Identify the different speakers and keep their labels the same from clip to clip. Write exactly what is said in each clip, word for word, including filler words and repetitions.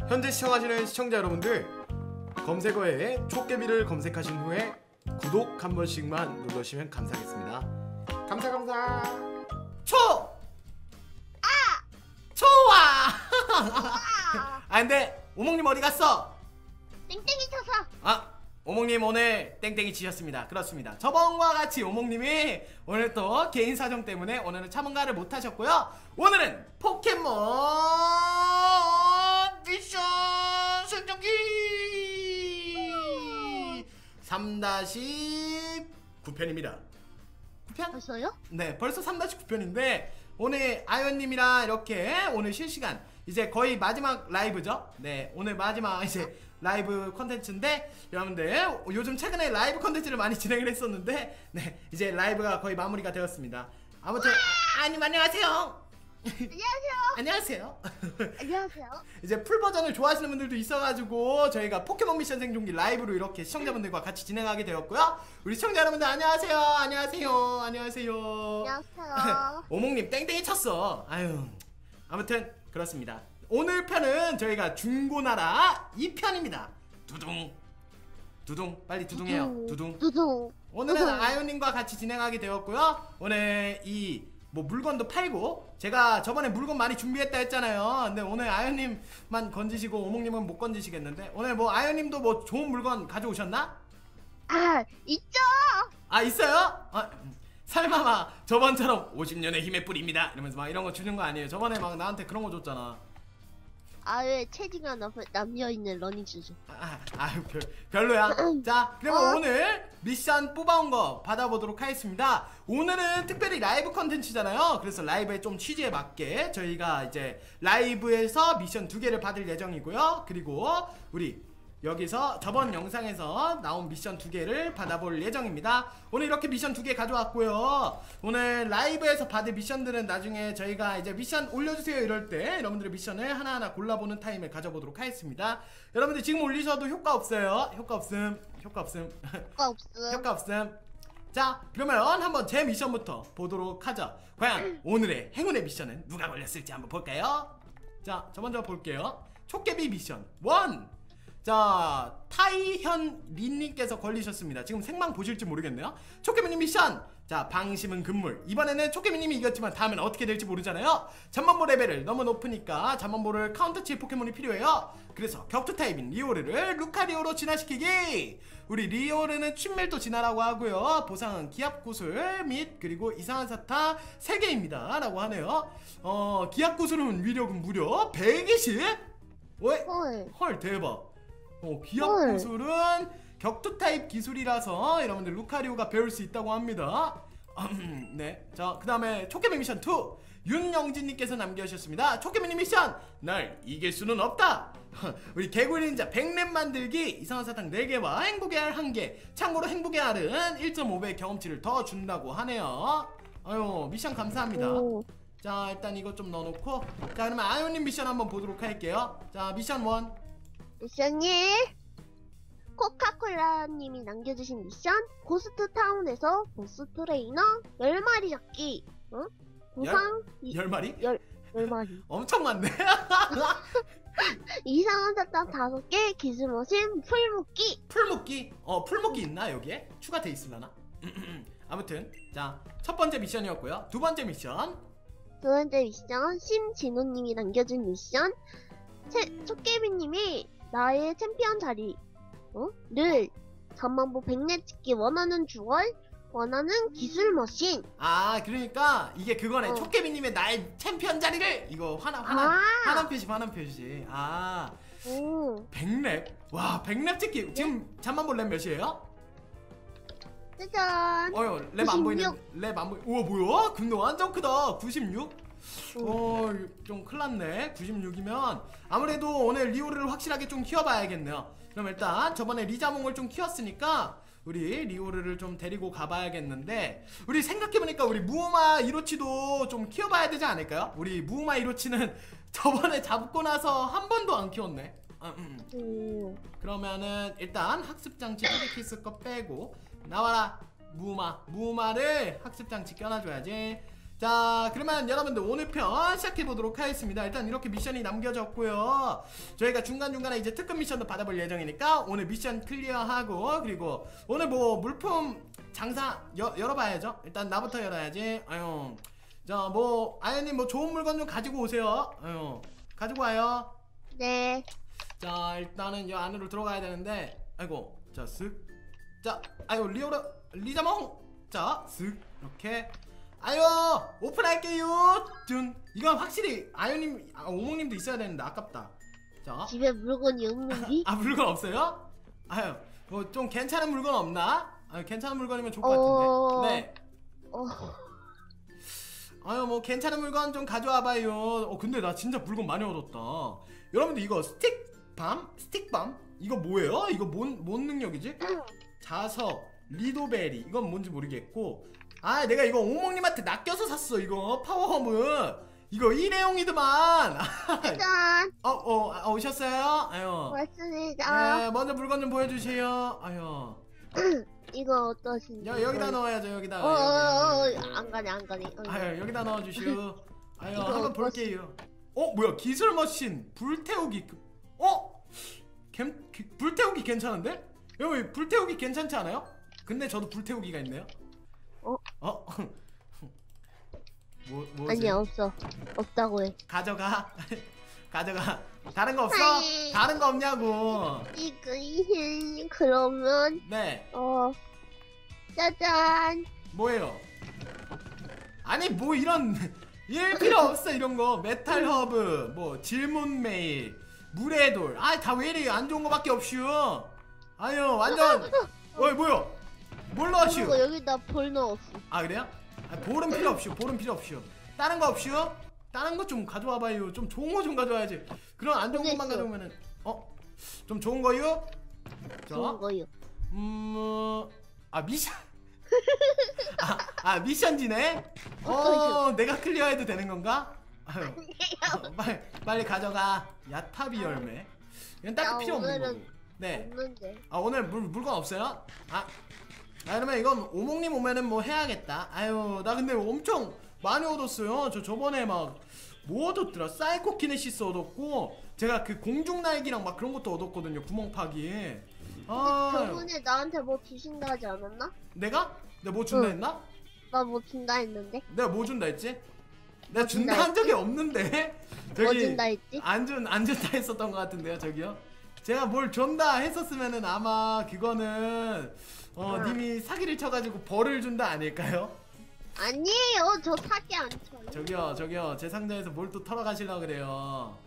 Speaker 1: 현재 시청하시는 시청자 여러분들, 검색어에 촉개비를 검색하신 후에 구독 한 번씩만 눌러주시면 감사하겠습니다. 감사 감사. 초! 아! 좋아! 아 근데 오목님 어디 갔어?
Speaker 2: 땡땡이 쳐서.
Speaker 1: 아 오목님 오늘 땡땡이 치셨습니다. 그렇습니다. 저번과 같이 오목님이 오늘 또 개인 사정 때문에 오늘은 참가를 못하셨고요. 오늘은 포켓몬 미션 승전기 삼 구 편입니다. 구 편?
Speaker 2: 벌써요?
Speaker 1: 네, 벌써 삼 구 편인데 오늘 아연님이랑 이렇게 오늘 실시간 이제 거의 마지막 라이브죠. 네, 오늘 마지막 이제 라이브 컨텐츠인데 여러분들 요즘 최근에 라이브 컨텐츠를 많이 진행을 했었는데 네, 이제 라이브가 거의 마무리가 되었습니다. 아무튼 아님 안녕하세요.
Speaker 2: 안녕하세요.
Speaker 1: 안녕하세요.
Speaker 2: 안녕하세요.
Speaker 1: 이제 풀 버전을 좋아하시는 분들도 있어가지고 저희가 포켓몬 미션 생존기 라이브로 이렇게 시청자분들과 같이 진행하게 되었고요. 우리 시청자 여러분들 안녕하세요. 안녕하세요. 안녕하세요.
Speaker 2: 안녕하세요.
Speaker 1: 오목님 땡땡이 쳤어. 아유. 아무튼 그렇습니다. 오늘 편은 저희가 중고나라 이 편입니다. 두둥 두둥 빨리 두둥해요. 두둥
Speaker 2: 두둥.
Speaker 1: 오늘은
Speaker 2: 두둥.
Speaker 1: 아연님과 같이 진행하게 되었고요. 오늘 이 뭐 물건도 팔고 제가 저번에 물건 많이 준비했다 했잖아요. 근데 오늘 아연님만 건지시고 오목님은 못 건지시겠는데 오늘 뭐 아연님도 뭐 좋은 물건 가져오셨나?
Speaker 2: 아 있죠.
Speaker 1: 아 있어요? 아, 설마 막 저번처럼 오십 년의 힘의 뿌리입니다 이러면서 막 이런 거 주는 거 아니에요? 저번에 막 나한테 그런 거 줬잖아.
Speaker 2: 아예 체지가 남겨있는 러닝슈즈.
Speaker 1: 아, 아유 별, 별로야. 자 그러면
Speaker 2: 어?
Speaker 1: 오늘 미션 뽑아온 거 받아보도록 하겠습니다. 오늘은 특별히 라이브 컨텐츠잖아요. 그래서 라이브의 좀 취지에 맞게 저희가 이제 라이브에서 미션 두 개를 받을 예정이고요. 그리고 우리 여기서 저번 영상에서 나온 미션 두 개를 받아볼 예정입니다. 오늘 이렇게 미션 두 개 가져왔고요. 오늘 라이브에서 받을 미션들은 나중에 저희가 이제 미션 올려주세요 이럴 때 여러분들의 미션을 하나하나 골라보는 타임을 가져보도록 하겠습니다. 여러분들 지금 올리셔도 효과 없어요. 효과 없음. 효과 없음.
Speaker 2: 효과 없음.
Speaker 1: 효과 없음. 자 그러면 한번 제 미션부터 보도록 하죠. 과연 오늘의 행운의 미션은 누가 걸렸을지 한번 볼까요? 자 저 먼저 볼게요. 촉개비 미션 일. 자 타이현 린님께서 걸리셨습니다. 지금 생방 보실지 모르겠네요. 촉개비님 미션. 자 방심은 금물. 이번에는 촉개비님이 이겼지만 다음엔 어떻게 될지 모르잖아요. 잠만보 레벨을 너무 높으니까 잠만보를 카운터치의 포켓몬이 필요해요. 그래서 격투 타입인 리오르를 루카리오로 진화시키기. 우리 리오르는 춘밀도 진화라고 하고요. 보상은 기압구슬 및 그리고 이상한 사탕 세 개입니다 라고 하네요. 어 기압구슬은 위력은 무려 백이십? 왜?
Speaker 2: 헐.
Speaker 1: 헐 대박. 어, 기압구슬은 격투 타입 기술이라서 여러분들 루카리오가 배울 수 있다고 합니다. 네, 자 그 다음에 촉개비 미션 이. 윤영진님께서 남겨주셨습니다. 촉개비님 미션. 날 이길 수는 없다. 우리 개구리닌자 백 렙 만들기. 이상한 사탕 네 개와 행복의 알 한 개. 참고로 행복의 알은 일 점 오 배의 경험치를 더 준다고 하네요. 아유 미션 감사합니다.
Speaker 2: 오.
Speaker 1: 자 일단 이거 좀 넣어놓고 자 그러면 아연님 미션 한번 보도록 할게요. 자 미션 일.
Speaker 2: 미션 일. 코카콜라님이 남겨주신 미션. 고스트 타운에서 보스 트레이너 열 마리 잡기. 어? 보상
Speaker 1: 열 마리?
Speaker 2: 열, 열 마리.
Speaker 1: 엄청 많네.
Speaker 2: 이상한 사탕 다섯 개. 기술머신 풀묶기.
Speaker 1: 풀묶기? 어 풀묶기 있나 여기에? 추가돼 있으려나? 아무튼 자 첫 번째 미션이었고요. 두 번째 미션.
Speaker 2: 두 번째 미션. 심진호님이 남겨준 미션. 채, 촉개비님이 나의 챔피언 자리 어? 를 잠만보 백 렙 찍기 원하는 주얼 원하는 기술 머신.
Speaker 1: 아 그러니까 이게 그거네.
Speaker 2: 어.
Speaker 1: 촉개비님의 나의 챔피언 자리를 이거 화난 화난
Speaker 2: 아.
Speaker 1: 화난 표시 화난 표시. 아
Speaker 2: 오.
Speaker 1: 백 렙? 와 백 렙 찍기. 지금 잠만 볼 렙 몇이에요?
Speaker 2: 짜잔.
Speaker 1: 어휴 렙 안 보이는 렙 안 보이. 우와 뭐야? 근데 완전 크다. 구십육? 어, 좀 큰일났네. 구십육이면 아무래도 오늘 리오르를 확실하게 좀 키워봐야겠네요. 그럼 일단 저번에 리자몽을 좀 키웠으니까 우리 리오르를 좀 데리고 가봐야겠는데 우리 생각해보니까 우리 무우마 이로치도 좀 키워봐야 되지 않을까요? 우리 무우마 이로치는 저번에 잡고 나서 한 번도 안 키웠네. 음, 음. 그러면은 일단 학습장치 프리키스 거 빼고 나와라 무우마. 무우마를 학습장치 껴놔줘야지. 자, 그러면 여러분들 오늘 편 시작해보도록 하겠습니다. 일단 이렇게 미션이 남겨졌고요. 저희가 중간중간에 이제 특급 미션도 받아볼 예정이니까 오늘 미션 클리어하고, 그리고 오늘 뭐 물품 장사 여, 열어봐야죠. 일단 나부터 열어야지. 아유, 자, 뭐 아연님 뭐 좋은 물건 좀 가지고 오세요. 아유, 가지고 와요.
Speaker 2: 네.
Speaker 1: 자, 일단은 이 안으로 들어가야 되는데, 아이고, 자, 쓱. 자, 아유, 리오라, 리자몽. 자, 쓱. 이렇게. 아유, 오픈할게요. 준. 이건 확실히 아유님, 아, 오목님도 있어야 되는데 아깝다. 자.
Speaker 2: 집에 물건이 없는지?
Speaker 1: 아, 물건 없어요? 아유, 뭐 좀 괜찮은 물건 없나? 아, 괜찮은 물건이면 좋을 것
Speaker 2: 어...
Speaker 1: 같은데. 네.
Speaker 2: 어...
Speaker 1: 아유, 뭐 괜찮은 물건 좀 가져와봐요. 어, 근데 나 진짜 물건 많이 얻었다. 여러분들 이거 스틱밤? 스틱밤? 이거 뭐예요? 이거 뭔, 뭔 능력이지? 자석, 리도베리. 이건 뭔지 모르겠고. 아, 내가 이거 오목님한테 낚여서 샀어. 이거 파워홈은 이거 일회용이더만.
Speaker 2: 짠!
Speaker 1: 어, 어, 아, 오셨어요? 아유.
Speaker 2: 왔습니다.
Speaker 1: 네, 먼저 물건 좀 보여주세요. 아유.
Speaker 2: 이거 어떠신지?
Speaker 1: 여, 여기다 넣어야죠. 여기다.
Speaker 2: 어, 어, 어,
Speaker 1: 여기, 여기.
Speaker 2: 어, 안 가네, 안 가네. 어.
Speaker 1: 아유, 여기다 넣어주시오. 아유,
Speaker 2: 이거
Speaker 1: 한번
Speaker 2: 어떠시-
Speaker 1: 볼게요. 어, 뭐야? 기술 머신 불태우기. 어? 캠, 기- 불태우기 괜찮은데? 여기 불태우기 괜찮지 않아요? 근데 저도 불태우기가 있네요.
Speaker 2: 어?
Speaker 1: 어? 뭐, 뭐
Speaker 2: 아니야, 없어. 없다고 해.
Speaker 1: 가져가. 가져가. 다른 거 없어?
Speaker 2: 아이.
Speaker 1: 다른 거 없냐고.
Speaker 2: 이거, 이 그러면,
Speaker 1: 네.
Speaker 2: 어, 짜잔!
Speaker 1: 뭐예요? 아니 뭐 이런 일 필요 없어. 이런 거 메탈 허브, 뭐 질문 메일, 물의 돌. 아, 다 왜 이래? 안 좋은 거밖에 없슈. 아유, 완전. 어이, 뭐야? 뭘 넣으슈?
Speaker 2: 이거 여기다 볼 넣었어.
Speaker 1: 아, 그래요? 아, 볼은 필요 없슈. 볼은 필요 없슈. 다른 거 없슈? 다른 거 좀 가져와봐요. 좀 좋은 거 좀 가져와야지. 그럼 안 좋은 것만
Speaker 2: 보냈어.
Speaker 1: 가져오면은 어? 좀 좋은 거요?
Speaker 2: 좋은 거요.
Speaker 1: 음, 어, 아, 미션. 아, 아, 미션지네? 어,
Speaker 2: 어떠셔?
Speaker 1: 내가 클리어해도 되는 건가? 아유, 어, 빨리, 빨리 가져가. 야타비 열매. 이건 딱히
Speaker 2: 야,
Speaker 1: 필요 없는
Speaker 2: 오늘은
Speaker 1: 거고. 네.
Speaker 2: 없는데.
Speaker 1: 아, 오늘 물, 물건 없어요? 아, 아, 그러면 이건 오목님 오면은 뭐 해야겠다. 아유, 나 근데 엄청 많이 얻었어요. 저 저번에 막 뭐 얻었더라? 사이코 키네시스 얻었고, 제가 그 공중 날기랑 막 그런 것도 얻었거든요. 구멍 파기.
Speaker 2: 근데
Speaker 1: 아,
Speaker 2: 저번에 나한테 뭐 주신다 하지 않았나?
Speaker 1: 내가? 내가 뭐 준다
Speaker 2: 응.
Speaker 1: 했나?
Speaker 2: 나 뭐 준다 했는데?
Speaker 1: 내가 뭐 준다 했지? 내가
Speaker 2: 뭐 준다
Speaker 1: 준다 한 적이
Speaker 2: 했지?
Speaker 1: 없는데.
Speaker 2: 뭐 준다 했지?
Speaker 1: 안 준, 안 준다 했었던 것 같은데요, 저기요. 제가 뭘 준다 했었으면은 아마 그거는 어,
Speaker 2: 응.
Speaker 1: 님이 사기를 쳐가지고 벌을 준다 아닐까요?
Speaker 2: 아니에요, 저 사기 안 쳐요.
Speaker 1: 저기요, 저기요, 제 상자에서 뭘 또 털어가시려고 그래요.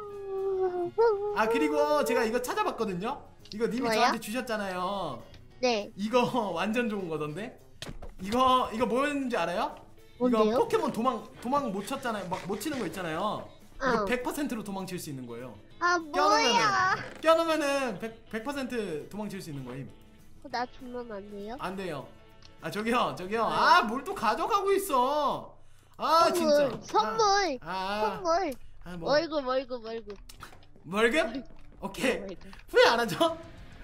Speaker 1: 아, 그리고 제가 이거 찾아봤거든요. 이거 님이
Speaker 2: 뭐요?
Speaker 1: 저한테 주셨잖아요.
Speaker 2: 네,
Speaker 1: 이거 완전 좋은 거던데. 이거 이거 뭐였는지 알아요?
Speaker 2: 뭔데요?
Speaker 1: 이거 포켓몬 도망 도망 못 쳤잖아요. 막 못 치는 거 있잖아요. 이거
Speaker 2: 어.
Speaker 1: 백 퍼센트로 도망칠 수 있는 거예요.
Speaker 2: 아 뭐야?
Speaker 1: 껴놓으면은 백, 백 퍼센트 도망칠 수 있는 거임.
Speaker 2: 어, 나 주면 안 돼요?
Speaker 1: 안 돼요. 아, 저기요, 저기요.
Speaker 2: 네.
Speaker 1: 아, 뭘 또 가져가고 있어. 아,
Speaker 2: 선물,
Speaker 1: 진짜.
Speaker 2: 선물,
Speaker 1: 아, 아,
Speaker 2: 선물.
Speaker 1: 아, 뭐
Speaker 2: 월급, 월급, 월급.
Speaker 1: 월급? 오케이.
Speaker 2: 월급.
Speaker 1: 후회 안 하죠?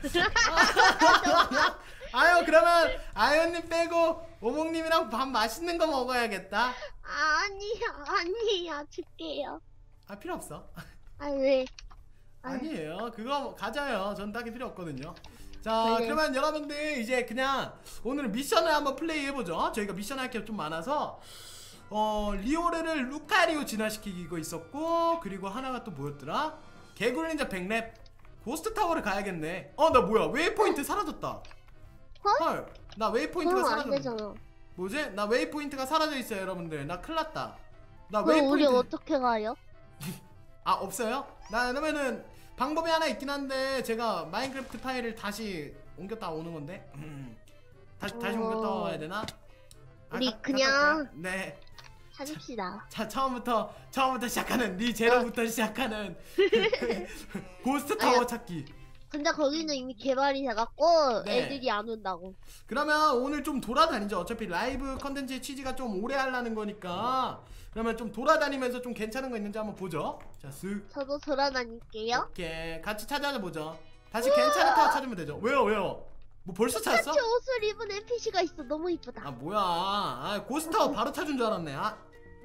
Speaker 1: 아유, 그러면 아연님 빼고 오목님이랑 밥 맛있는 거 먹어야겠다.
Speaker 2: 아니야, 아니야, 줄게요.
Speaker 1: 아, 필요 없어.
Speaker 2: 아 왜? 아,
Speaker 1: 아니에요. 그거 가져요. 전 딱히 필요 없거든요. 자,
Speaker 2: 그래.
Speaker 1: 그러면 여러분들 이제 그냥 오늘 미션을 한번 플레이 해보죠. 저희가 미션 할 게 좀 많아서 어, 리오레를 루카리오 진화시키고 있었고, 그리고 하나가 또 뭐였더라? 개굴린자 백랩 고스트 타워를 가야겠네. 어, 나 뭐야? 웨이포인트 사라졌다. 헐, 나 웨이포인트가
Speaker 2: 그럼 안
Speaker 1: 사라졌네.
Speaker 2: 되잖아.
Speaker 1: 뭐지? 나 웨이포인트가 사라져 있어요, 여러분들. 나 큰일 났다. 나
Speaker 2: 그럼 우리
Speaker 1: 웨이포인트
Speaker 2: 어떻게 가요?
Speaker 1: 아, 없어요? 나 그러면은 방법이 하나 있긴 한데, 제가 마인크래프트 파일을 다시 옮겼다 오는 건데. 음. 다시 다시
Speaker 2: 어.
Speaker 1: 옮겼다 와야 되나? 아,
Speaker 2: 우리
Speaker 1: 가-
Speaker 2: 그냥-
Speaker 1: 갔다 올까요? 네.
Speaker 2: 찾읍시다.
Speaker 1: 자, 처음부터 처음부터 시작하는 리제로부터 시작하는 고스트 타워
Speaker 2: 아니야.
Speaker 1: 찾기.
Speaker 2: 근데 거기는 이미 개발이 돼갖고
Speaker 1: 네.
Speaker 2: 애들이 안 온다고.
Speaker 1: 그러면 오늘 좀 돌아다니죠. 어차피 라이브 컨텐츠의 취지가 좀 오래 하려는 거니까. 그러면 좀 돌아다니면서 좀 괜찮은 거 있는지 한번 보죠. 자, 쓱.
Speaker 2: 저도 돌아다닐게요.
Speaker 1: 오케이. 같이 찾아보죠. 다시 괜찮은 타워 찾으면 되죠. 왜요, 왜요? 뭐 벌써 찾았어?
Speaker 2: 같이 옷을 입은 엔피씨가 있어. 너무 이쁘다.
Speaker 1: 아, 뭐야. 아, 고스트 타워 바로 찾은 줄 알았네. 아,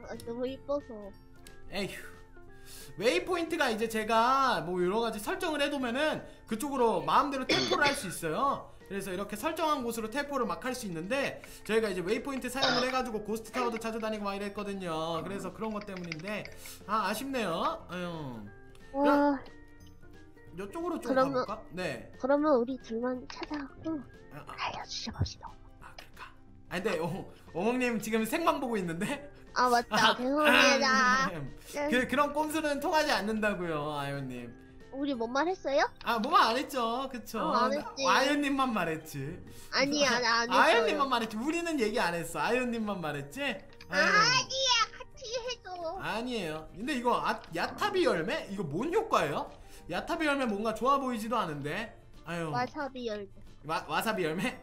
Speaker 2: 아, 너무 이뻐서.
Speaker 1: 에휴. 웨이포인트가 이제 제가 뭐 여러가지 설정을 해두면은 그쪽으로 마음대로 텔포를 할 수 있어요. 그래서 이렇게 설정한 곳으로 텔포를 막 할 수 있는데 저희가 이제 웨이포인트 사용을 해가지고 고스트 타워도 찾아다니고 막 이랬거든요. 그래서 그런 것 때문인데 아 아쉽네요. 아유.
Speaker 2: 와,
Speaker 1: 이쪽으로 좀
Speaker 2: 그러면-
Speaker 1: 가볼까? 네.
Speaker 2: 그러면 우리 둘만 찾아가고
Speaker 1: 아, 아,
Speaker 2: 알려주셔보시죠.
Speaker 1: 아 그럴까? 아 근데 오, 오목님 지금 생방 보고 있는데?
Speaker 2: 아 맞다. 죄송합니다.
Speaker 1: 그, 그런 꼼수는 통하지 않는다고요 아이오님.
Speaker 2: 우리 뭔 말 했어요?
Speaker 1: 아 뭐만 안 했죠 그쵸?
Speaker 2: 어, 안 했지.
Speaker 1: 아이오님만 말했지.
Speaker 2: 아니야, 나안 했어요.
Speaker 1: 아이오님만 말했지. 우리는 얘기 안 했어. 아이오님만 말했지? 아유.
Speaker 2: 아니야, 같이 해줘.
Speaker 1: 아니에요. 근데 이거 아, 야타비 열매? 이거 뭔 효과예요? 야타비 열매 뭔가 좋아 보이지도 않은데. 아유.
Speaker 2: 와사비 열매.
Speaker 1: 와, 와사비 열매?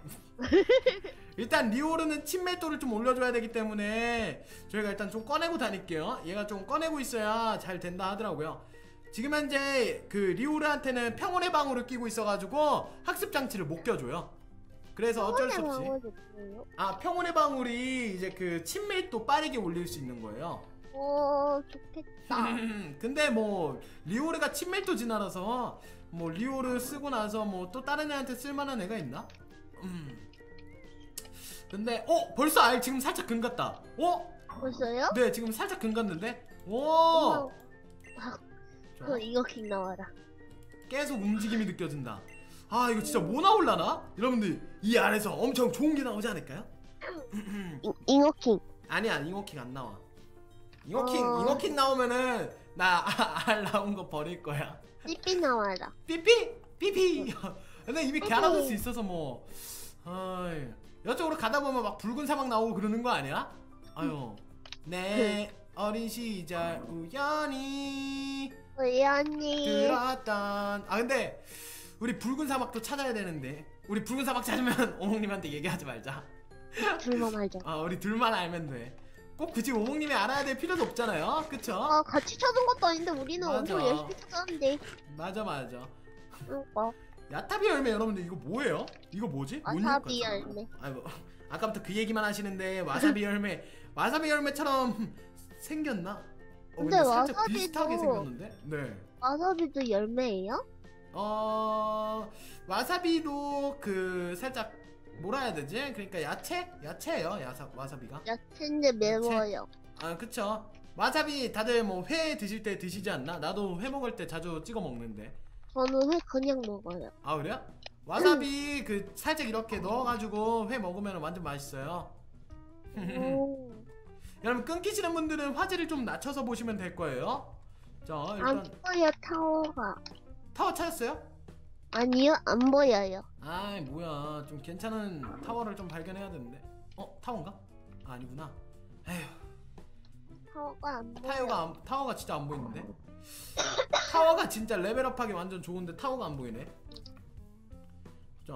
Speaker 1: 일단 리오르는 친밀도를 좀 올려줘야 되기 때문에 저희가 일단 좀 꺼내고 다닐게요. 얘가 좀 꺼내고 있어야 잘 된다 하더라고요. 지금 현재 그 리오르한테는 평온의 방울을 끼고 있어가지고 학습 장치를 못 껴줘요. 그래서 어쩔 수 없이
Speaker 2: 뭐예요?
Speaker 1: 아 평온의 방울이 이제 그 친밀도 빠르게 올릴 수 있는 거예요.
Speaker 2: 오, 좋겠다.
Speaker 1: 근데 뭐 리오르가 친밀도 진화라서 뭐 리오르 쓰고 나서 뭐 또 다른 애한테 쓸만한 애가 있나? 음. 근데 어 벌써 알 지금 살짝 금 같다. 어?
Speaker 2: 벌써요?
Speaker 1: 네 지금 살짝 금 같는데? 오.
Speaker 2: 아,
Speaker 1: 자,
Speaker 2: 그럼 이거 킹 나와라.
Speaker 1: 계속 움직임이 느껴진다. 아 이거 진짜 뭐 나올라나? 여러분들 이 안에서 엄청 좋은 게 나오지 않을까요?
Speaker 2: 잉- 잉어킹.
Speaker 1: 아니야 잉어킹 안 나와. 잉어킹
Speaker 2: 어.
Speaker 1: 잉어킹 나오면은 나 알 나온 거 버릴 거야.
Speaker 2: 삐삐 나와라.
Speaker 1: 삐삐 삐삐. 근데 이미 갈아줄 수 있어서 뭐. 어이. 이쪽으로 가다 보면 막 붉은 사막 나오고 그러는 거 아니야? 아유. 내 어린 시절 우연히
Speaker 2: 우리 언니.
Speaker 1: 들었던. 아 근데 우리 붉은 사막도 찾아야 되는데. 우리 붉은 사막 찾으면 오목님한테 얘기하지 말자.
Speaker 2: 둘만 알자.
Speaker 1: 아 우리 둘만 알면 돼. 꼭 굳이 오목님이 알아야 될 필요도 없잖아요. 그쵸?
Speaker 2: 아, 같이 찾은 것도 아닌데 우리는
Speaker 1: 맞아.
Speaker 2: 엄청 열심히 찾았는데.
Speaker 1: 맞아 맞아.
Speaker 2: 그러니까.
Speaker 1: 야타비 열매 여러분들 이거 뭐예요? 이거 뭐지? 뭔
Speaker 2: 와사비
Speaker 1: 효과지?
Speaker 2: 열매.
Speaker 1: 아이고 아까부터 그 얘기만 하시는데 와사비 열매 와사비 열매처럼 생겼나? 어, 근데,
Speaker 2: 근데
Speaker 1: 살짝
Speaker 2: 와사비도-
Speaker 1: 비슷하게 생겼는데? 네.
Speaker 2: 와사비도 열매예요?
Speaker 1: 어 와사비도 그 살짝 뭐라 해야 되지? 그러니까 야채? 야채예요 야사, 와사비가.
Speaker 2: 야채인데 매워요.
Speaker 1: 아 그쵸. 와사비 다들 뭐 회 드실 때 드시지 않나? 나도 회 먹을 때 자주 찍어 먹는데.
Speaker 2: 저는 회 그냥 먹어요.
Speaker 1: 아 그래요? 와사비 그 살짝 이렇게 넣어가지고 회 먹으면 완전 맛있어요.
Speaker 2: 오.
Speaker 1: 여러분 끊기시는 분들은 화질을 좀 낮춰서 보시면 될 거예요. 자
Speaker 2: 안
Speaker 1: 일단
Speaker 2: 보여 타워가.
Speaker 1: 타워 찾았어요?
Speaker 2: 아니요, 안 보여요.
Speaker 1: 아이 뭐야 좀 괜찮은 타워를 좀 발견해야 되는데. 어 타워인가? 아, 아니구나. 에휴
Speaker 2: 타워가 안 보여.
Speaker 1: 타워가 안, 타워가 진짜 안 보이는데. 타워가 진짜 레벨업하기 완전 좋은데 타워가 안 보이네. 자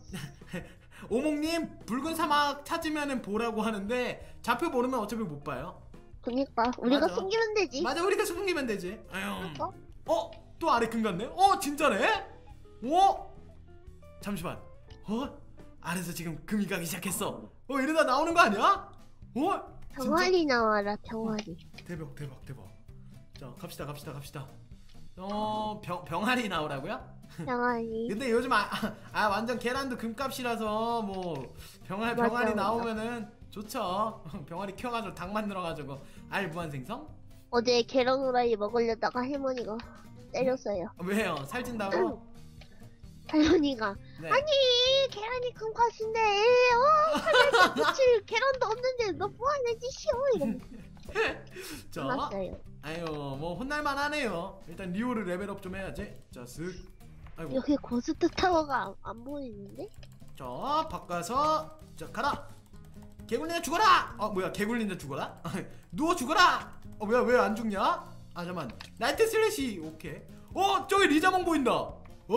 Speaker 1: 오목님 붉은 사막 찾으면은 보라고 하는데 좌표 모르면 어차피 못 봐요.
Speaker 2: 그니까 우리가
Speaker 1: 맞아.
Speaker 2: 숨기면 되지.
Speaker 1: 맞아 우리가 숨기면 되지. 아유.
Speaker 2: 그니까.
Speaker 1: 어? 또 아래 금 같네? 어? 진짜네? 어? 잠시만. 어? 아래서 지금 금이 가기 시작했어. 어 이러다 나오는 거 아니야? 어?
Speaker 2: 병아리 나와라, 병아리.
Speaker 1: 대박 대박 대박. 자 갑시다 갑시다 갑시다. 어 병, 병아리 나오라고요?
Speaker 2: 병아리.
Speaker 1: 근데 요즘 아, 아 완전 계란도 금값이라서 뭐 병아,
Speaker 2: 맞아,
Speaker 1: 병아리
Speaker 2: 맞아.
Speaker 1: 나오면은 좋죠. 병아리 키워가지고 닭 만들어가지고 알 무한생성?
Speaker 2: 어제 계란 후라이 먹으려다가 할머니가 때렸어요.
Speaker 1: 어, 왜요? 살찐다고?
Speaker 2: 할머니가
Speaker 1: 네.
Speaker 2: 아니 계란이 금값인데 어 하늘에 붙일 계란도 없는데 너 뭐하는 짓이오 이러면서
Speaker 1: 자,
Speaker 2: 혼났어요.
Speaker 1: 아유 뭐 혼날만 하네요. 일단 리오를 레벨업 좀 해야지. 자 쓱. 아이고.
Speaker 2: 여기 고스트 타워가 안, 안 보이는데?
Speaker 1: 자 바꿔서 자 가라. 개굴린자 죽어라. 어 뭐야 개굴린자 죽어라? 누워 죽어라. 어 뭐야 왜 안 죽냐? 아 잠만 나이트 슬래시 오케이. 어 저기 리자몽 보인다. 어?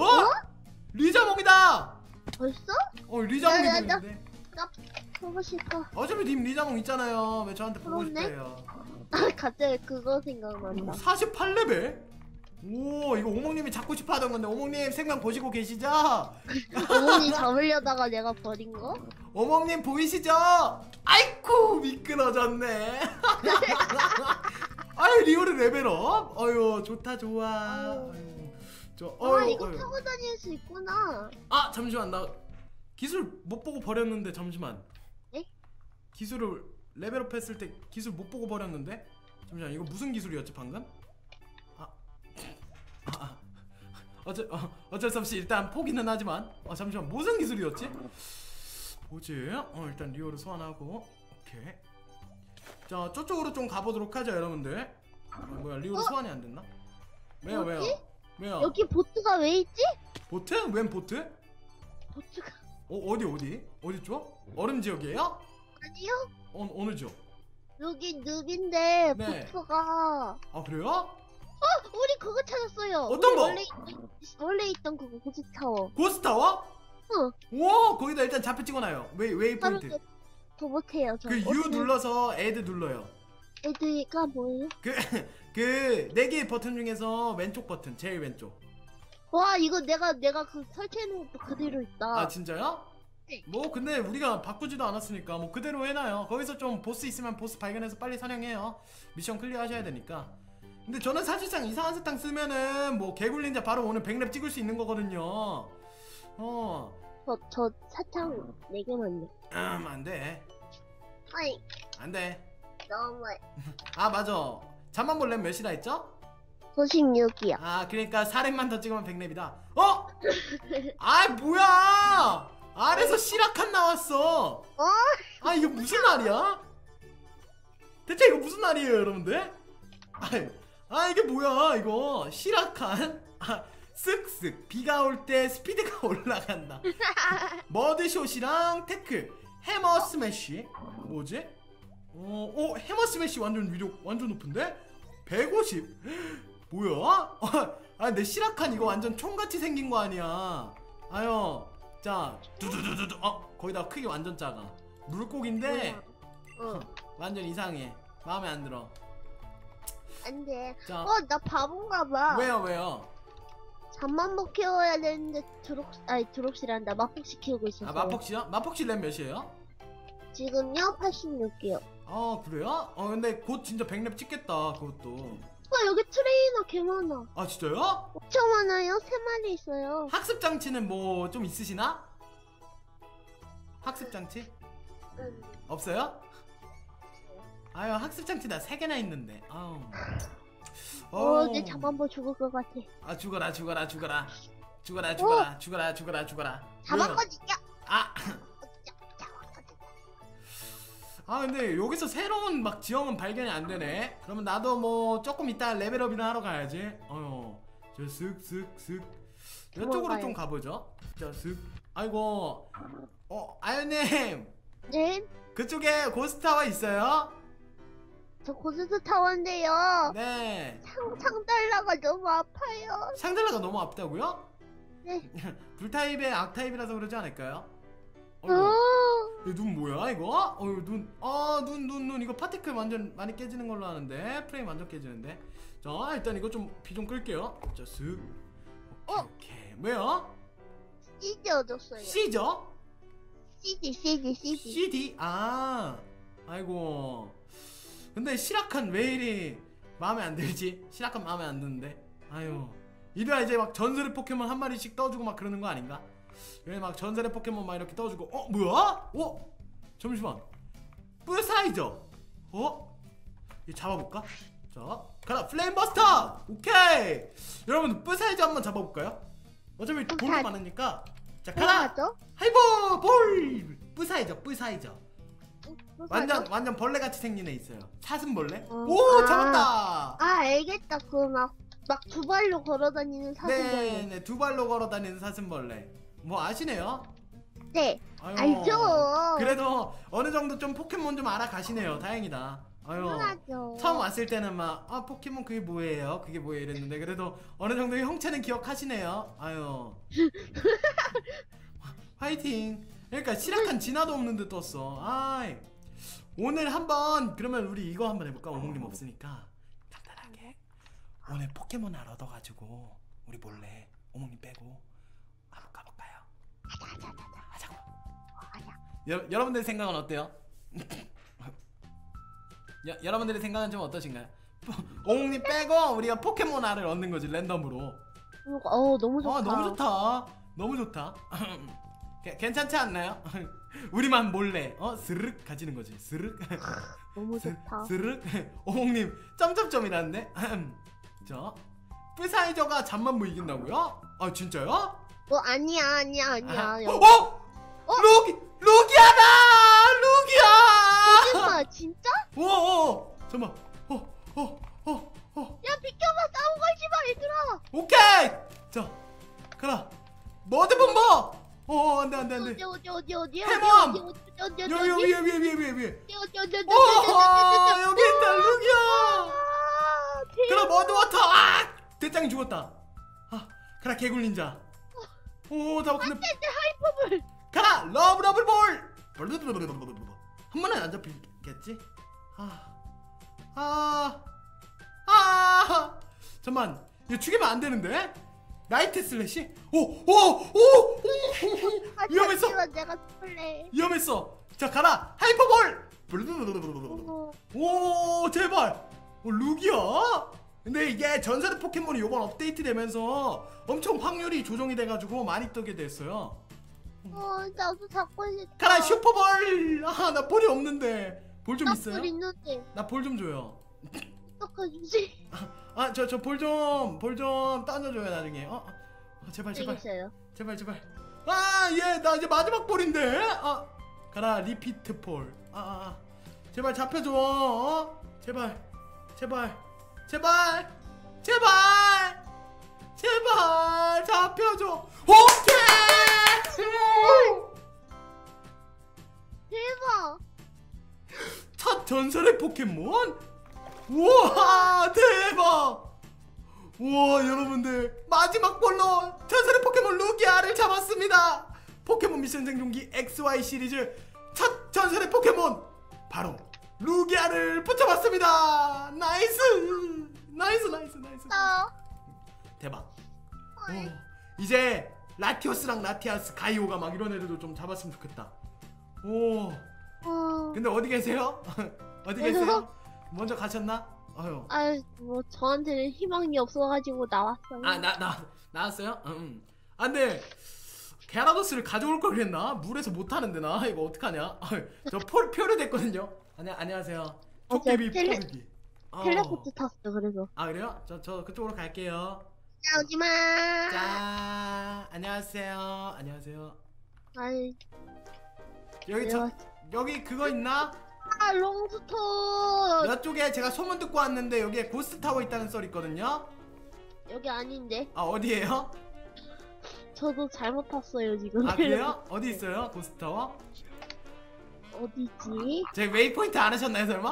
Speaker 1: 리자몽이다.
Speaker 2: 벌써?
Speaker 1: 어 리자몽이
Speaker 2: 야, 야, 나-
Speaker 1: 보이는데.
Speaker 2: 보고 싶어.
Speaker 1: 어차피 님 리자몽 있잖아요. 왜 저한테 보고
Speaker 2: 그렇네.
Speaker 1: 싶대요?
Speaker 2: 아 갑자기 그거 생각난다.
Speaker 1: 사십팔 레벨? 오, 이거 오목님이 잡고 싶어 하던 건데 오목님 생방 보시고 계시죠?
Speaker 2: 어머니 잡으려다가 내가 버린 거?
Speaker 1: 오목님 보이시죠? 아이쿠 미끄러졌네. 아유 리오르 레벨업. 어유 좋다 좋아. 아유, 저
Speaker 2: 아
Speaker 1: 어유,
Speaker 2: 이거
Speaker 1: 어유.
Speaker 2: 타고 다닐 수 있구나.
Speaker 1: 아 잠시만 나 기술 못 보고 버렸는데 잠시만.
Speaker 2: 네?
Speaker 1: 기술을 레벨업 했을 때 기술 못 보고 버렸는데 잠시만 이거 무슨 기술이었지 방금? 아, 아, 아. 어쩔 어, 어쩔 수 없이 일단 포기는 하지만 어 잠시만 무슨 기술이었지? 뭐지? 어 일단 리오를 소환하고 오케이. 자 저쪽으로 좀 가보도록 하죠 여러분들. 어, 뭐야 리오를
Speaker 2: 어?
Speaker 1: 소환이 안 됐나? 왜요
Speaker 2: 뭐지?
Speaker 1: 왜요? 왜요?
Speaker 2: 여기 보트가 왜 있지?
Speaker 1: 보트? 웬 보트?
Speaker 2: 보트가
Speaker 1: 어 어디 어디? 어디 쪽? 얼음 지역이에요?
Speaker 2: 아니요?
Speaker 1: 어 어느 지역?
Speaker 2: 여기 늪인데
Speaker 1: 네.
Speaker 2: 보트가
Speaker 1: 아 그래요?
Speaker 2: 어! 우리 그거 찾았어요.
Speaker 1: 어떤
Speaker 2: 우리
Speaker 1: 거?
Speaker 2: 원래, 있- 원래 있던 그거 고스타워.
Speaker 1: 고스타워?
Speaker 2: 응.
Speaker 1: 오 거기다 일단 좌표 찍어놔요. 웨이 웨이
Speaker 2: 바로
Speaker 1: 포인트.
Speaker 2: 더 못해요. 저
Speaker 1: 그 U
Speaker 2: 어떻게-
Speaker 1: 눌러서 애드 눌러요.
Speaker 2: 애들가 뭐예요?
Speaker 1: 그 그 네 개의 버튼 중에서 왼쪽 버튼 제일 왼쪽.
Speaker 2: 와 이거 내가 내가 그 설치해놓은 것도 그대로 있다.
Speaker 1: 아 진짜요?
Speaker 2: 네.
Speaker 1: 뭐 근데 우리가 바꾸지도 않았으니까 뭐 그대로 해놔요. 거기서 좀 보스 있으면 보스 발견해서 빨리 사냥해요. 미션 클리어 하셔야 되니까. 근데 저는 사실상 이상한 사탕 쓰면은 뭐 개굴린자 바로 오늘 백 렙 찍을 수 있는 거거든요. 어,
Speaker 2: 저, 저 사탕 네 개만요.
Speaker 1: 음 안돼
Speaker 2: 아이
Speaker 1: 안돼.
Speaker 2: 너무
Speaker 1: 아 맞아. 잠만 볼렘 몇이라 했죠?
Speaker 2: 구십육이요.
Speaker 1: 아 그러니까 사 렙만 더 찍으면 백 렙이다. 어? 아 뭐야? 아래서 시라칸 나왔어.
Speaker 2: 어?
Speaker 1: 아 이거 무슨 날이야? 대체 이거 무슨 날이에요 여러분들? 아, 아 이게 뭐야 이거 시라칸? 아 쓱쓱 비가 올 때 스피드가 올라간다. 머드숏이랑 태클 해머 스매시 뭐지? 어, 어 해머 스매시 완전 위력 완전 높은데? 백오십 뭐야? 아 내 시라칸 이거 완전 총같이 생긴 거 아니야. 아유 자 두두두두두 어 거기다 크기 완전 작아. 물고기인데
Speaker 2: 어.
Speaker 1: 완전 이상해. 마음에 안 들어.
Speaker 2: 안돼.
Speaker 1: 자
Speaker 2: 어 나 바본가 봐.
Speaker 1: 왜요 왜요?
Speaker 2: 잠만보 키워야 되는데 드롭 아니 드롭시란다. 마폭시 키우고 있었어.
Speaker 1: 아 마폭씨요? 마폭씨 램 몇이에요?
Speaker 2: 지금요 팔십육이요.
Speaker 1: 아 그래요? 어 근데 곧 진짜 백 렙 찍겠다 그것도.
Speaker 2: 와 여기 트레이너 개 많아.
Speaker 1: 아 진짜요?
Speaker 2: 엄청 많아요. 세 마리 있어요.
Speaker 1: 학습 장치는 뭐 좀 있으시나? 학습 장치?
Speaker 2: 응.
Speaker 1: 없어요? 아유 학습 장치 나 세 개나 있는데. 아우.
Speaker 2: 어, 내 잠만보 죽을 것 같아.
Speaker 1: 아 죽어라 죽어라 죽어라 죽어라 죽어라 죽어라 죽어라 죽어라.
Speaker 2: 잡았거든요.
Speaker 1: 아. 아 근데 여기서 새로운 막 지형은 발견이 안 되네. 그러면 나도 뭐 조금 이따 레벨업이나 하러 가야지. 어휴 저 슥슥슥 이쪽으로
Speaker 2: 뭐가요?
Speaker 1: 좀 가보죠. 자슥 아이고 어 아연님
Speaker 2: 네?
Speaker 1: 그쪽에 고스타워 있어요?
Speaker 2: 저 고스트 타워인데요.
Speaker 1: 네
Speaker 2: 상, 상달라가 너무 아파요.
Speaker 1: 샹들라가 너무 아프다고요?
Speaker 2: 네.
Speaker 1: 불타입의 악타입이라서 그러지 않을까요?
Speaker 2: 어.
Speaker 1: 어이구 얘눈 뭐야 이거? 어휴 눈아눈 눈 눈 이거 파티클 완전 많이 깨지는 걸로 아는데 프레임 완전 깨지는데. 자 일단 이거 좀 비 좀 끌게요. 자 슥 오케이,
Speaker 2: 어?
Speaker 1: 오케이 뭐야?
Speaker 2: 씨디 얻었어요.
Speaker 1: C죠?
Speaker 2: 씨디, 씨디, 씨디.
Speaker 1: 씨디? 아 아이고 근데 시라칸 왜 이리 마음에 안 들지? 시라칸 마음에 안 드는데 아유 이래야 이제 막 전설의 포켓몬 한 마리씩 떠주고 막 그러는 거 아닌가? 왜 막 전설의 포켓몬 막 이렇게 떠주고 어 뭐야? 어? 잠시만 뿌사이저 어? 이거 잡아볼까? 자 가라 플레임버스터 오케이 여러분 뿌사이저 한번 잡아볼까요? 어차피 볼이
Speaker 2: 자,
Speaker 1: 많으니까 자 가라
Speaker 2: 뭐하죠?
Speaker 1: 하이보 볼 뿌사이저 뿌사이저
Speaker 2: 뭐
Speaker 1: 완전
Speaker 2: 사죠?
Speaker 1: 완전 벌레같이 생긴 애 있어요. 사슴벌레?
Speaker 2: 어.
Speaker 1: 오
Speaker 2: 아.
Speaker 1: 잡았다.
Speaker 2: 아, 알겠다. 그 막, 막 두 발로 걸어다니는 사슴벌레.
Speaker 1: 네네 두 발로 걸어다니는 사슴벌레. 뭐 아시네요?
Speaker 2: 네.
Speaker 1: 아유,
Speaker 2: 알죠.
Speaker 1: 그래도 어느 정도 좀 포켓몬 좀 알아가시네요. 다행이다. 아유.
Speaker 2: 당연하죠.
Speaker 1: 처음 왔을 때는 막 아 포켓몬 그게 뭐예요? 그게 뭐예요? 이랬는데 그래도 어느 정도 형체는 기억하시네요. 아유. 화이팅. 그러니까 시락한 진화도 없는 듯 떴어. 아이. 오늘 한번 그러면 우리 이거 한번 해볼까? 오목님 없으니까 간단하게 오늘 포켓몬 알 얻어가지고 우리 몰래 오목님 빼고 한번 가볼까요?
Speaker 2: 하자 하자 하자
Speaker 1: 하자고.
Speaker 2: 어, 하자.
Speaker 1: 여, 여러분들의 생각은 어때요? 여, 여러분들의 생각은 좀 어떠신가요? 오목님 빼고 우리가 포켓몬 알을 얻는 거지, 랜덤으로.
Speaker 2: 어 너무 좋다.
Speaker 1: 아, 너무 좋다. 너무 좋다. 게- 괜찮지 않나요? 우리만 몰래 어 스르륵 가지는 거지. 스르륵.
Speaker 2: 너무
Speaker 1: 스-
Speaker 2: 좋다.
Speaker 1: 스르륵. 오목님 점점점이라는데. 저 프사이저가 잠만보 이긴다고요? 아 진짜요?
Speaker 2: 어 아니야 아니야 아니야.
Speaker 1: 아,
Speaker 2: 여-
Speaker 1: 어?
Speaker 2: 어?
Speaker 1: 루기 루기아다. 루기아.
Speaker 2: 거짓말 진짜?
Speaker 1: 오, 오, 잠만. 어, 어, 어, 어.
Speaker 2: 야 비켜봐 싸우고 가지마 얘들아.
Speaker 1: 오케이. 자, 가라. 머드 본버. 어, 어, 안돼, 안돼, 안돼.
Speaker 2: 어디 어디 어디 어디
Speaker 1: 해몬!
Speaker 2: 어디 어디 어디 어디
Speaker 1: 여기, 여기, 위에, 위에, 위에, 위에, 위에.
Speaker 2: 어디 어디 어디
Speaker 1: 오, 여기 있다, 루기아.
Speaker 2: 아,
Speaker 1: 그라 머드 워터. 아, 대장이 죽었다. 아, 가라 개굴 닌자. 오, 나 근데
Speaker 2: 내 하이퍼블.
Speaker 1: 가라 러브 러브 볼. 한 번에 안 잡히겠지? 아, 아, 아. 잠만, 이거 죽이면 안 되는데? 나이트 슬래시? 오, 오, 오, 오, 위험했어.
Speaker 2: 하지만 내가 술래.
Speaker 1: 위험했어. 자, 가라 하이퍼볼.
Speaker 2: 어,
Speaker 1: 오, 제발. 오, 루기야. 근데 이게 전설의 포켓몬이 요번 업데이트 되면서 엄청 확률이 조정이 돼가지고 많이 뜨게 됐어요.
Speaker 2: 어 나도 잡고 싶다.
Speaker 1: 가라 슈퍼볼. 아, 나 볼이 없는데. 볼 좀 있어요?
Speaker 2: 나볼 있는데
Speaker 1: 나 볼 좀 줘요.
Speaker 2: 어떡하지?
Speaker 1: 아, 저 저 볼 좀 볼 좀 따줘줘요 나중에. 어, 어 제발 제발
Speaker 2: 알겠어요.
Speaker 1: 제발 제발. 아, 얘 나 이제 마지막 볼인데. 아, 가라 리피트 볼. 아, 아, 아. 제발 잡혀줘. 어? 제발 제발 제발 제발 제발 잡혀줘. 오케이.
Speaker 2: 대박.
Speaker 1: 첫 전설의 포켓몬? 우와, 대박. 우와, 여러분들 마지막 볼로 전설의 포켓몬 루기아를 잡았습니다. 포켓몬 미션 생존기 엑스와이 시리즈 첫 전설의 포켓몬 바로 루기아를 붙여봤습니다. 나이스 나이스 나이스 나이스.
Speaker 2: 나.
Speaker 1: 대박. 오, 이제 라티오스랑 라티아스, 가이오가 막 이런 애들도 좀 잡았으면 좋겠다. 오,
Speaker 2: 어.
Speaker 1: 근데 어디 계세요? 어디 계세요? 먼저 가셨나? 아유.
Speaker 2: 아뭐 저한테는 희망이 없어가지고 나왔어요.
Speaker 1: 아, 나, 나, 나왔어요? 응. 아, 근데 게라도스를 가져올 걸 그랬나? 물에서 못 하는데 나 이거 어떡하냐? 아유, 저 포, 표류 됐거든요. 안녕, 안녕하세요. 토끼비
Speaker 2: 텔레-
Speaker 1: 포르기. 어.
Speaker 2: 텔레포트 탔어 그래서.
Speaker 1: 아, 그래요? 저, 저 그쪽으로 갈게요.
Speaker 2: 나오지마.
Speaker 1: 자, 안녕하세요. 안녕하세요.
Speaker 2: 아이
Speaker 1: 여기 저 여기 그거 있나?
Speaker 2: 아 롱스톤.
Speaker 1: 이쪽에 제가 소문 듣고 왔는데 여기에 고스트 타워 있다는 썰 있거든요.
Speaker 2: 여기 아닌데.
Speaker 1: 아, 어디에요?
Speaker 2: 저도 잘못 탔어요 지금.
Speaker 1: 아, 그래요? 어디 있어요? 고스트 타워?
Speaker 2: 어디지?
Speaker 1: 제 웨이포인트 안 하셨나요, 설마?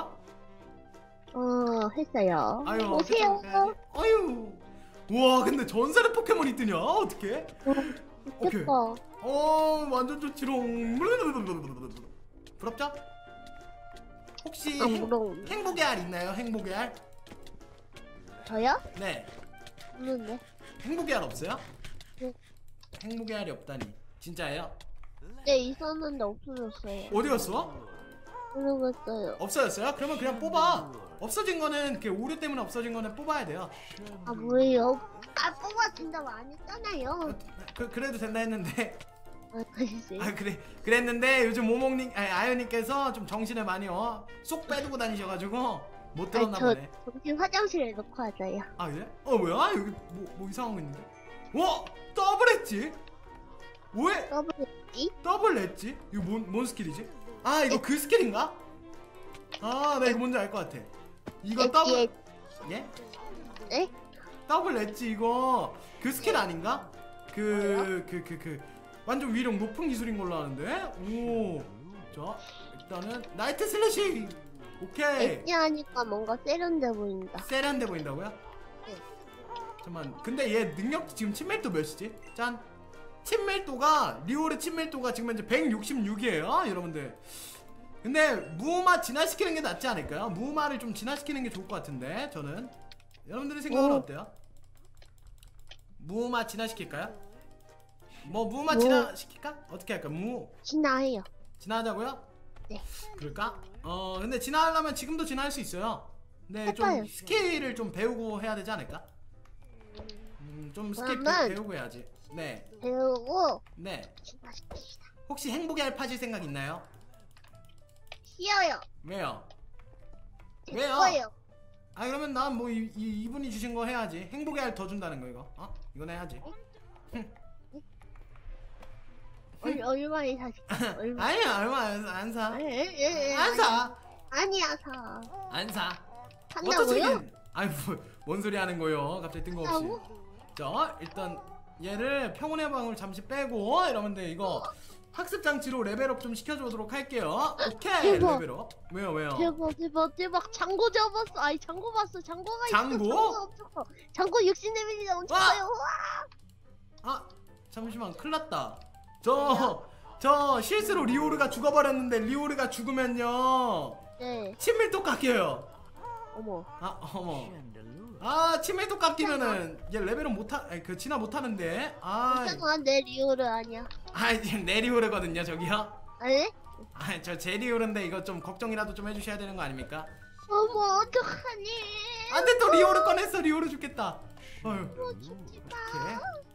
Speaker 2: 어 했어요.
Speaker 1: 아유,
Speaker 2: 오세요.
Speaker 1: 어떡해, 가야지. 아유. 우와, 근데 전설의 포켓몬이 뜨냐? 어떡해? 오케이.
Speaker 2: 됐다.
Speaker 1: 어, 완전 좋지롱. 부럽죠? 혹시
Speaker 2: 아
Speaker 1: 행,
Speaker 2: 무러운.
Speaker 1: 행복의 알 있나요? 행복의 알?
Speaker 2: 저요?
Speaker 1: 네.
Speaker 2: 없는데.
Speaker 1: 행복의 알 없어요?
Speaker 2: 네.
Speaker 1: 행복의 알이 없다니. 진짜예요?
Speaker 2: 네 있었는데 없어졌어요.
Speaker 1: 어디 갔어?
Speaker 2: 모르겠어요.
Speaker 1: 없어졌어요? 그러면 그냥 뽑아. 없어진 거는 그 오류 때문에 없어진 거는 뽑아야 돼요.
Speaker 2: 아 뭐예요? 아 뽑아준다고 안 했잖아요.
Speaker 1: 그 그래도 된다 했는데.
Speaker 2: 아 글쎄.
Speaker 1: 아, 그래 그랬는데 요즘 모몽님 아니 아연님께서 좀 정신을 많이 어 쏙 빼두고 다니셔가지고 못 들었나
Speaker 2: 저
Speaker 1: 보네.
Speaker 2: 정신 화장실에 놓고 하자요.
Speaker 1: 아, 그래? 어, 뭐야? 여기 뭐, 뭐 이상한 거 있는데? 와, 더블 엣지? 왜
Speaker 2: 더블했지?
Speaker 1: 더블 엣지? 이거 뭔, 뭔 스킬이지? 아, 이거 그 스킬인가? 아, 나 이거 뭔지 알 것 같아. 이거 더블 예?
Speaker 2: 네?
Speaker 1: 더블 엣지 이거 그 스킬 아닌가? 그 그 그 그 완전 위력 높은 기술인 걸로 아는데? 오, 자 일단은 나이트 슬래시. 오케이.
Speaker 2: 엣지 하니까 뭔가 세련돼 보인다.
Speaker 1: 세련돼 보인다고요?
Speaker 2: 네.
Speaker 1: 잠깐만, 근데 얘 능력 지금 친밀도 몇이지? 짠. 친밀도가 리오르 친밀도가 지금 현재 백육십육이에요 여러분들. 근데 무마 진화시키는 게 낫지 않을까요? 무마를 좀 진화시키는 게 좋을 것 같은데 저는. 여러분들의 생각은
Speaker 2: 오.
Speaker 1: 어때요? 무맛 진화시킬까요? 뭐 무맛
Speaker 2: 뭐.
Speaker 1: 진화시킬까? 어떻게 할까? 무
Speaker 2: 진화해요.
Speaker 1: 진화하자고요?
Speaker 2: 네.
Speaker 1: 그럴까? 어 근데 진화하려면 지금도 진화할 수 있어요. 근데 좀
Speaker 2: 해봐요.
Speaker 1: 스킬을 좀 배우고 해야 되지 않을까? 음, 좀 스킬 배,
Speaker 2: 그러면-
Speaker 1: 배우고 해야지. 네,
Speaker 2: 배우고
Speaker 1: 네.
Speaker 2: 진화시킵시다.
Speaker 1: 혹시 행복의 알 파실 생각 있나요?
Speaker 2: 싫어요.
Speaker 1: 왜요?
Speaker 2: 제
Speaker 1: 왜요?
Speaker 2: 거예요.
Speaker 1: 아 그러면 난 뭐 이, 이, 이분이 주신 거 해야지. 행복의 알 더 준다는 거 이거. 어? 이건 해야지.
Speaker 2: 얼, 얼마에 사실까? 얼마?
Speaker 1: 아니야 얼마 안, 안 사.
Speaker 2: 아니, 아니, 아니,
Speaker 1: 안 사.
Speaker 2: 아니야, 사.
Speaker 1: 안 사.
Speaker 2: 산다고요?
Speaker 1: 아이 뭐, 뭔 소리 하는 거요? 갑자기 뜬금없이.
Speaker 2: 산다고?
Speaker 1: 자 일단 얘를 평온의 방울 잠시 빼고 이러면 돼. 이거 학습 장치로 레벨업 좀 시켜주도록 할게요. 오케이
Speaker 2: 대박.
Speaker 1: 레벨업. 왜요 왜요?
Speaker 2: 대박, 대박, 대박. 장고 잡았어. 아니, 장고 봤어. 장고가
Speaker 1: 장고?
Speaker 2: 있어. 장고 엄청 커. 장고 육십 레벨이나 엄청
Speaker 1: 와!
Speaker 2: 커요. 우와.
Speaker 1: 아 잠시만 큰일났다. 저 저 실수로 리오르가 죽어버렸는데 리오르가 죽으면요
Speaker 2: 네.
Speaker 1: 친밀도 깎여요.
Speaker 2: 어머.
Speaker 1: 아 어머. 아 친밀도 깎이면은 얘 레벨은 못하 아니 그 진화 못하는데. 아
Speaker 2: 이상한 내 리오르 아니야.
Speaker 1: 아 이제 내리오르거든요 저기요.
Speaker 2: 아니?
Speaker 1: 아저 제리오르인데 이거 좀 걱정이라도 좀 해주셔야 되는 거 아닙니까?
Speaker 2: 어머, 어떡하니?
Speaker 1: 안돼 또 리오르 꺼냈어. 리오르 죽겠다. 어휴.
Speaker 2: 어, 죽지 마.
Speaker 1: 이렇게.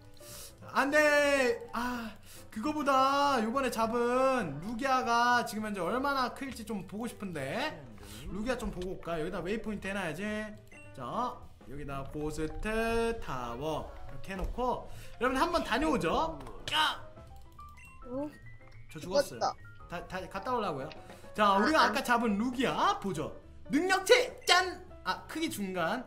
Speaker 1: 안돼. 아 그거보다 요번에 잡은 루기아가 지금 현재 얼마나 클지 좀 보고 싶은데. 루기아 좀 보고 올까? 여기다 웨이포인트 해놔야지. 자 여기다 고스트 타워 이렇게 해놓고 여러분 한번 다녀오죠. 야!
Speaker 2: 어?
Speaker 1: 저 죽었어요.
Speaker 2: 죽었어.
Speaker 1: 다, 다 갔다 오려고요. 자 우리가 아까 잡은 루기아 보죠. 능력치 짠! 아 크기 중간.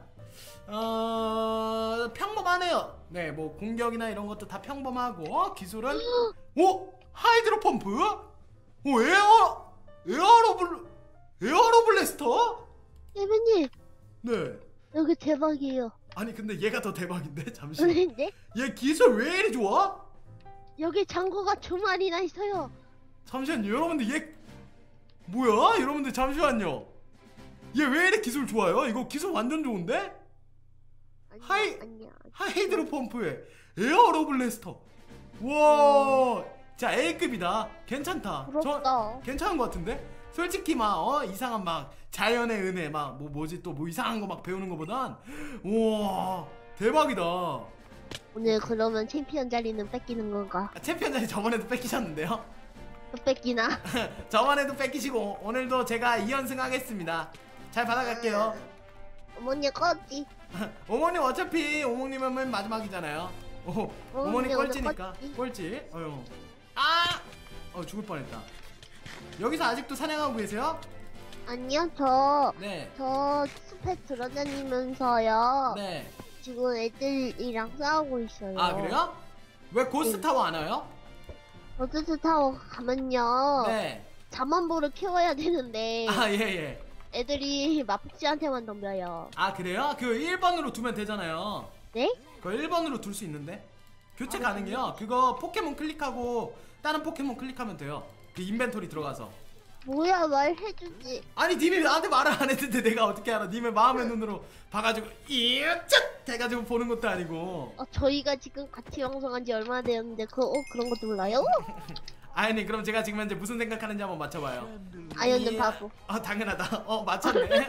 Speaker 1: 어 평범하네요. 네 뭐 공격이나 이런 것도 다 평범하고 기술은 오 하이드로 펌프, 오 에어 에어로블 에어로블래스터.
Speaker 2: 예배님,
Speaker 1: 네
Speaker 2: 여기 대박이에요.
Speaker 1: 아니 근데 얘가 더 대박인데 잠시.
Speaker 2: 그런데
Speaker 1: 얘 기술 왜 이리 좋아?
Speaker 2: 여기 장고가 두 마리나 있어요.
Speaker 1: 잠시만요 여러분들 얘 뭐야 여러분들 잠시만요. 얘 왜 이리 기술 좋아요? 이거 기술 완전 좋은데?
Speaker 2: 아니야,
Speaker 1: 하이-
Speaker 2: 아니야.
Speaker 1: 하이드로 펌프에 에어로 블래스터. 와, 자 A급이다. 괜찮다.
Speaker 2: 부럽다.
Speaker 1: 저 괜찮은 것 같은데? 솔직히 막 어 이상한 막 자연의 은혜 막 뭐 뭐지 또 뭐 이상한 거 막 배우는 거보단 우와 대박이다.
Speaker 2: 오늘 그러면 챔피언 자리는 뺏기는 건가?
Speaker 1: 아, 챔피언 자리 저번에도 뺏기셨는데요?
Speaker 2: 또 뺏기나?
Speaker 1: 저번에도 뺏기시고 오늘도 제가 이 연승 하겠습니다. 잘 받아갈게요.
Speaker 2: 어머니 껐지?
Speaker 1: 어머님 어차피 어머님은 맨 마지막이잖아요. 오, 어머니
Speaker 2: 근데 오늘
Speaker 1: 꼴찌니까
Speaker 2: 꼴찌.
Speaker 1: 꼴찌. 어휴. 아! 어 죽을 뻔했다. 여기서 아직도 사냥하고 계세요?
Speaker 2: 아니요, 저,
Speaker 1: 네.
Speaker 2: 저 숲에 돌아다니면서요.
Speaker 1: 네.
Speaker 2: 지금 애들이랑 싸우고 있어요.
Speaker 1: 아 그래요? 왜 고스트
Speaker 2: 네.
Speaker 1: 타워 안 와요?
Speaker 2: 버스트 타워 가면요.
Speaker 1: 네.
Speaker 2: 잠만보를 키워야 되는데
Speaker 1: 아 예 예.
Speaker 2: 애들이 마폭씨한테만 덤벼요.
Speaker 1: 아 그래요? 그 일 번으로 두면 되잖아요.
Speaker 2: 네?
Speaker 1: 그거 일 번으로 둘 수 있는데 교체
Speaker 2: 아,
Speaker 1: 가능해요. 그거 포켓몬 클릭하고 다른 포켓몬 클릭하면 돼요. 그 인벤토리 들어가서.
Speaker 2: 뭐야, 말해주지.
Speaker 1: 아니 님이 나한테 말을 안 했는데 내가 어떻게 알아? 님의 마음의 눈으로 봐가지고 이쯧 해가지고 보는 것도 아니고.
Speaker 2: 어, 저희가 지금 같이 방송한 지 얼마나 되었는데 그, 어, 그런 것도 몰라요?
Speaker 1: 아니 그럼 제가 지금 현재 무슨 생각하는지 한번 맞춰봐요.
Speaker 2: 아연은
Speaker 1: 이-
Speaker 2: 바보.
Speaker 1: 아 당연하다. 어 맞췄네.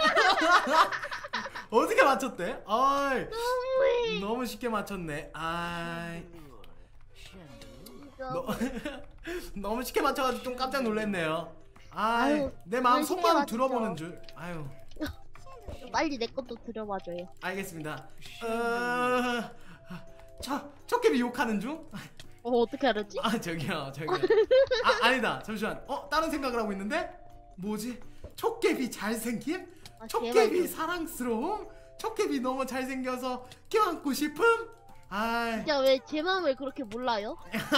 Speaker 1: 어떻게 맞췄대? 아이
Speaker 2: 너무해.
Speaker 1: 너무 쉽게 맞췄네. 아이 너, 너무 쉽게 맞춰가지고 좀 깜짝 놀랐네요. 아이
Speaker 2: 아유,
Speaker 1: 내 마음
Speaker 2: 왜 쉽게
Speaker 1: 속마음
Speaker 2: 맞췄죠?
Speaker 1: 들어보는 줄. 아유
Speaker 2: 빨리 내 것도 들어봐줘요.
Speaker 1: 알겠습니다. 어... 저 초깨비 욕하는 중?
Speaker 2: 어, 어떻게 알았지?
Speaker 1: 아 저기요 저기요. 아 아니다 잠시만. 어 다른 생각을 하고 있는데 뭐지? 초깨비 잘생김?
Speaker 2: 아,
Speaker 1: 초깨비
Speaker 2: 제발 좀.
Speaker 1: 사랑스러움? 초깨비 너무 잘생겨서 껴안고 싶음? 아이
Speaker 2: 진짜 왜 제 마음을 그렇게 몰라요?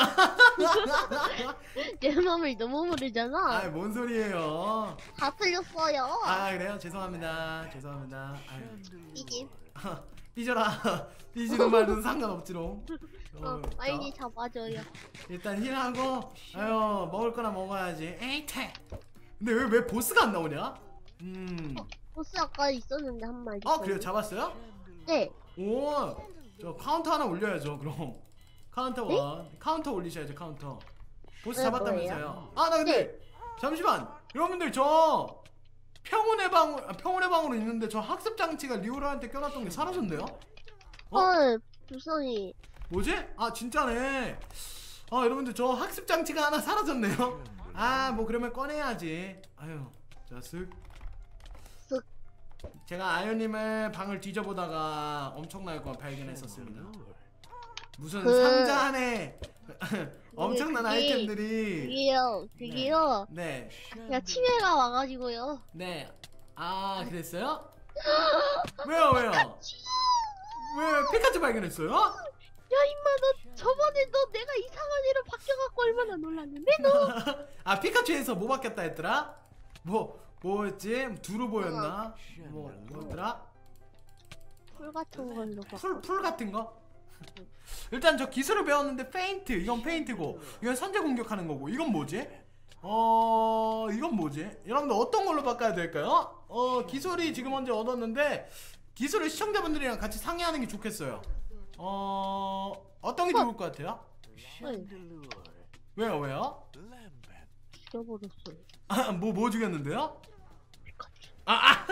Speaker 2: 제 마음을 너무 모르잖아.
Speaker 1: 아이 뭔 소리예요?
Speaker 2: 다 틀렸어요.
Speaker 1: 아 그래요? 죄송합니다 죄송합니다. 아유.
Speaker 2: 이게
Speaker 1: 삐져라. 삐지는 말도 상관없지롱.
Speaker 2: 어,
Speaker 1: 어,
Speaker 2: 빨리
Speaker 1: 자,
Speaker 2: 잡아줘요.
Speaker 1: 일단 힐하고 아유 먹을 거나 먹어야지. 에이태. 근데 왜 왜 보스가 안 나오냐? 음.
Speaker 2: 보스 아까 있었는데 한 마리.
Speaker 1: 어 그래요 잡았어요?
Speaker 2: 네.
Speaker 1: 오, 저 카운터 하나 올려야죠. 그럼 카운터
Speaker 2: 네?
Speaker 1: 원 카운터 올리셔야죠. 카운터 보스
Speaker 2: 네,
Speaker 1: 잡았다면서요. 아 나 근데 잠시만 여러분들 저 평온의 방 아, 평온의 방으로 있는데 저 학습 장치가 리오라한테 껴놨던 게 사라졌네요. 어?
Speaker 2: 헐, 불쌍해.
Speaker 1: 뭐지? 아 진짜네. 아 여러분들 저 학습 장치가 하나 사라졌네요. 아 뭐 그러면 꺼내야지. 아유 자쓱
Speaker 2: 쓱.
Speaker 1: 제가 아연님의 방을 뒤져보다가 엄청난 거 발견했었습니다. 무슨
Speaker 2: 그-
Speaker 1: 상자 안에 엄청난
Speaker 2: 그게-
Speaker 1: 아이템들이.
Speaker 2: 그게요, 그게요.
Speaker 1: 네,
Speaker 2: 그냥 치매가 와가지고요.
Speaker 1: 네. 아 그랬어요? 왜요, 왜요? 왜 피카츄 발견했어요?
Speaker 2: 야, 임마, 너 저번에 너 내가 이상한 애로 바뀌어갖고 얼마나 놀랐는데, 너?
Speaker 1: 아 피카츄에서 뭐 바뀌었다 했더라? 뭐 뭐였지? 두루보였나? 뭐 뭐였더라?
Speaker 2: 풀 같은 걸로 바꿔.
Speaker 1: 풀, 풀 같은 거? 일단 저 기술을 배웠는데 페인트 이건 페인트고 이건 선제 공격하는 거고 이건 뭐지? 어 이건 뭐지? 여러분들 어떤 걸로 바꿔야 될까요? 어 기술이 지금 현재 얻었는데 기술을 시청자분들이랑 같이 상의하는 게 좋겠어요. 어 어떤 게 좋을 것 같아요?
Speaker 2: 헐,
Speaker 1: 왜요 왜요?
Speaker 2: 죽여버렸어요.
Speaker 1: 아뭐뭐 뭐 죽였는데요?
Speaker 2: 피카츄.
Speaker 1: 아, 아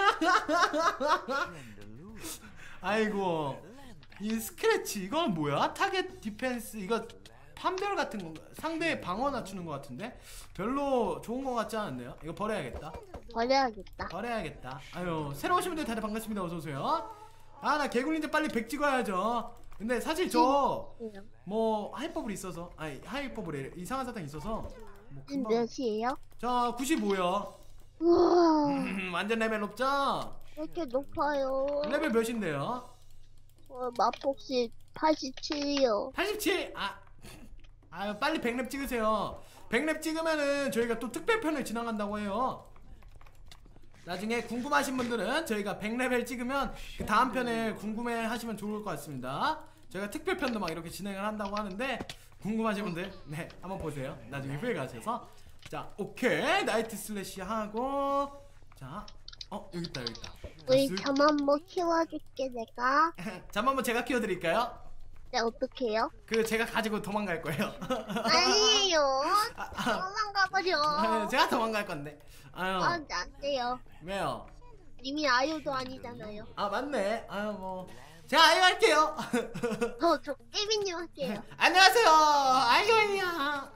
Speaker 1: 아이고 이 스크래치 이건 뭐야? 타겟 디펜스 이거 판별 같은 건가? 상대의 방어 낮추는 것 같은데 별로 좋은 것 같지 않은데요? 이거 버려야겠다.
Speaker 2: 버려야겠다.
Speaker 1: 버려야겠다. 아유 새로 오신 분들 다들 반갑습니다. 어서 오세요. 아 나 개굴린데 빨리 백 찍어야죠. 근데 사실 저 뭐 하이퍼블이 있어서 아니 하이퍼블이 이상한 사탕 있어서 뭐
Speaker 2: 지금
Speaker 1: 금방.
Speaker 2: 몇이에요?
Speaker 1: 자 구십오요.
Speaker 2: 우와,
Speaker 1: 음, 완전 레벨 높죠?
Speaker 2: 왜 이렇게 높아요?
Speaker 1: 레벨 몇인데요?
Speaker 2: 어, 마폭시 팔십칠이요.
Speaker 1: 팔십칠. 아, 아유 빨리 백 렙 찍으세요. 백 렙 찍으면은 저희가 또 특별편을 진행한다고 해요. 나중에 궁금하신 분들은 저희가 백 레벨 찍으면 그 다음 편을 궁금해 하시면 좋을 것 같습니다. 저희가 특별편도 막 이렇게 진행을 한다고 하는데 궁금하신 분들 네 한번 보세요. 나중에 후에 가셔서. 자 오케이 나이트 슬래시 하고 자 어 여기 있다 여기 있다.
Speaker 2: 우리 잠 한번 키워줄게 내가.
Speaker 1: 잠깐만 제가 키워드릴까요?
Speaker 2: 네, 어떡해요?
Speaker 1: 그 제가 가지고 도망갈 거예요.
Speaker 2: 아니에요.
Speaker 1: 아, 아,
Speaker 2: 도망가버려.
Speaker 1: 아, 제가 도망갈 건데. 아유
Speaker 2: 아, 안 돼요.
Speaker 1: 왜요?
Speaker 2: 님이 아유도 아니잖아요.
Speaker 1: 아 맞네. 아유 뭐 제가 아유 할게요.
Speaker 2: 저, 저 깨비님 할게요.
Speaker 1: 안녕하세요. 아유야.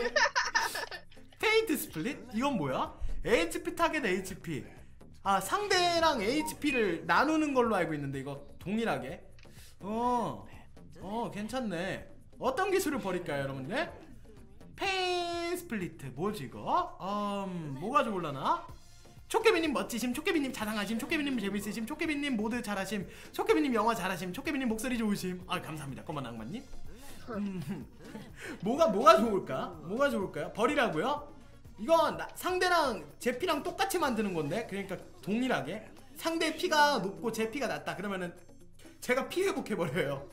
Speaker 1: 페인트 스플릿? 이건 뭐야? 에이치피 타겟 에이치피. 아 상대랑 에이치피를 나누는 걸로 알고 있는데 이거 동일하게. 어, 어 괜찮네. 어떤 기술을 버릴까요, 여러분들? 페인 스플리트 뭐지 이거? 음 뭐가 좋을라나? 촉개비님 멋지심, 촉개비님 자상하심, 촉개비님 재밌으심, 촉개비님 모두 잘하심, 촉개비님 영화 잘하심, 촉개비님 목소리 좋으심. 아 감사합니다 꼬만 악마님. 음, 뭐가 뭐가 좋을까? 뭐가 좋을까요? 버리라고요? 이건 나, 상대랑 제 피랑 똑같이 만드는 건데 그러니까 동일하게 상대 피가 높고 제 피가 낮다 그러면은 제가 피 회복해버려요.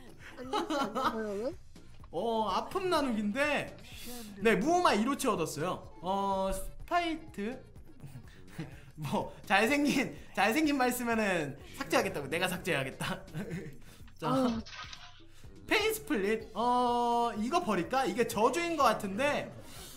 Speaker 2: 저는
Speaker 1: 어 아픔 나누기인데 네 무호마 이로치 얻었어요. 어 스파이트 뭐 잘생긴 잘생긴 말 쓰면은 삭제하겠다고 내가 삭제해야겠다. 자
Speaker 2: 아,
Speaker 1: 페인 스플릿 어 이거 버릴까? 이게 저주인 것 같은데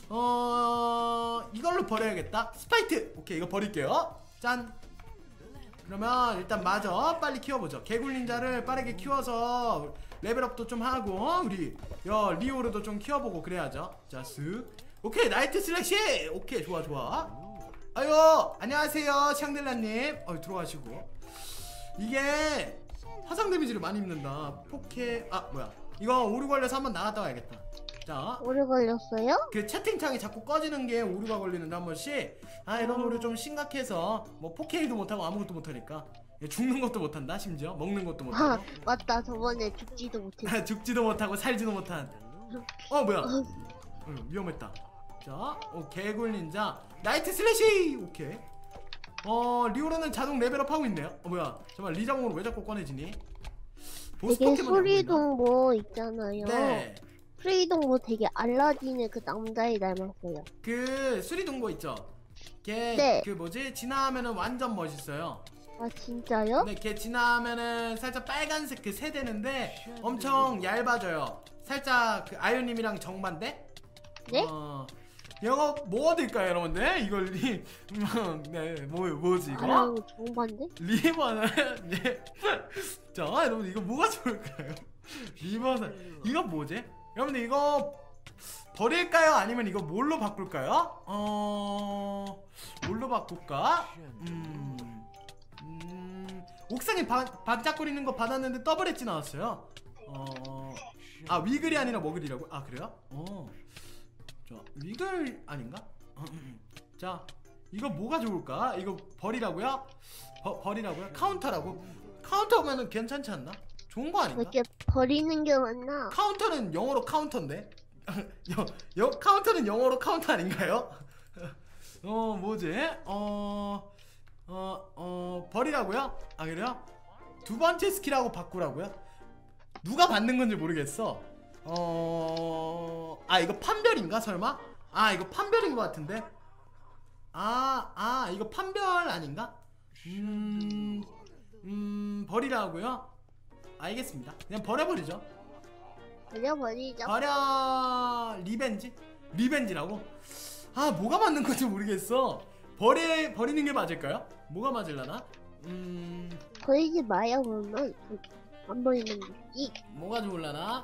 Speaker 1: 어 이걸로 버려야겠다. 스파이트 오케이 이거 버릴게요. 짠. 그러면 일단 마저 빨리 키워보죠. 개굴린자를 빠르게 키워서 레벨업도 좀 하고 우리 야 리오르도 좀 키워보고 그래야죠. 자 쓱 오케이 나이트 슬래시 오케이 좋아 좋아. 아유 안녕하세요 샹들라님. 어 들어가시고 이게 화상 데미지를 많이 입는다. 포켓 아 뭐야 이거 오류 걸려서 한번 나갔다 와야겠다. 자
Speaker 2: 오래 걸렸어요?
Speaker 1: 그 채팅창이 자꾸 꺼지는 게 오류가 걸리는데 한 번씩 아 이런 오류 좀 심각해서 뭐 포켓도 못하고 아무것도 못하니까 죽는 것도 못한다. 심지어 먹는 것도
Speaker 2: 아,
Speaker 1: 못하고
Speaker 2: 맞다. 저번에 죽지도 못했어.
Speaker 1: 죽지도 못하고 살지도 못한. 어 뭐야 어, 위험했다. 자 어, 개굴린자 나이트 슬래시 오케이. 어 리오르는 자동 레벨업 하고 있네요. 어 뭐야 잠깐 리자몽으로 왜 자꾸 꺼내지니? 보스
Speaker 2: 되게
Speaker 1: 포켓몬이 안 보인다.
Speaker 2: 소리동뭐 있잖아요.
Speaker 1: 네.
Speaker 2: 프리동뭐 되게 알라딘의 그 남자애 닮았어요.
Speaker 1: 그 수리동고 있죠? 걔
Speaker 2: 네.
Speaker 1: 그 뭐지? 지나면은 완전 멋있어요.
Speaker 2: 아 진짜요?
Speaker 1: 근데 걔 지나면은 살짝 빨간색 그 새되는데 엄청 얇아져요. 살짝 그 아유님이랑 정반대?
Speaker 2: 네?
Speaker 1: 어, 이거 뭐 얻을까요 여러분들? 이걸 리... 네, 뭐, 뭐지 이거?
Speaker 2: 나랑 정반대?
Speaker 1: 리버는 네. 자 여러분 이거 뭐가 좋을까요? 리버는 이거 뭐지? 여러분들 이거 버릴까요? 아니면 이거 뭘로 바꿀까요? 어... 뭘로 바꿀까? 음... 음... 옥상에 바, 반짝거리는 거 받았는데 더블 엣지 나왔어요. 어... 아 위글이 아니라 머글이라고? 아 그래요? 어... 자 위글 아닌가? 자 이거 뭐가 좋을까? 이거 버리라고요? 버, 버리라고요? 카운터라고? 카운터면은 괜찮지 않나? 좋은 거
Speaker 2: 왜
Speaker 1: 아닌가?
Speaker 2: 이렇게 버리는 게 많나?
Speaker 1: 카운터는 영어로 카운터인데? 여, 여, 카운터는 영어로 카운터 아닌가요? 어 뭐지? 어... 어... 어... 버리라고요? 아 그래요? 두 번째 스킬하고 바꾸라고요? 누가 받는 건지 모르겠어. 어... 아 이거 판별인가 설마? 아 이거 판별인 것 같은데? 아... 아 이거 판별 아닌가? 음... 음... 버리라고요? 알겠습니다. 그냥 버려버리죠.
Speaker 2: 버려버리죠.
Speaker 1: 버려... 리벤지? 리벤지라고? 아 뭐가 맞는 건지 모르겠어. 버리... 버리는 게 맞을까요? 뭐가 맞을라나? 음...
Speaker 2: 버리지 마요 그러면. 안 버리는 거지.
Speaker 1: 뭐가 좋을라나?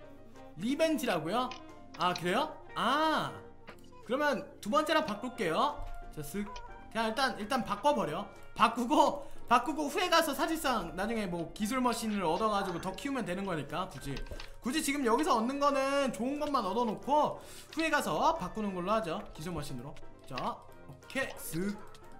Speaker 1: 리벤지라고요? 아 그래요? 아 그러면 두 번째랑 바꿀게요. 자 쓱 그냥 일단 일단 바꿔버려. 바꾸고 바꾸고 후에 가서 사실상 나중에 뭐 기술 머신을 얻어가지고 더 키우면 되는 거니까 굳이 굳이 지금 여기서 얻는 거는 좋은 것만 얻어놓고 후에 가서 바꾸는 걸로 하죠. 기술 머신으로. 자 오케이 쓱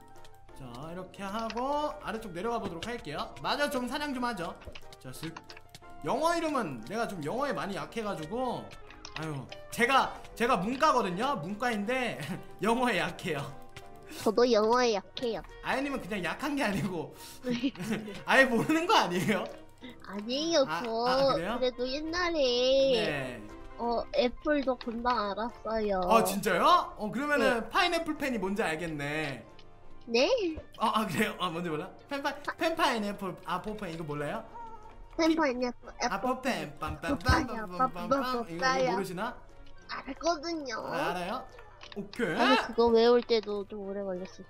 Speaker 1: 자 이렇게 하고 아래쪽 내려가 보도록 할게요. 마저 좀 사냥 좀 하죠. 자 쓱 영어 이름은 내가 좀 영어에 많이 약해가지고 아유 제가 제가 문과거든요. 문과인데 영어에 약해요.
Speaker 2: 저도 영어에 약해요.
Speaker 1: 아유님은 그냥 약한 게 아니고 아예 모르는 거 아니에요?
Speaker 2: 아니에요
Speaker 1: 아,
Speaker 2: 저.
Speaker 1: 아, 그래요?
Speaker 2: 그래도 옛날에
Speaker 1: 네.
Speaker 2: 어 애플도 금방 알았어요.
Speaker 1: 아 진짜요? 어 그러면은 파인애플 펜이 뭔지 알겠네.
Speaker 2: 네?
Speaker 1: 아, 아 그래요? 아 뭔지 몰라? 펜파 펜파인애플 아포펜 이거 몰라요?
Speaker 2: 펜파인애플 애플
Speaker 1: 아포펜 빰빰빰빰빰빰 이거, 이거 모르시나?
Speaker 2: 알거든요.
Speaker 1: 아, 알아요? 오케이.
Speaker 2: 근데 그거 외울 때도 좀 오래 걸렸어요.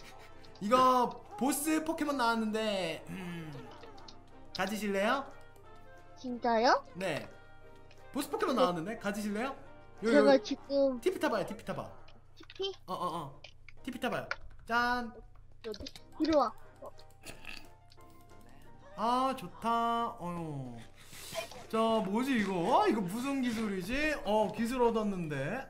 Speaker 1: 이거 보스 포켓몬 나왔는데 음, 가지실래요?
Speaker 2: 진짜요?
Speaker 1: 네. 보스 포켓몬 나왔는데 가지실래요? 요,
Speaker 2: 제가
Speaker 1: 요,
Speaker 2: 지금
Speaker 1: 티피 타봐요. 티피 타봐.
Speaker 2: 티피
Speaker 1: 어어어 어, 어. 티피 타봐요. 짠.
Speaker 2: 어디? 이리 와.
Speaker 1: 아 좋다. 어휴. 자 뭐지 이거? 어, 이거 무슨 기술이지? 어 기술 얻었는데.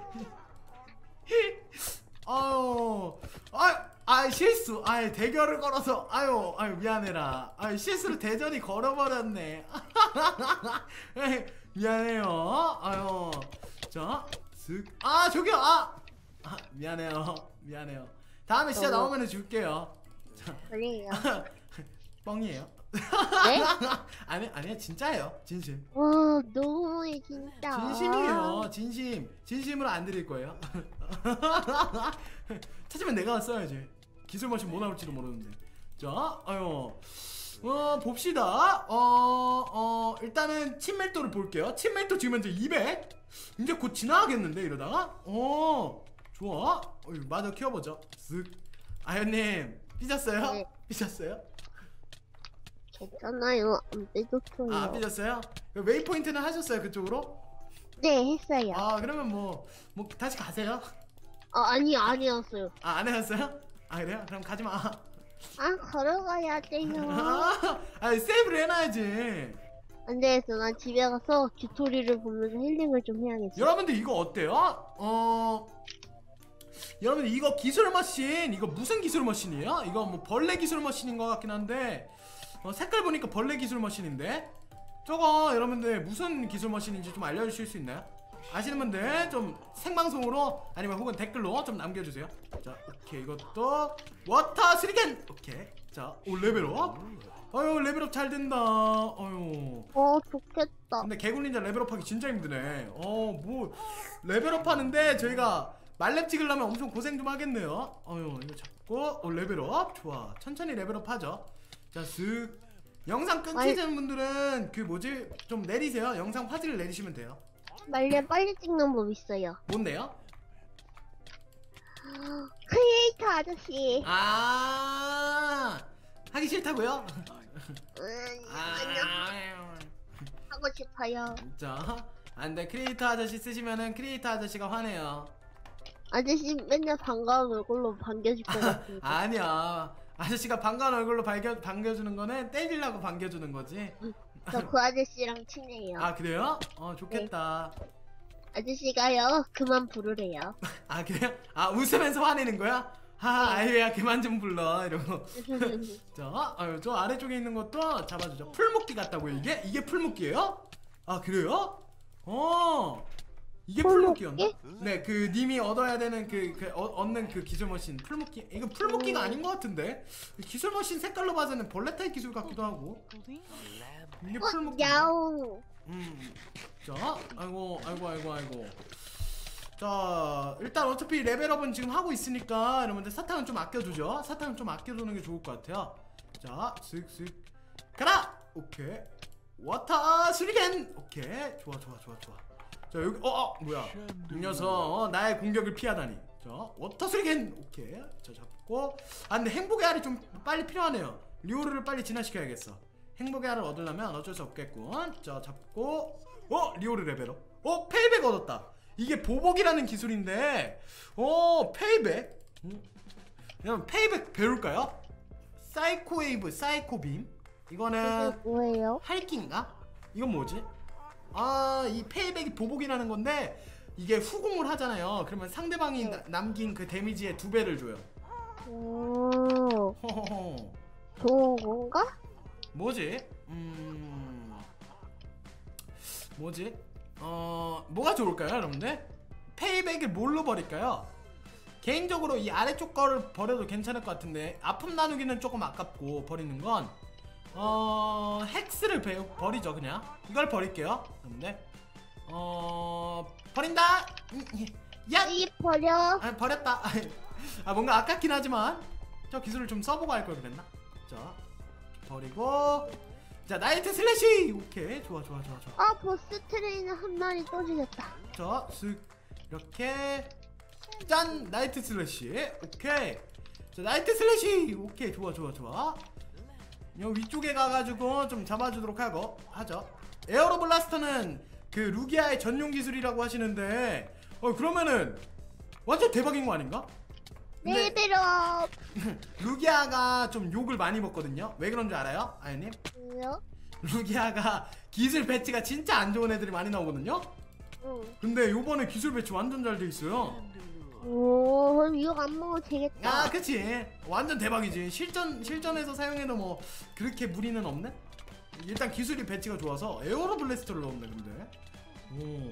Speaker 1: 아유. 아, 아 실수. 아 대결을 걸어서. 아유, 아유 미안해라. 아 실수로 대전이 걸어버렸네. 에이, 미안해요. 아유. 자, 슥. 아 저기요. 아, 아 미안해요. 미안해요. 다음에 진짜
Speaker 2: 어.
Speaker 1: 나오면은 줄게요.
Speaker 2: 그래요.
Speaker 1: 뻥이에요.
Speaker 2: 네?
Speaker 1: 아니 아니야 진짜예요. 진심.
Speaker 2: 와 너무해 진짜.
Speaker 1: 진심이에요. 진심. 진심으로 안 드릴 거예요. 찾으면 내가 써야지. 기술 머신 뭐 나올지도 모르는데. 자, 아유. 어, 봅시다. 어, 어, 일단은 친밀도를 볼게요. 친밀도 지금 현재 이백. 이제 곧 지나가겠는데 이러다가. 어, 좋아. 어, 마저 키워보죠. 쓱. 아연님, 삐졌어요?
Speaker 2: 네.
Speaker 1: 삐졌어요?
Speaker 2: 괜찮아요. 안 빼줬어요.
Speaker 1: 아, 삐졌어요? 웨이포인트는 하셨어요 그쪽으로?
Speaker 2: 네 했어요.
Speaker 1: 아, 그러면 뭐, 뭐 다시 가세요.
Speaker 2: 어, 아니 아니었어요.
Speaker 1: 아, 안 해봤어요? 아, 그래요? 그럼 가지 마.
Speaker 2: 아 걸어가야 돼요.
Speaker 1: 아, 아니, 세이브를 해놔야지.
Speaker 2: 안 되겠어. 난 집에 가서 튜토리얼을 보면서 힐링을 좀 해야겠어.
Speaker 1: 여러분들 이거 어때요? 어, 여러분들 이거 기술 머신, 이거 무슨 기술 머신이에요? 이거 뭐 벌레 기술 머신인 것 같긴 한데, 어, 색깔 보니까 벌레 기술 머신인데, 저거 여러분들 무슨 기술 머신인지 좀 알려주실 수 있나요? 아시는 분들 좀 생방송으로 아니면 혹은 댓글로 좀 남겨주세요. 자, 오케이 이것도 워터 스리겐. 오케이. 자, 오 레벨업. 아유 레벨업 잘 된다. 아유.
Speaker 2: 어 좋겠다.
Speaker 1: 근데 개굴 닌자 레벨업하기 진짜 힘드네. 어 뭐 레벨업 하는데 저희가 말렙 찍으려면 엄청 고생 좀 하겠네요. 어휴 이거 잡고 어, 레벨업 좋아. 천천히 레벨업 하죠. 자 쓱. 영상 끊기는 분들은 그 뭐지 좀 내리세요. 영상 화질을 내리시면 돼요.
Speaker 2: 말려 빨리 찍는 법 있어요.
Speaker 1: 뭔데요?
Speaker 2: 크리에이터 아저씨.
Speaker 1: 아 하기 싫다고요?
Speaker 2: 음, 아니요.
Speaker 1: 아
Speaker 2: 하고 싶어요.
Speaker 1: 자 안돼 크리에이터 아저씨 쓰시면은 크리에이터 아저씨가 화내요.
Speaker 2: 아저씨 맨날 반가운 얼굴로 반겨줄 것 같아요.
Speaker 1: 아니야 아저씨가 반가운 얼굴로 반겨, 반겨주는 거는 때리려고 반겨주는 거지.
Speaker 2: 저 그 아저씨랑 친해요.
Speaker 1: 아 그래요? 어 좋겠다.
Speaker 2: 아저씨가요 그만 부르래요.
Speaker 1: 아 그래요? 아 웃으면서 화내는 거야? 하 아유야 그만 좀 불러 이러고. 자 아유 저 아래쪽에 있는 것도 잡아주죠. 풀묶기 같다고요 이게? 이게 풀묶기예요? 아 그래요? 어 이게 풀묶기였나? 네 그 님이 얻어야 되는 그, 그 어, 얻는 그 기술 머신 풀묶기. 이거 풀묶기가 아닌 것 같은데 기술 머신 색깔로 봐서는 벌레 타입 기술 같기도 하고. 이게
Speaker 2: 어,
Speaker 1: 풀묶기.
Speaker 2: 야옹.
Speaker 1: 음. 자, 아이고, 아이고, 아이고, 아이고. 자, 일단 어차피 레벨업은 지금 하고 있으니까 여러분들 사탕은 좀 아껴두죠. 사탕은 좀 아껴두는 게 좋을 것 같아요. 자, 슥슥 가라. 오케이. 워터 수리겐. 오케이. 좋아, 좋아, 좋아, 좋아. 자, 여기 어, 어 뭐야? 이 녀석 어, 나의 공격을 피하다니. 자, 워터 수리겐. 오케이. 자, 잡고. 아, 근데 행복의 알이 좀 빨리 필요하네요. 리오르를 빨리 진화시켜야겠어. 행복의 알을 얻으려면 어쩔 수 없겠군. 자 잡고 어 리오르 레벨업. 어 페이백 얻었다. 이게 보복이라는 기술인데 어 페이백. 음. 여러분 페이백 배울까요? 사이코 웨이브 사이코 빔. 이거는
Speaker 2: 이게 뭐예요?
Speaker 1: 할기인가? 이건 뭐지? 아 이 페이백이 보복이라는 건데 이게 후공을 하잖아요. 그러면 상대방이
Speaker 2: 네.
Speaker 1: 나, 남긴 그 데미지의 두 배를 줘요.
Speaker 2: 오,
Speaker 1: 호호호.
Speaker 2: 좋은 건가?
Speaker 1: 뭐지? 음... 뭐지? 어... 뭐가 좋을까요 여러분들? 페이백을 뭘로 버릴까요? 개인적으로 이 아래쪽 거를 버려도 괜찮을 것 같은데 아픔 나누기는 조금 아깝고 버리는 건 어... 헥스를 배, 버리죠 그냥. 이걸 버릴게요 여러분들. 어... 버린다! 야!
Speaker 2: 이 버려.
Speaker 1: 아 버렸다. 아 뭔가 아깝긴 하지만 저 기술을 좀 써보고 할 걸 그랬나? 자 버리고 자 나이트 슬래시. 오케이 좋아 좋아 좋아 좋아.
Speaker 2: 아 보스 트레이너 한 마리 또 죽였다.
Speaker 1: 자 쓱 이렇게 짠 나이트 슬래시. 오케이 자 나이트 슬래시. 오케이 좋아 좋아 좋아. 여기 위쪽에 가가지고 좀 잡아주도록 하고 하죠. 에어로 블라스터는 그 루기아의 전용 기술이라고 하시는데 어 그러면은 완전 대박인 거 아닌가? 근데
Speaker 2: 레벨업.
Speaker 1: 루기아가 좀 욕을 많이 먹거든요. 왜 그런 줄 알아요? 아유님?
Speaker 2: 왜요?
Speaker 1: 루기아가 기술 배치가 진짜 안 좋은 애들이 많이 나오거든요.
Speaker 2: 응.
Speaker 1: 근데 요번에 기술 배치 완전 잘 돼 있어요.
Speaker 2: 오, 그럼 이거 안 먹어도 되겠다.
Speaker 1: 아 그치 완전 대박이지. 실전, 실전에서 사용해도 뭐 그렇게 무리는 없네. 일단 기술이 배치가 좋아서 에어로 블래스터를 넣었네. 근데 오.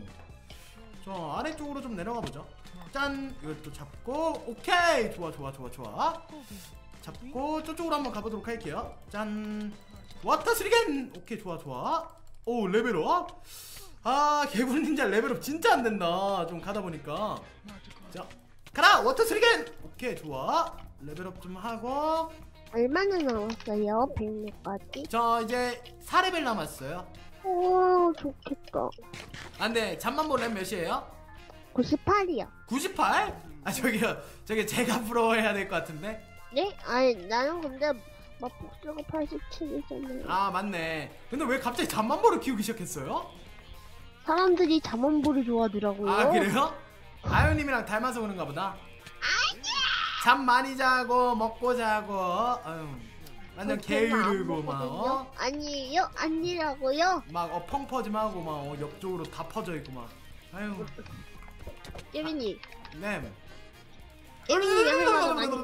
Speaker 1: 자 아래쪽으로 좀 내려가 보죠. 짠 이것도 잡고 오케이 좋아 좋아 좋아 좋아. 잡고 저쪽으로 한번 가보도록 할게요. 짠 워터 스리겐. 오케이 좋아 좋아. 오 레벨업. 아 개구리 닌자 레벨업 진짜 안된다. 좀 가다보니까. 자 가라 워터 스리겐. 오케이 좋아. 레벨업 좀 하고.
Speaker 2: 얼마나 남았어요? 백 레까지?
Speaker 1: 저 이제 사 레벨 남았어요.
Speaker 2: 오, 좋겠다.
Speaker 1: 아 근데 잠만보 랩 몇이에요?
Speaker 2: 구십팔이요.
Speaker 1: 구십팔? 아 저기요 저기 제가 부러워해야 될 것 같은데.
Speaker 2: 네? 아니, 나는 근데 막 복수가 팔십칠이잖아요.
Speaker 1: 아 맞네. 근데 왜 갑자기 잠만보를 키우기 시작했어요?
Speaker 2: 사람들이 잠만보를 좋아하더라고요.
Speaker 1: 아 그래요? 아유님이랑 닮아서 그런가 보다. 잠 많이 자고 먹고 자고 아유 완전 게으르고 막 어?
Speaker 2: 아니에요? 아니라고요?
Speaker 1: 막 어, 펑퍼짐하고 막 어, 옆쪽으로 다 퍼져 있고 막 아유
Speaker 2: 예민이.
Speaker 1: 네.
Speaker 2: 예민이가 할 말은 많이.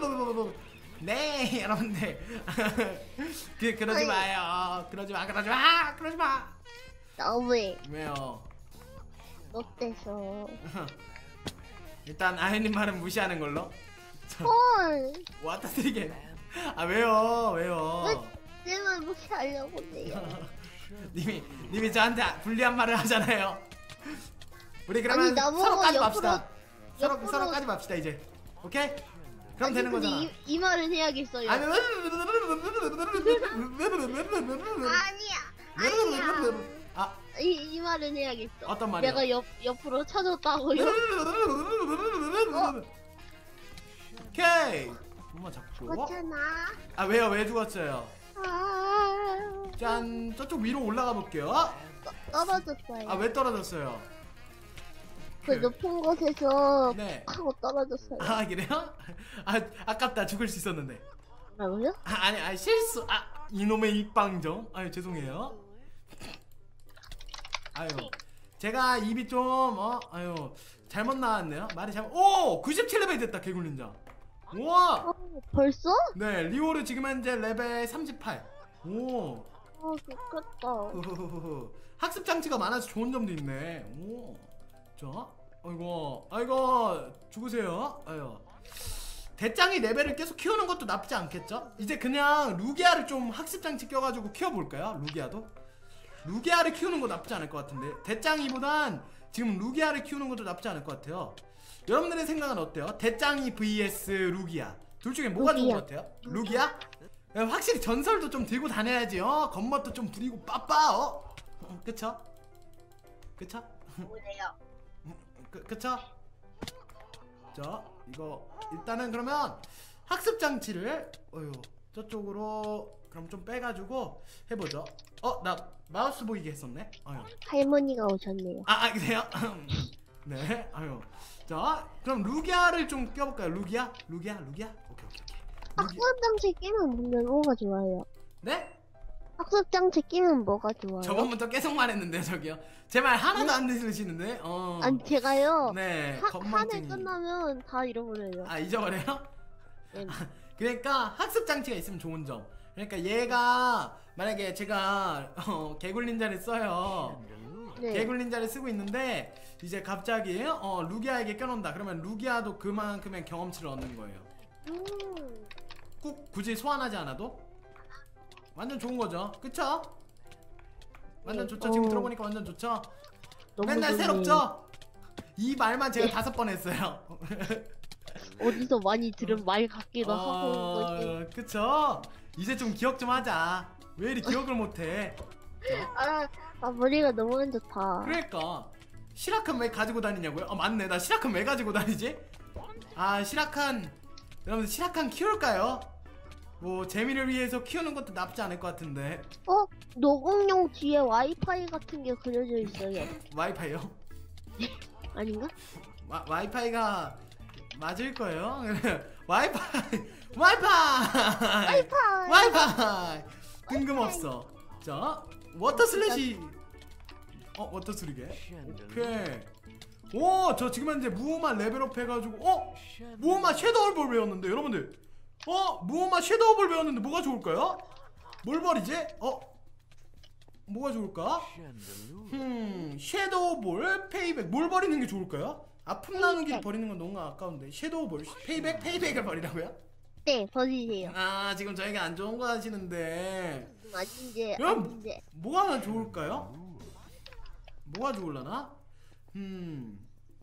Speaker 1: 네 여러분들 그 그러지
Speaker 2: 아이.
Speaker 1: 마요. 그러지 마 그러지 마 그러지 마.
Speaker 2: 너왜?
Speaker 1: 왜요?
Speaker 2: 롯데서.
Speaker 1: 일단 아이님 말은 무시하는 걸로.
Speaker 2: 헐.
Speaker 1: 왔다 드리게. 아 왜요 왜요?
Speaker 2: 내말 무시하려고 해요.
Speaker 1: 님이 님이 저한테 불리한 말을 하잖아요. 우리 그러면
Speaker 2: 아니, 나보고
Speaker 1: 서로까지
Speaker 2: 옆으로-
Speaker 1: 맙시다. 서로
Speaker 2: 옆으로-
Speaker 1: 서로 까지 맙시다 이제. 오케이? 그럼 되는
Speaker 2: 근데
Speaker 1: 거잖아.
Speaker 2: 이, 이 말은 해야겠어요.
Speaker 1: 아니
Speaker 2: 아니야. 아니야.
Speaker 1: 아
Speaker 2: 이, 이 말은 해야겠어.
Speaker 1: 어떤 말이야?
Speaker 2: 내가 옆 옆으로 쳐줬다고요.
Speaker 1: 오케이. 엄마 잡고.
Speaker 2: 그렇잖아.
Speaker 1: 아 왜요? 왜 죽었어요?
Speaker 2: 아,
Speaker 1: 짠. 저쪽 위로 올라가 볼게요.
Speaker 2: 떠- 떨어졌어요.
Speaker 1: 아 왜 떨어졌어요?
Speaker 2: 그 높은 곳에서
Speaker 1: 네.
Speaker 2: 하고 떨어졌어요.
Speaker 1: 아 그래요? 아 아깝다. 죽을 수 있었는데.
Speaker 2: 뭐라고요?
Speaker 1: 아 아니 아 실수. 아 이놈의 입방정. 아유 죄송해요. 아유 제가 입이 좀 어 아유 잘못 나왔네요. 말이 잘못. 오 구십칠 레벨 됐다 개굴린자. 우와.
Speaker 2: 어, 벌써?
Speaker 1: 네 리오르 지금 현재 레벨 삼십팔. 오.
Speaker 2: 어, 좋겠다.
Speaker 1: 후후후후. 학습 장치가 많아서 좋은 점도 있네. 오. 자, 아이고, 아이고, 죽으세요. 아유. 대짱이 레벨을 계속 키우는 것도 나쁘지 않겠죠? 이제 그냥 루기아를 좀 학습 장치 껴가지고 키워볼까요? 루기아도? 루기아를 키우는 거 나쁘지 않을 것 같은데. 대짱이보단 지금 루기아를 키우는 것도 나쁘지 않을 것 같아요. 여러분들의 생각은 어때요? 대짱이 vs 루기아. 둘 중에 뭐가 좋은
Speaker 2: 루기아.
Speaker 1: 것 같아요? 루기아? 야, 확실히 전설도 좀 들고 다녀야지. 어? 겉멋도 좀 부리고 빠빠. 어? 어, 그쵸? 그쵸?
Speaker 2: 뭐래요?
Speaker 1: 그, 그쵸? 자 이거 일단은 그러면 학습 장치를 어휴 저쪽으로 그럼 좀 빼가지고 해보죠. 어? 나 마우스 보이게 했었네? 아유.
Speaker 2: 할머니가 오셨네요.
Speaker 1: 아, 아 그래요? 네 아유 자 그럼 루기아를 좀 껴볼까요? 루기아? 루기아? 루기아? 오케이 오케이 오케이 루기...
Speaker 2: 학습장치 끼면 뭔가 뭐가 좋아요?
Speaker 1: 네?
Speaker 2: 학습장치 끼면 뭐가 좋아요?
Speaker 1: 저번부터 계속 말했는데 저기요 제 말 하나도 안 들으시는데? 어.
Speaker 2: 아니 제가요.
Speaker 1: 네
Speaker 2: 하, 한해
Speaker 1: 건망증이
Speaker 2: 끝나면 다 잃어버려요.
Speaker 1: 아 잊어버려요?
Speaker 2: 네.
Speaker 1: 그러니까 학습 장치가 있으면 좋은 점. 그러니까 얘가 만약에 제가 어, 개굴린자를 써요.
Speaker 2: 네.
Speaker 1: 개굴린자를 쓰고 있는데 이제 갑자기 어, 루기아에게 껴놓는다. 그러면 루기아도 그만큼의 경험치를 얻는 거예요.
Speaker 2: 음.
Speaker 1: 꼭 굳이 소환하지 않아도 완전 좋은 거죠. 그쵸? 완전
Speaker 2: 네.
Speaker 1: 좋죠. 지금
Speaker 2: 어.
Speaker 1: 들어보니까 완전 좋죠.
Speaker 2: 너무
Speaker 1: 맨날
Speaker 2: 좋네.
Speaker 1: 새롭죠. 이 말만 제가
Speaker 2: 네.
Speaker 1: 다섯 번 했어요.
Speaker 2: 어디서 많이 들은 말 같기도 하고
Speaker 1: 어, 그쵸? 이제 좀 기억 좀 하자. 왜 이리 기억을 못해?
Speaker 2: 아, 아 머리가 너무 안 좋다.
Speaker 1: 그러니까 시라칸 왜 가지고 다니냐고요? 아 맞네. 나 시라칸 왜 가지고 다니지? 아 시라칸 여러분들 시라칸 키울까요? 뭐 재미를 위해서 키우는 것도 나쁘지 않을 것 같은데.
Speaker 2: 어? 노공용 뒤에 와이파이 같은 게 그려져 있어요.
Speaker 1: 와이파이요?
Speaker 2: 아닌가?
Speaker 1: 와, 와이파이가 맞을 거예요. 와이파이 와이파이
Speaker 2: 와이파이!
Speaker 1: 와이파이 뜬금없어. 자 워터 슬래시 어 워터 슬리게 오케이. 오 저 지금 현재 무호마 레벨업 해가지고 어 무호마 섀도우볼 배웠는데 여러분들 어 무호마 섀도우볼 배웠는데 뭐가 좋을까요? 뭘 버리지? 어 뭐가 좋을까? 음 섀도우볼 페이백 뭘 버리는 게 좋을까요? 아픔 나누기를 버리는 건 너무 아까운데 섀도우볼 페이백 페이백을 버리라고요?
Speaker 2: 네, 버리세요.
Speaker 1: 아 지금 저희가 안 좋은 거 하시는데
Speaker 2: 아닌데,
Speaker 1: 야,
Speaker 2: 아닌데.
Speaker 1: 뭐가 좋을까요? 뭐가 좋을라나? 음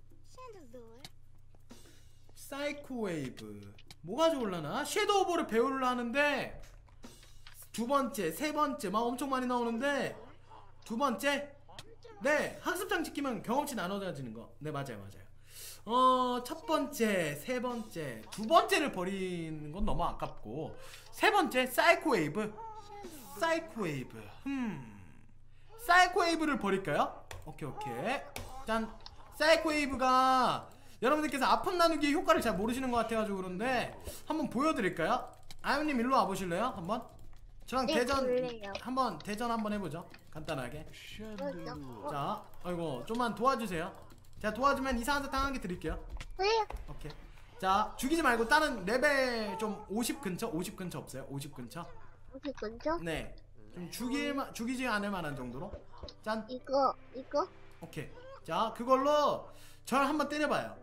Speaker 1: 사이코웨이브 뭐가 좋을라나? 섀도우볼을 배우려 하는데 두 번째, 세 번째 막 엄청 많이 나오는데 두 번째? 네 학습 장치 끼면 경험치 나눠져지는 거. 네 맞아요 맞아요. 어 첫 번째, 세 번째, 두 번째를 버리는 건 너무 아깝고 세 번째 사이코웨이브 사이코웨이브 음 사이코웨이브를 버릴까요? 오케이 오케이 짠 사이코웨이브가 여러분들께서 아픔 나누기 효과를 잘 모르시는 것 같아가지고 그런데 한번 보여드릴까요? 아유님 일로 와보실래요? 한번? 저랑
Speaker 2: 네,
Speaker 1: 대전
Speaker 2: 그럴래요.
Speaker 1: 한번 대전 한번 해보죠 간단하게.
Speaker 2: 어,
Speaker 1: 자 아이고 좀만 도와주세요. 제가 도와주면 이상한 사탕 한 개 드릴게요.
Speaker 2: 네.
Speaker 1: 오케이 자 죽이지 말고 다른 레벨 좀 오십 근처? 오십 근처 없어요? 오십 근처?
Speaker 2: 어디 건져?
Speaker 1: 네 좀 죽일만 죽이지 않을 만한 정도로 짠
Speaker 2: 이거, 이거?
Speaker 1: 오케이 자 그걸로 절 한번 때려봐요.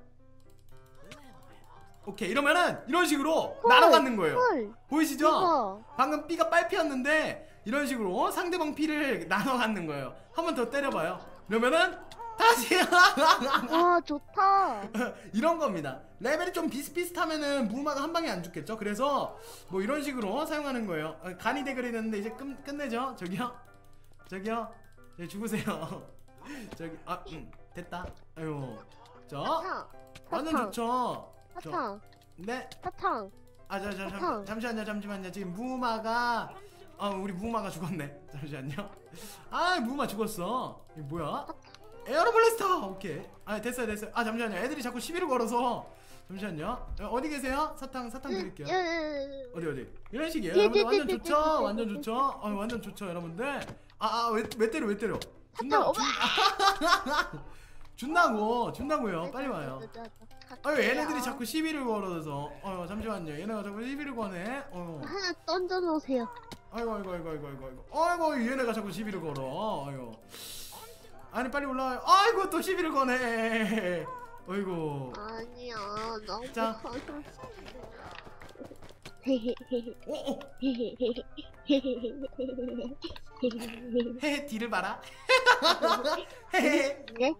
Speaker 1: 오케이 이러면은 이런 식으로
Speaker 2: 헐,
Speaker 1: 날아가는 거예요.
Speaker 2: 헐.
Speaker 1: 보이시죠?
Speaker 2: 이거.
Speaker 1: 방금 B가 빨피였는데 이런 식으로 상대방 B를 나눠 갖는 거예요. 한 번 더 때려봐요. 그러면은 다시
Speaker 2: 와 좋다.
Speaker 1: 이런 겁니다. 레벨이 좀 비슷비슷하면은 무마가 한 방에 안 죽겠죠. 그래서 뭐 이런 식으로 사용하는 거예요. 어, 간이 대결이 됐는데 이제 끝, 끝내죠. 저기요 저기요 네, 죽으세요. 저기 아 음, 됐다. 아유 자
Speaker 2: 사탕.
Speaker 1: 완전
Speaker 2: 사탕.
Speaker 1: 좋죠.
Speaker 2: 사탕.
Speaker 1: 네.
Speaker 2: 사탕.
Speaker 1: 아, 저, 저, 잠,
Speaker 2: 사탕.
Speaker 1: 잠시만요, 잠시만요. 지금 무마가, 아, 우리 무마가 죽었네. 잠시만요. 아, 무마 죽었어. 이게 뭐야? 에어로 블래스터. 오케이. 아, 됐어요, 됐어요. 아, 잠시만요. 애들이 자꾸 시비를 걸어서. 잠시만요. 어, 어디 계세요? 사탕, 사탕 드릴게요. 어디, 어디? 이런 식이에요. 여러분들 완전 좋죠? 완전 좋죠? 어, 완전 좋죠, 여러분들. 아, 아, 왜, 왜 때려, 왜 때려? 준다, 준, 준다고, 준다고요. 빨리 와요. 아유 얘네들이 자꾸 시비를 걸어서 어 잠시만요 얘네가 자꾸 시비를 거네 어
Speaker 2: 하나 던져 놓으세요.
Speaker 1: 아이고 아이고 아이고 아이고 아이고 아이고 아이고 얘네가 자꾸 시비를 걸어 아이고 아니 빨리 올라와요 아이고 또 시비를 거네 아이고
Speaker 2: 아니야 너무
Speaker 1: 자.
Speaker 2: 커서.
Speaker 1: 어, 어. 헤헤 뒤를 봐라 헤헤
Speaker 2: 네?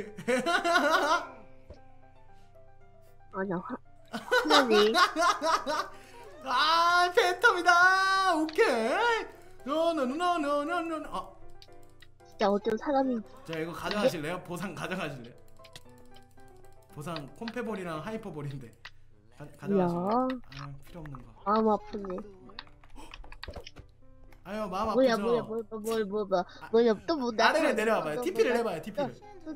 Speaker 2: 아니야 화나네.
Speaker 1: 아 팬텀이다 오케이 노노노노노노노 아
Speaker 2: 진짜 어떤 사람이.
Speaker 1: 자 이거 가져가실래요? 보상 가져가실래요? 보상 콤페볼이랑 하이퍼볼인데 가, 가져가실래요? 아 필요 없는 거
Speaker 2: 마음 아프네.
Speaker 1: 아유 마음
Speaker 2: 뭐야
Speaker 1: 아프죠?
Speaker 2: 뭐야 뭐야 뭐야 뭐야 뭐야 또 뭐.
Speaker 1: 아래로 내려와봐요 티피를 해봐요 티피를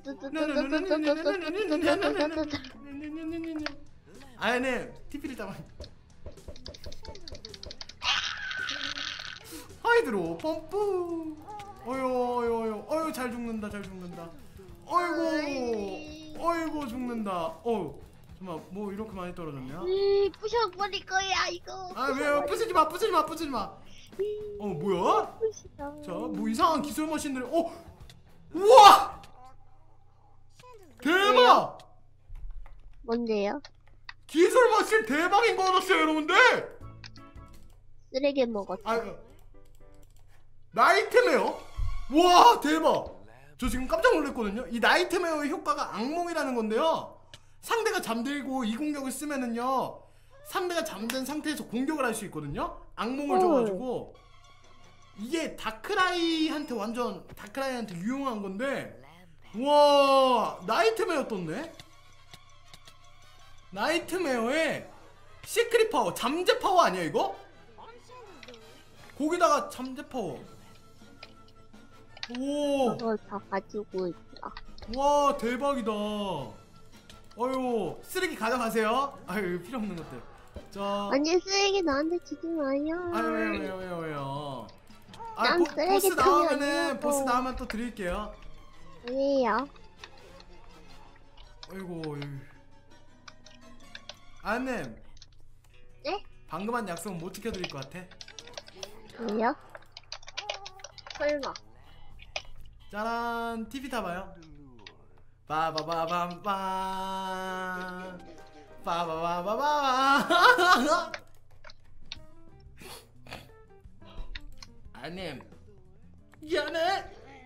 Speaker 1: 아연님 티피를 따봐 하이드로 펌프 어휴 어휴 어휴 어휴 잘 죽는다 잘 죽는다 어이구 어이구 죽는다 어휴 잠깐만 뭐 이렇게 많이 떨어졌냐
Speaker 2: 이 부셔버릴 거야 이거.
Speaker 1: 아 왜요 부수지마 부수지마 부수지마 어 뭐야
Speaker 2: 부시다.
Speaker 1: 자 뭐 이상한 기술 머신들이 어 우와 대박
Speaker 2: 뭔데요?
Speaker 1: 기술 머신 대박인 거 얻었어요 여러분들
Speaker 2: 쓰레기 먹었어.
Speaker 1: 아유 나이트메어 와 대박 저 지금 깜짝 놀랐거든요 이 나이트메어의 효과가 악몽이라는 건데요 상대가 잠들고 이 공격을 쓰면은요 상대가 잠든 상태에서 공격을 할 수 있거든요 악몽을
Speaker 2: 오.
Speaker 1: 줘가지고 이게 다크라이한테 완전 다크라이한테 유용한 건데 와 나이트메어 떴네 나이트메어의 시크릿 파워 잠재 파워 아니야 이거? 거기다가 잠재 파워 오
Speaker 2: 그걸 다 가지고 있다.
Speaker 1: 와 대박이다 어휴 쓰레기 가져가세요 아유 필요 없는 것들 자
Speaker 2: 아니 쓰레기 나한테 주지 마요.
Speaker 1: 아유 왜요 왜요 왜요 왜요 아
Speaker 2: 난
Speaker 1: 보, 보스
Speaker 2: 쓰레기통이
Speaker 1: 나오면은
Speaker 2: 아니라고.
Speaker 1: 보스 나오면 또 드릴게요
Speaker 2: 아니에요.
Speaker 1: 아이고 어휴. 아님
Speaker 2: 네?
Speaker 1: 방금 한 약속은 못 지켜드릴 것 같아
Speaker 2: 왜요? 설마.
Speaker 1: 짜란 티비 타봐요 빠바바밤빰 빠바바바밤 아님 미안해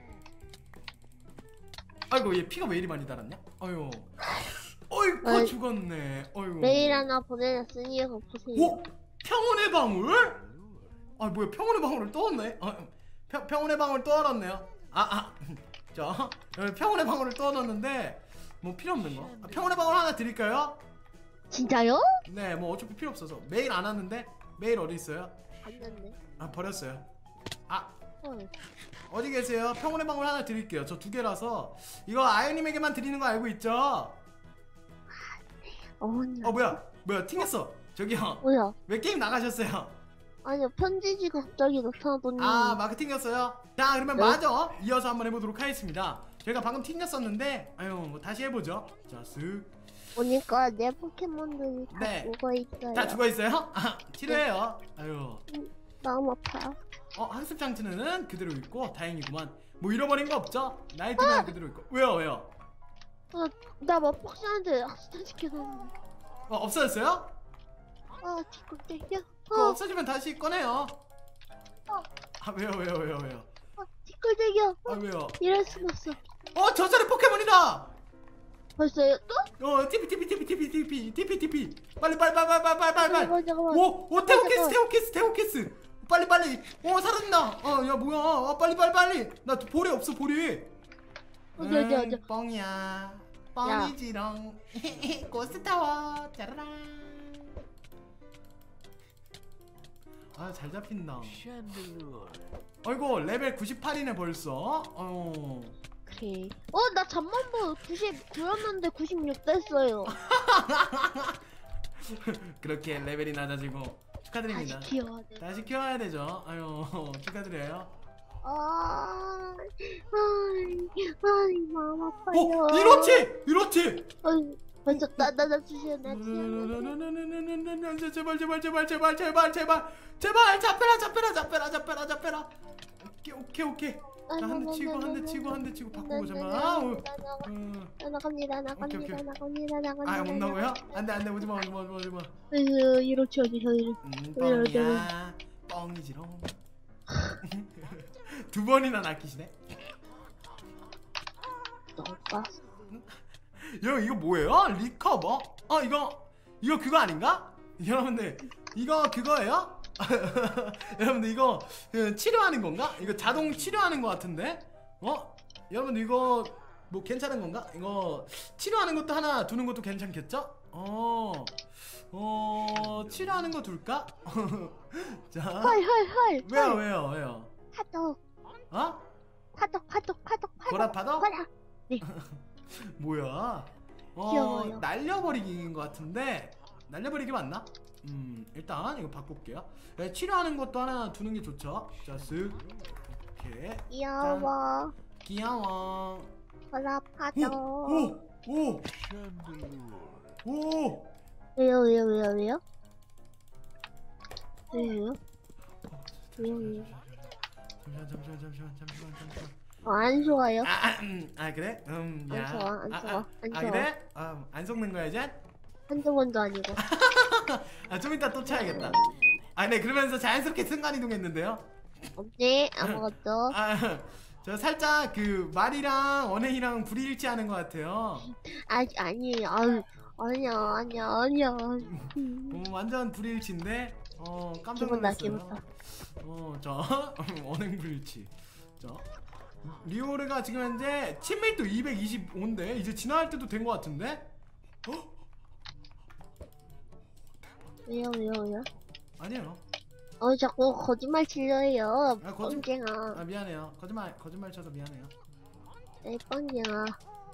Speaker 1: 아이고 얘 피가 왜 이리 많이 달았냐 아유 어이구
Speaker 2: 아이,
Speaker 1: 죽었네 어이구
Speaker 2: 메일 하나 보내놨으니 이거 보세요.
Speaker 1: 오? 평온의 방울? 아 뭐야 평온의 방울을 또 얻네 아, 평, 평온의 방울 또 얻었네요 아아 저 평온의 방울을 또 얻었는데 뭐 필요 없는 거 아, 평온의 방울 하나 드릴까요?
Speaker 2: 진짜요?
Speaker 1: 네 뭐 어차피 필요 없어서 메일 안 왔는데 메일 어디 있어요?
Speaker 2: 봤는데.
Speaker 1: 아 버렸어요 아
Speaker 2: 헐.
Speaker 1: 어디 계세요? 평온의 방울 하나 드릴게요 저 두 개라서 이거 아이님에게만 드리는 거 알고 있죠?
Speaker 2: 어머니.
Speaker 1: 어 뭐야 뭐야 튕겼어 저기요
Speaker 2: 뭐야?
Speaker 1: 왜 게임 나가셨어요?
Speaker 2: 아니요 편지지가 갑자기 나타나더니.
Speaker 1: 아 마크 튕겼어요? 자 그러면
Speaker 2: 네.
Speaker 1: 마저 이어서 한번 해보도록 하겠습니다 제가 방금 튕겼었는데 아유 뭐 다시 해보죠 자쓱
Speaker 2: 보니까 내 포켓몬들이 다
Speaker 1: 네.
Speaker 2: 죽어있어요.
Speaker 1: 다 죽어있어요? 아 치료해요 아유
Speaker 2: 마음 아파요.
Speaker 1: 어 학습 장치는 그대로 있고 다행이구만 뭐 잃어버린 거 없죠? 나이트는 그대로 있고 왜요 왜요?
Speaker 2: 아, 나 마폭스한테 학습시켜놨는데.
Speaker 1: 어 없어졌어요?
Speaker 2: 아 지금 땡겨.
Speaker 1: 그거
Speaker 2: 아,
Speaker 1: 없어지면 다시 꺼내요
Speaker 2: 어.
Speaker 1: 아 왜요 왜요 왜요 왜요
Speaker 2: 아 지금 땡겨.
Speaker 1: 아 왜요
Speaker 2: 이럴 순 없어.
Speaker 1: 어 저 사람 포켓몬이다.
Speaker 2: 벌써요 또?
Speaker 1: 어 티피 티피 티피 티피 티피 티피 티피 빨리 빨리 빨리 빨리 빨리 빨리 빨리.
Speaker 2: 잠깐만 잠깐만.
Speaker 1: 오오 테오키스 테오키스 테오키스 빨리 빨리. 어 살았나? 어 야 뭐야? 아 빨리 빨리 빨리. 나 볼이 없어 볼이.
Speaker 2: 어디 어디 어디.
Speaker 1: 뻥이야. 뻥이지롱. 고스타워 짜라랑. 아 잘 잡힌다. 어이구 레벨 구십팔이네 벌써. 어.
Speaker 2: 그래. 어나 잠만보 구십구였는데 구십육 됐어요.
Speaker 1: 그렇게 레벨이 낮아지고 축하드립니다.
Speaker 2: 다시 키워야 돼.
Speaker 1: 다시 키워야 되죠. 아유 축하드려요.
Speaker 2: 아, 아이, 아이, 마음 아파요.
Speaker 1: 어 이렇지 이렇지.
Speaker 2: 아이, 벌써 나나나 주세요, 나 주세요.
Speaker 1: 제발 제발 제발 제발 제발 제발 제발 잡혀라 잡혀라 잡혀라 잡혀라 잡혀라. 오케이 오케이 오케이. 자 한 대 치고 한 대 치고 한 대 치고 바꾸고 잠깐. 아우.
Speaker 2: 나 나갑니다, 나갑니다, 나갑니다, 나갑니다.
Speaker 1: 아 온다고요? 안돼 안돼 오지마 오지마 오지마 오지마.
Speaker 2: 으, 이렇지 어디서 이렇게.
Speaker 1: 음 뻥이야 뻥이지롱. 두 번이나 낚이시네.
Speaker 2: 너가.
Speaker 1: 여 이거 뭐예요? 리커버? 어 이거 이거 그거 아닌가? 여러분들 이거 그거예요? 여러분들 이거 그, 치료하는 건가? 이거 자동 치료하는 거 같은데? 어? 여러분들 이거 뭐 괜찮은 건가? 이거 치료하는 것도 하나 두는 것도 괜찮겠죠? 어, 어 치료하는 거 둘까? 자,
Speaker 2: 헐헐헐.
Speaker 1: 왜요 왜요 왜요?
Speaker 2: 파도,
Speaker 1: 어?
Speaker 2: 파도, 파도, 파도, 파도.
Speaker 1: 고라파도?
Speaker 2: 고라.
Speaker 1: 뭐야? 어,
Speaker 2: 귀여워요.
Speaker 1: 날려버리기인 것 같은데 날려버리기 맞나? 음 일단 이거 바꿀게요. 네, 치료하는 것도 하나 두는 게 좋죠. 자, 쓱 이렇게
Speaker 2: 귀여워.
Speaker 1: 귀여워.
Speaker 2: 고라 파도.
Speaker 1: 오! 오! 오! 오!
Speaker 2: 왜요 왜요 왜요 왜요? 왜요? 왜요 왜요?
Speaker 1: 잠시만 잠시만 잠시만 잠시만 잠시만.
Speaker 2: 어, 안 좋아요.
Speaker 1: 아, 아, 음, 아 그래? 음,
Speaker 2: 안
Speaker 1: 야.
Speaker 2: 좋아, 안
Speaker 1: 아,
Speaker 2: 좋아,
Speaker 1: 아,
Speaker 2: 안
Speaker 1: 아
Speaker 2: 좋아.
Speaker 1: 그래? 아, 안 속는 거야 이제?
Speaker 2: 한두 번도 아니고.
Speaker 1: 아, 좀 이따 또 차야겠다. 아, 네, 그러면서 자연스럽게 순간 이동했는데요.
Speaker 2: 없네 아무것도.
Speaker 1: 아, 저 살짝 그 말이랑 언행이랑 불일치하는 것 같아요.
Speaker 2: 아 아니 아유 아니야 아니야 아니야.
Speaker 1: 어, 완전 불일치인데. 어, 깜짝
Speaker 2: 기분 나,
Speaker 1: 놀랐어요.
Speaker 2: 기분 나.
Speaker 1: 어, 저 언행 불일치. 저 리오르가 지금 현재 친밀도 이백이십오인데 이제 진화할 때도 된 것 같은데? 어?
Speaker 2: 왜요 왜요 왜요?
Speaker 1: 아니에요.
Speaker 2: 어 자꾸 거짓말 치려 해요.
Speaker 1: 아, 거짓-
Speaker 2: 뻥쟁아.
Speaker 1: 아 미안해요. 거짓말 거짓말 쳐서 미안해요.
Speaker 2: 에 뻥쟁아.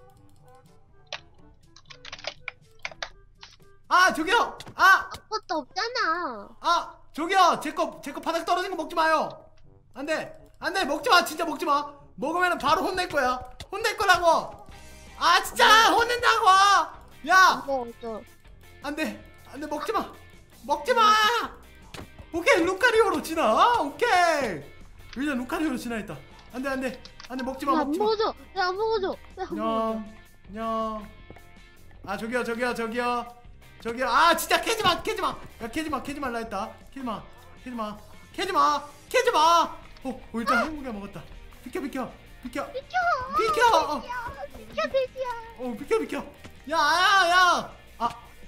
Speaker 1: 아 저기요. 아,
Speaker 2: 아무것도 없잖아.
Speaker 1: 아 저기요. 제 거 제 거 바닥 떨어진 거 먹지 마요. 안돼 안돼 먹지 마. 진짜 먹지 마. 먹으면 바로 혼낼 거야. 혼낼 거라고. 아 진짜 혼낸다고. 야
Speaker 2: 이거 어쩌?
Speaker 1: 안돼 안돼 먹지 마. 먹지 마. 오케이 루카리오로 진화. 오케이 일단 루카리오로 진화했다. 안돼 안돼 안돼 먹지 마
Speaker 2: 안
Speaker 1: 먹지 마.
Speaker 2: 먹어줘. 왜안 먹어줘? 왜안 먹어줘?
Speaker 1: 냠. 아 저기요 저기요 저기요 저기요. 아 진짜 캐지 마 캐지 마. 야 캐지 마 캐지 말라 했다. 캐지 마 캐지 마 캐지 마 캐지 마. 어, 어 일단 행복해 먹었다. 비켜 비켜 비켜
Speaker 2: 비켜.
Speaker 1: 비켜. 어,
Speaker 2: 비켜 비켜.
Speaker 1: 어 비켜 비켜. 야야야. 아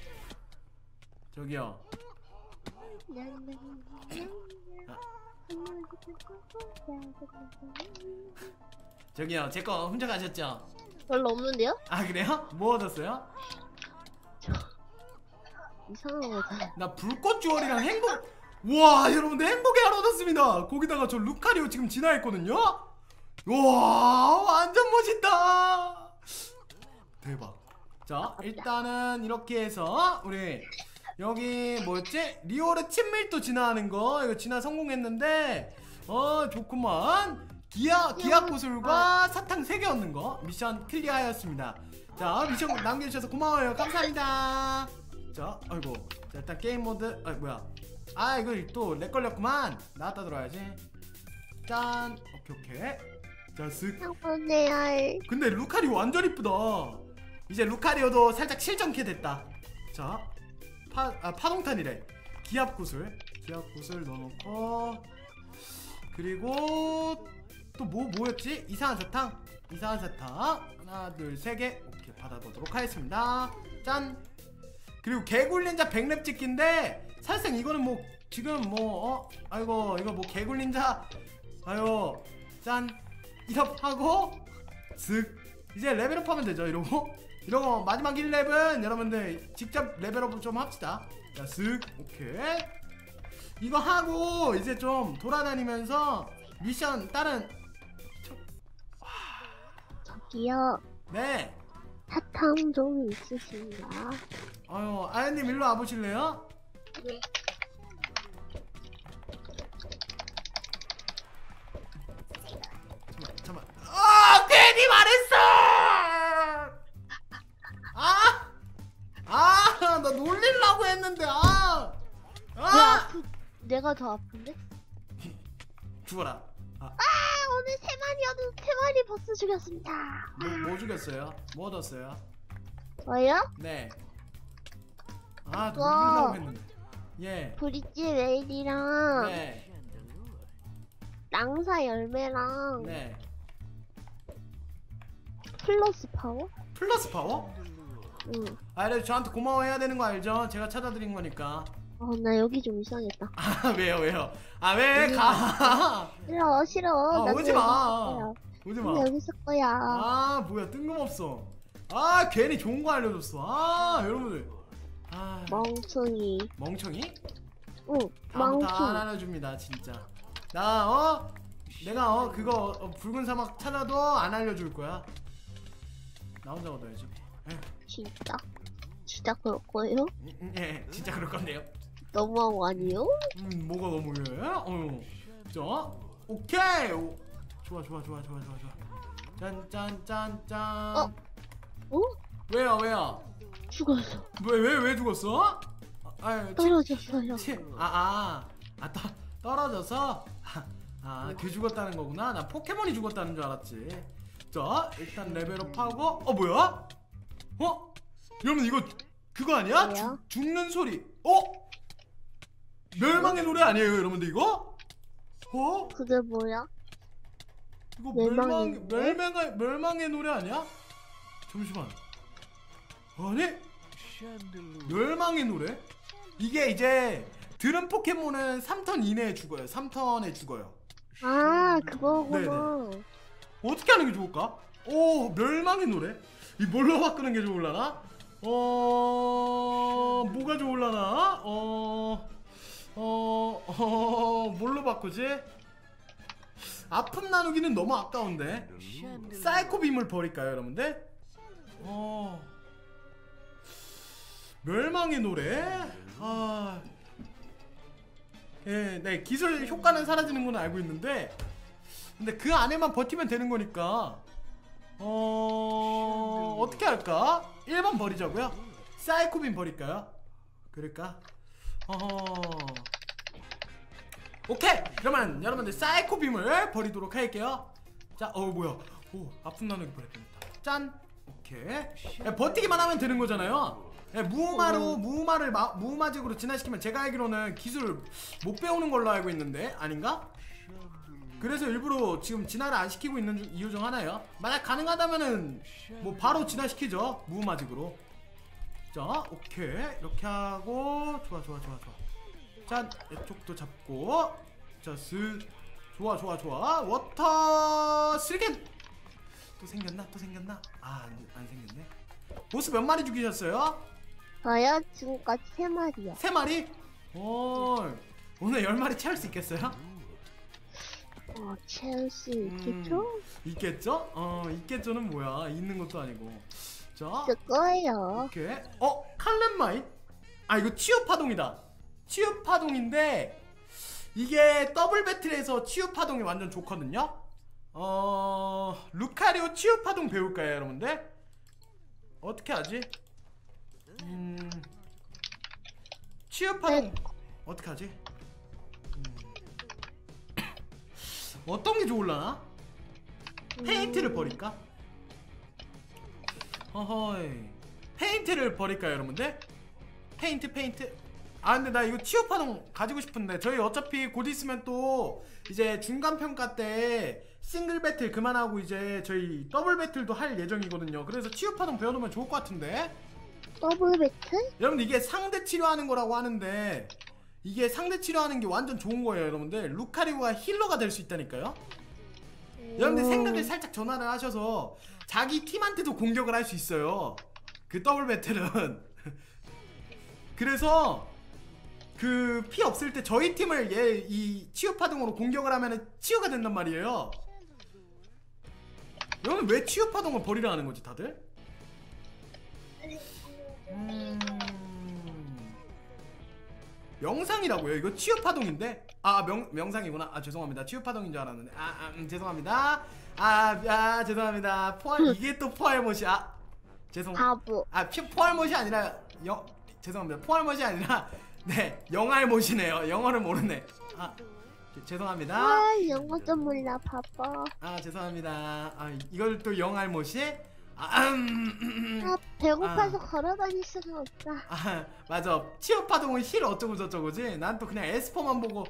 Speaker 1: 저기요. 저기요 제 거 훔쳐가셨죠?
Speaker 2: 별로 없는데요?
Speaker 1: 아 그래요? 뭐 얻었어요?
Speaker 2: 이상한 거다.
Speaker 1: 나 불꽃 주얼이랑 행복. 와 여러분들 행복의 하루 얻었습니다. 거기다가 저 루카리오 지금 진화했거든요. 와 완전 멋있다. 대박. 자 일단은 이렇게 해서 우리 여기 뭐였지? 리오르 친밀도 진화하는 거 이거 진화 성공했는데 어 좋구만. 기아 기아 구슬과 사탕 세 개 얻는 거 미션 클리어하였습니다. 자 미션 남겨주셔서 고마워요. 감사합니다. 자 아이고 자 일단 게임 모드 아 뭐야 아 이거 또 렉 걸렸구만. 나왔다 들어와야지. 짠 오케이 오케이 자쓱.
Speaker 2: 보내야.
Speaker 1: 근데 루카리오 완전 이쁘다. 이제 루카리오도 살짝 실전캐 됐다. 자 파, 아, 파동탄이래. 기압 구슬 기압 구슬 넣어놓고 그리고 또 뭐 뭐였지? 이상한 사탕 이상한 세탁 하나 둘 세 개 오케이 받아보도록 하겠습니다. 짠. 그리고 개굴린자 백 렙 찍기인데 사실상 이거는 뭐 지금 뭐 어? 아이고 이거 뭐 개굴린자 아유 짠 이렇게 하고 슥 이제 레벨업 하면 되죠. 이러고 이러고 마지막 일 렙은 여러분들 직접 레벨업 좀 합시다. 자 슥 오케이 이거 하고 이제 좀 돌아다니면서 미션 다른
Speaker 2: 저기요.
Speaker 1: 네
Speaker 2: 사탕 좀 있으신가?
Speaker 1: 아유 아연님 일로 와보실래요?
Speaker 2: 네.
Speaker 1: 잠깐만 아 괜히 말했어 아! 아! 나 놀리려고 했는데 아!
Speaker 2: 왜
Speaker 1: 아!
Speaker 2: 아프? 내가 더 아픈데?
Speaker 1: 죽어라 아,
Speaker 2: 아 오늘 세 마리여도 세 마리 버스 죽였습니다.
Speaker 1: 뭐, 뭐 죽였어요? 뭐 얻었어요?
Speaker 2: 저요?
Speaker 1: 네 아
Speaker 2: 그거.
Speaker 1: 놀리려고 했는데 예
Speaker 2: 브릿지 웨일이랑
Speaker 1: 네
Speaker 2: 랑사 열매랑
Speaker 1: 네
Speaker 2: 플러스 파워?
Speaker 1: 플러스 파워?
Speaker 2: 응.
Speaker 1: 아 그래도 저한테 고마워해야 되는 거 알죠? 제가 찾아드린 거니까
Speaker 2: 어, 나 여기 좀 이상했다.
Speaker 1: 아 왜요 왜요 아 왜 가?
Speaker 2: 싫어, 싫어.
Speaker 1: 아,
Speaker 2: 나도
Speaker 1: 오지
Speaker 2: 여기
Speaker 1: 마.
Speaker 2: 있을 거야.
Speaker 1: 오지마
Speaker 2: 나도 여기 있을 거야.
Speaker 1: 아 뭐야 뜬금없어 아 괜히 좋은 거 알려줬어 아 여러분들 아
Speaker 2: 멍청이.
Speaker 1: 멍청이?
Speaker 2: 응,
Speaker 1: 다음부터 안
Speaker 2: 멍청이.
Speaker 1: 알려줍니다 진짜 나 어? 내가 어 그거 어, 붉은 사막 찾아도 안 알려줄 거야 나 혼자 얻어야지 예,
Speaker 2: 진짜? 진짜 그럴 거예요?
Speaker 1: 음, 음, 예 진짜 그럴 건데요
Speaker 2: 너무한 거 아니에요?
Speaker 1: 음 뭐가 너무 해? 어휴 자 오케이 오, 좋아 좋아 좋아 좋아 좋아 좋아 짠짠짠짠
Speaker 2: 어? 어?
Speaker 1: 왜요 왜요
Speaker 2: 죽었어.
Speaker 1: 왜 왜 왜 죽었어? 아, 치,
Speaker 2: 떨어졌어요.
Speaker 1: 치, 아, 아, 아, 떠, 떨어져서? 아, 그 죽었다는 거구나. 나 포켓몬이 죽었다는 줄 알았지. 자, 일단 레벨업하고, 어, 뭐야? 어? 여러분, 이거, 그거 아니야?
Speaker 2: 뭐야?
Speaker 1: 죽, 죽는 소리. 어? 멸망의 노래 아니에요, 여러분들, 이거? 어?
Speaker 2: 그게 뭐야?
Speaker 1: 이거
Speaker 2: 멸망의
Speaker 1: 멸망,
Speaker 2: 노래?
Speaker 1: 멸망의, 멸망의 노래 아니야? 잠시만. 아니? 멸망의 노래? 이게 이제 들은 포켓몬은 삼 턴 이내에 죽어요. 삼 턴에 죽어요.
Speaker 2: 아, 그거구나.
Speaker 1: 어떻게 하는 게 좋을까? 오, 멸망의 노래? 이 뭘로 바꾸는 게 좋을라나? 어... 뭐가 좋을라나? 어... 어... 어... 뭘로 바꾸지? 아픔 나누기는 너무 아까운데? 사이코 빔을 버릴까요, 여러분들? 어... 멸망의 노래? 아... 예, 네, 기술 효과는 사라지는 건 알고 있는데 근데 그 안에만 버티면 되는 거니까 어... 어떻게 할까? 일 번 버리자고요? 사이코빔 버릴까요? 그럴까? 어허... 오케이! 그러면 여러분들 사이코빔을 버리도록 할게요. 자, 어 뭐야? 오, 아픔 나누기 버렸다. 짠! 오케이. 야, 버티기만 하면 되는 거잖아요. 예, 무마로 무마를 마, 무마직으로 진화시키면 제가 알기로는 기술 못 배우는 걸로 알고 있는데 아닌가? 그래서 일부러 지금 진화를 안 시키고 있는 중, 이유 중 하나예요. 만약 가능하다면은 뭐 바로 진화시키죠 무마직으로. 자 오케이 이렇게 하고 좋아 좋아 좋아 좋아. 자 이쪽도 잡고 자스 좋아 좋아 좋아 워터 슬겐 또 생겼나 또 생겼나 아안 안 생겼네. 보스 몇 마리 죽이셨어요?
Speaker 2: 저요? 지금까지 세 마리요.
Speaker 1: 세 마리? 오, 오늘 열 마리 채울 수 있겠어요?
Speaker 2: 어, 채울 수 있겠죠?
Speaker 1: 음, 있겠죠? 어, 있겠죠는 뭐야? 있는 것도 아니고. 자,
Speaker 2: 있을 거예요.
Speaker 1: 오케이. 어, 칼렌마인? 아, 이거 치유 파동이다. 치유 파동인데 이게 더블 배틀에서 치유 파동이 완전 좋거든요. 어, 루카리오 치유 파동 배울까요, 여러분들? 어떻게 하지? 음, 치유 파동
Speaker 2: 네.
Speaker 1: 어떻게 하지? 음. 어떤 게 좋을라나? 페인트를 버릴까? 어허이 페인트를 버릴까요 여러분들? 페인트 페인트 아 근데 나 이거 치유파동 가지고 싶은데 저희 어차피 곧 있으면 또 이제 중간평가 때 싱글 배틀 그만하고 이제 저희 더블 배틀도 할 예정이거든요. 그래서 치유파동 배워놓으면 좋을 것 같은데.
Speaker 2: 더블 배틀?
Speaker 1: 여러분들 이게 상대 치료하는 거라고 하는데 이게 상대 치료하는 게 완전 좋은 거예요. 여러분들 루카리오가 힐러가 될 수 있다니까요. 여러분들 생각을 살짝 전환을 하셔서 자기 팀한테도 공격을 할 수 있어요. 그 더블 배틀은. 그래서 그 피 없을 때 저희 팀을 얘 이 치유 파동으로 공격을 하면은 치유가 된단 말이에요. 여러분 왜 치유 파동을 버리려 하는 거지 다들? 음... 명상이라고요? 이거 치유 파동인데? 아 명, 명상이구나. 아 죄송합니다. 치유 파동인 줄 알았는데. 아, 아 음, 죄송합니다. 아, 아 죄송합니다. 포알 이게 또 포알못이 아 죄송.
Speaker 2: 바보.
Speaker 1: 아 피, 포알못이 아니라 영 죄송합니다. 포알못이 아니라 네 영알못이네요. 영어를 모르네. 아 제, 죄송합니다.
Speaker 2: 아, 영어도 몰라, 바보.
Speaker 1: 아 죄송합니다. 아 이걸 또 영알못이? 아, 음, 음, 음.
Speaker 2: 아, 배고파서
Speaker 1: 아.
Speaker 2: 걸어 다닐 수는 없다.
Speaker 1: 아 맞아. 치유 파동은 힐 어쩌고 저쩌고지. 난 또 그냥 에스퍼만 보고.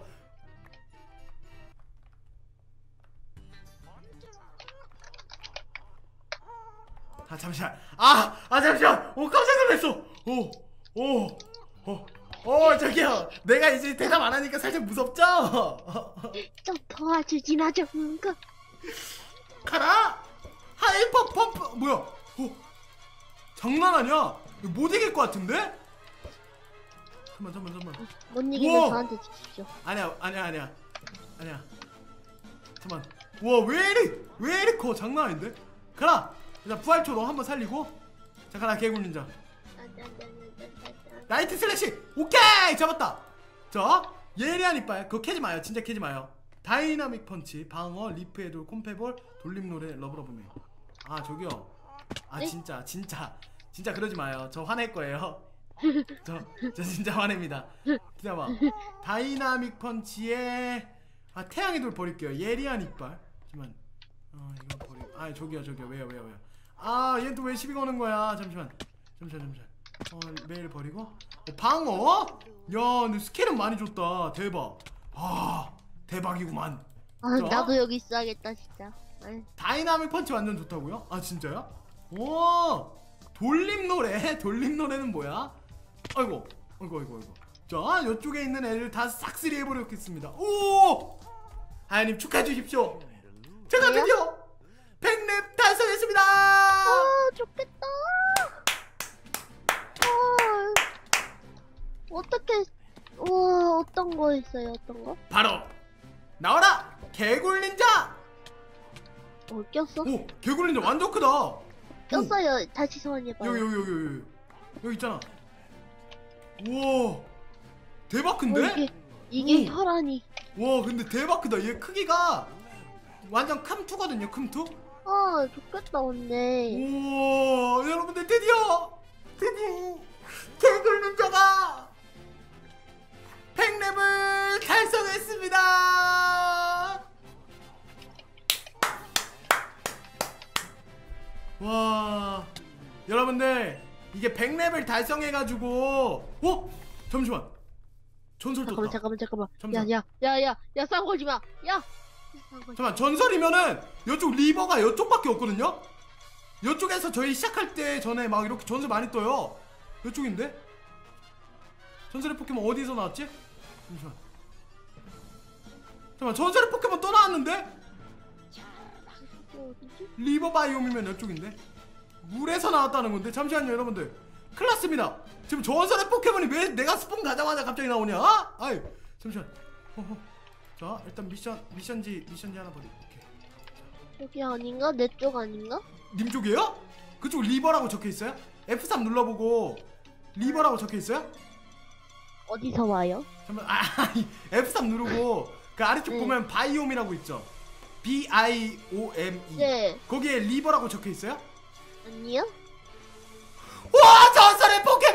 Speaker 1: 아 잠시만. 아, 아 잠시만. 오 깜짝 놀랐어. 오, 오, 오, 오 저기요. 내가 이제 대답 안 하니까 살짝 무섭죠?
Speaker 2: 좀 도와주지 마, 좀. 그.
Speaker 1: 가라. 하이퍼 펌프. 뭐야? 오, 장난 아니야. 이거 못 이길 것 같은데? 잠만, 잠만, 잠만.
Speaker 2: 못 이기면
Speaker 1: 우와.
Speaker 2: 저한테 주십시오.
Speaker 1: 아니야, 아니야, 아니야, 아니야. 잠만. 와, 왜 이리, 왜 이리 커? 장난 아닌데? 가라. 자, 부활초 너 한번 살리고. 자, 가라, 개굴 닌자. 나이트 슬래시. 오케이, 잡았다. 자, 예리한 이빨. 그거 캐지 마요. 진짜 캐지 마요. 다이나믹 펀치, 방어, 리프 헤돌, 콤페볼, 돌림 노래, 러브러브미. 아, 저기요. 아,
Speaker 2: 네?
Speaker 1: 진짜, 진짜, 진짜 그러지 마요. 저 화낼 거예요. 저, 저 진짜 화냅니다. 기다려봐. 다이나믹 펀치에 아 태양의 돌 버릴게요. 예리한 이빨. 잠시만. 어 이거 버리고. 아 저기요 저기요 왜요 왜요 왜요. 아 얘 또 왜 시비 거는 거야. 잠시만. 잠시만 잠시만. 어 메일 버리고. 어, 방어? 야 근데 스킬은 많이 줬다. 대박. 아 대박이구만.
Speaker 2: 아,
Speaker 1: 자.
Speaker 2: 나도 여기 있어야겠다, 진짜. 아이.
Speaker 1: 다이나믹 펀치 완전 좋다고요? 아 진짜요? 오 돌림 노래. 돌림 노래는 뭐야? 아이고 아이고 아이고 아이고. 자 이쪽에 있는 애를 다 싹쓸이 해버렸겠습니다. 오 하야님 축하해 주십시오. 제가
Speaker 2: 왜요?
Speaker 1: 드디어 백 렙 달성했습니다.
Speaker 2: 아, 좋겠다. 아, 어떻게, 와, 어떤 거 있어요, 어떤 거?
Speaker 1: 바로 나와라 개굴 닌자.
Speaker 2: 어, 꼈어?
Speaker 1: 오 개굴 닌자 완전 크다.
Speaker 2: 꼈어요. 다시 소환해봐요.
Speaker 1: 여기 여기 여기 여기 여기 있잖아. 우와 대박
Speaker 2: 어,
Speaker 1: 큰데?
Speaker 2: 이게, 이게
Speaker 1: 오.
Speaker 2: 혈안이.
Speaker 1: 와 근데 대박 크다. 얘 크기가 완전 캄투거든요. 캄투.
Speaker 2: 아, 좋겠다, 근데.
Speaker 1: 우와 여러분들 드디어 드디어 개굴 닌자가 백 렙을 달성했습니다. 와 여러분들 이게 백 렙을 달성해가지고 어? 잠시만 전설 떴다.
Speaker 2: 잠깐만, 잠깐만, 잠깐만.
Speaker 1: 잠시만.
Speaker 2: 야, 야, 야, 야, 야, 싸움 걸지 마. 야! 싸움 걸지 마.
Speaker 1: 잠깐만 전설이면은 이쪽 리버가 이쪽밖에 없거든요? 이쪽에서 저희 시작할 때 전에 막 이렇게 전설 많이 떠요. 이쪽인데? 전설의 포켓몬 어디서 나왔지? 잠시만 잠깐만 전설의 포켓몬 또 나왔는데?
Speaker 2: 이거 어디지?
Speaker 1: 리버 바이옴이면 이쪽인데? 물에서 나왔다는 건데? 잠시만요 여러분들 큰일 났습니다. 지금 전설의 포켓몬이 왜 내가 스폰 가자마자 갑자기 나오냐? 아? 아이 잠시만 어허. 자 일단 미션 미션지 미션지 하나 버리. 오케이.
Speaker 2: 여기 아닌가? 내 쪽 아닌가?
Speaker 1: 님 쪽이에요? 그쪽 리버라고 적혀있어요? 에프 삼 눌러보고 리버라고 적혀있어요?
Speaker 2: 어디서 와요?
Speaker 1: 잠깐만 아 에프 삼 누르고 그 아래쪽
Speaker 2: 네.
Speaker 1: 보면 바이옴이라고 있죠. 비 아이 오 엠 이
Speaker 2: 네.
Speaker 1: 거기에 리버라고 적혀있어요?
Speaker 2: 아니요?
Speaker 1: 와 전설의 포켓몬!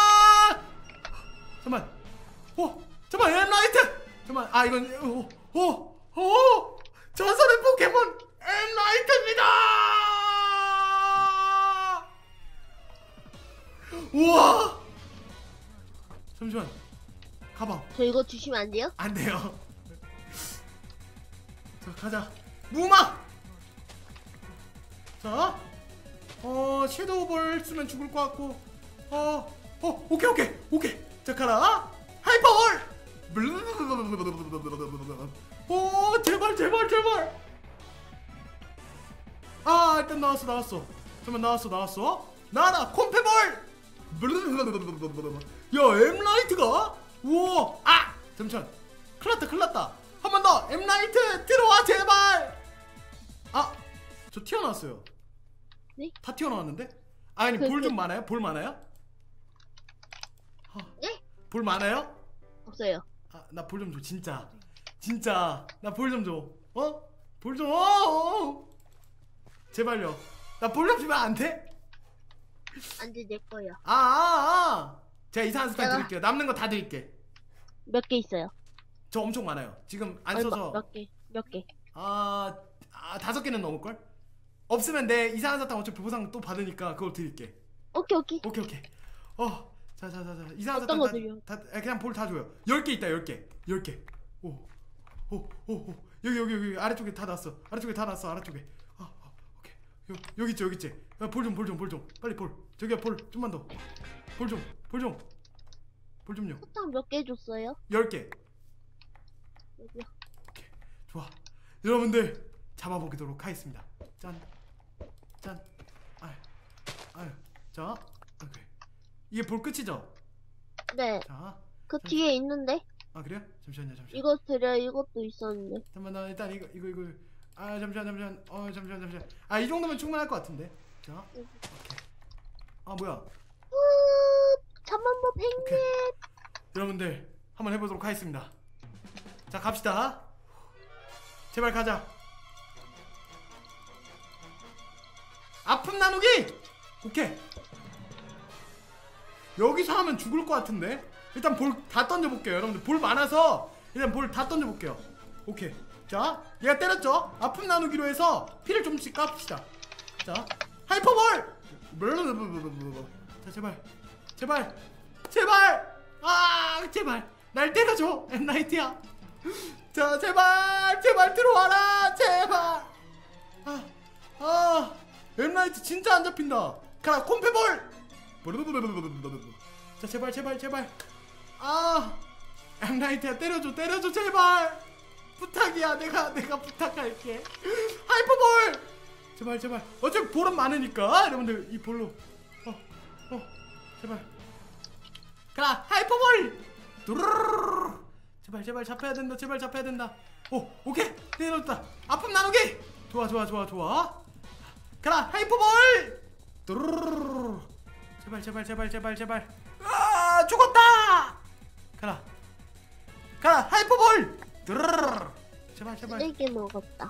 Speaker 1: 잠깐만 오 잠깐만 엔라이트 잠깐만 아 이건 오오오 전설의 포켓몬 엔라이트입니다. 우와 잠시만 가방
Speaker 2: 저 이거 주시면 안 돼요?
Speaker 1: 안 돼요. 자 가자 무마. 자, 어 섀도우볼 쓰면 죽을 것 같고, 어, 어, 오케이 오케이 오케이. 자 가라. 하이퍼볼. 오 제발 제발 제발. 아 일단 나왔어 나왔어. 잠깐만 나왔어 나왔어. 나라 콤페볼. 야 엠라이트가. 우와. 아 잠시만. 큰일났다 큰일났다. 한 번 더. 엠라이트 들어와 제발. 아 저 튀어나왔어요.
Speaker 2: 네?
Speaker 1: 다 튀어나왔는데? 아니
Speaker 2: 그,
Speaker 1: 볼 좀
Speaker 2: 그-
Speaker 1: 많아요? 볼 많아요? 어,
Speaker 2: 네?
Speaker 1: 볼 많아요?
Speaker 2: 없어요.
Speaker 1: 아, 나 볼 좀 줘 진짜 진짜 나 볼 좀 줘. 어? 볼 좀. 어, 어. 제발요. 나 볼 좀 주면 안 돼?
Speaker 2: 안돼 내 거야.
Speaker 1: 아, 아, 아. 제가 이상한 스타일
Speaker 2: 내가-
Speaker 1: 드릴게요. 남는 거 다 드릴게.
Speaker 2: 몇 개 있어요?
Speaker 1: 저 엄청 많아요. 지금 안
Speaker 2: 얼마?
Speaker 1: 써서
Speaker 2: 몇 개? 몇 개?
Speaker 1: 아, 아 다섯 개는 넘을걸? 없으면 내 이상한 사탕 어차피 보상 또 받으니까 그걸 드릴게.
Speaker 2: 오케이 오케이.
Speaker 1: 오케이 오케이. 어, 자, 자, 자, 자. 이상한
Speaker 2: 어떤
Speaker 1: 사탕
Speaker 2: 거
Speaker 1: 다,
Speaker 2: 드려?
Speaker 1: 다, 아, 그냥 볼 다 줘요. 열 개 있다, 열 개, 열 개. 오, 오, 오, 오. 여기, 여기, 여기 아래쪽에 다 났어. 아래쪽에 다 났어. 아래쪽에. 아, 아 오케이. 여, 여기 있지, 여기 있지. 야, 볼 좀, 볼 좀, 볼 좀. 빨리 볼. 저기야, 볼 좀만 더. 볼 좀, 볼 좀, 볼 좀요.
Speaker 2: 사탕 몇 개 줬어요?
Speaker 1: 열 개.
Speaker 2: 여기요.
Speaker 1: 좋아. 여러분들 잡아보도록 하겠습니다. 짠, 짠. 아유, 아유. 자, 오케이. 이게 볼 끝이죠?
Speaker 2: 네.
Speaker 1: 자,
Speaker 2: 그 뒤에 있는데
Speaker 1: 아 그래요? 잠시만요, 잠시만.
Speaker 2: 이거 드려. 이것도 있었는데.
Speaker 1: 잠깐만, 나 일단 이거 이거 이거. 아 잠시만, 잠시만. 어 잠시만, 잠시만. 아 이 정도면 충분할 것 같은데. 자, 오케이. 아 뭐야?
Speaker 2: 후, 잠만보 백넷.
Speaker 1: 오케이. 여러분들 한번 해보도록 하겠습니다. 자 갑시다. 제발 가자. 아픔 나누기. 오케이. 여기서 하면 죽을 것 같은데. 일단 볼 다 던져볼게요. 여러분들 볼 많아서 일단 볼 다 던져볼게요. 오케이. 자 얘가 때렸죠. 아픔 나누기로 해서 피를 좀씩 깝시다. 자 하이퍼볼. 자 제발 제발 제발. 아 제발 날 때려줘 엠나이트야. 자 제발 제발 들어와라 제발. 아, 아 엠나이트 진짜 안 잡힌다. 가라 콤페볼. 자 제발 제발 제발. 아 엠나이트야 때려줘 때려줘 제발. 부탁이야. 내가 내가 부탁할게. 하이퍼볼. 제발 제발. 어차피 볼은 많으니까 여러분들 이 볼로 어 어 제발 가라 하이퍼볼. 두루루루루. 제발 제발 잡혀야 된다. 제발 잡혀야 된다. 오 오케이 때렸다. 아픔 나누기. 좋아 좋아 좋아 좋아. 가라 하이퍼볼. 두루루루루. 제발 제발 제발 제발 제발. 아 죽었다. 가라 가라 하이퍼볼. 두루루루. 제발 제발.
Speaker 2: 쓰레기 먹었다.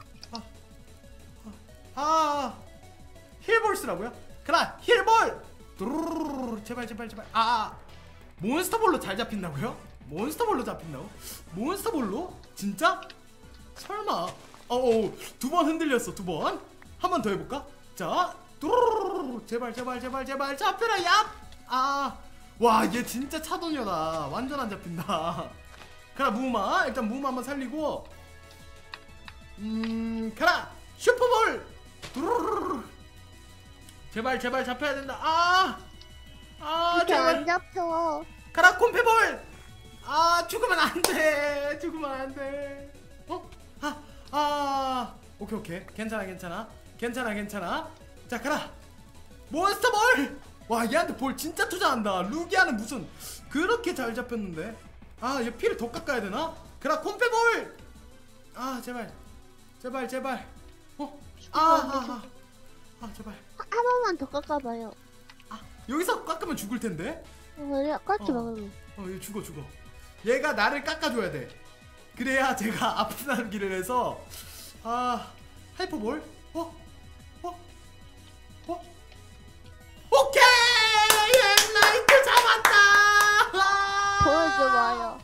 Speaker 1: 아 힐볼스라고요? 가라 힐볼. 두루루루루. 제발 제발 제발. 아 몬스터볼로 잘 잡힌다고요? 몬스터볼로 잡힌다고? 몬스터볼로? 진짜? 설마. 어어 두 번 흔들렸어. 두 번. 한 번 더 해볼까? 자 두루루루루. 제발 제발 제발 제발 잡혀라 얍. 아 와 얘 진짜 차도녀다. 완전 안 잡힌다. 가라 무마. 일단 무마 한번 살리고. 음 가라 슈퍼볼. 두루루루루. 제발 제발 잡혀야 된다. 아 아
Speaker 2: 이렇게 안
Speaker 1: 제발.
Speaker 2: 잡혀.
Speaker 1: 가라 콤페볼. 아 죽으면 안돼. 죽으면 안돼. 어? 아, 아 오케이 오케이 괜찮아 괜찮아 괜찮아 괜찮아. 자 가라 몬스터볼. 와 얘한테 볼 진짜 투자한다. 루기아는 무슨 그렇게 잘 잡혔는데. 아 얘 피를 더 깎아야 되나? 가라 콤페볼. 아 제발 제발 제발. 어? 아아아 아, 아, 제발.
Speaker 2: 한, 한 번만 더 깎아봐요.
Speaker 1: 아 여기서 깎으면 죽을 텐데.
Speaker 2: 그래 깎지
Speaker 1: 어.
Speaker 2: 말고.
Speaker 1: 어, 얘 죽어 죽어. 얘가 나를 깎아줘야 돼. 그래야 제가 아픈 나누기를 해서. 아 하이퍼볼. 어? 어? 어? 오케이 엠라이트 잡았다. 아!
Speaker 2: 보여줘봐요.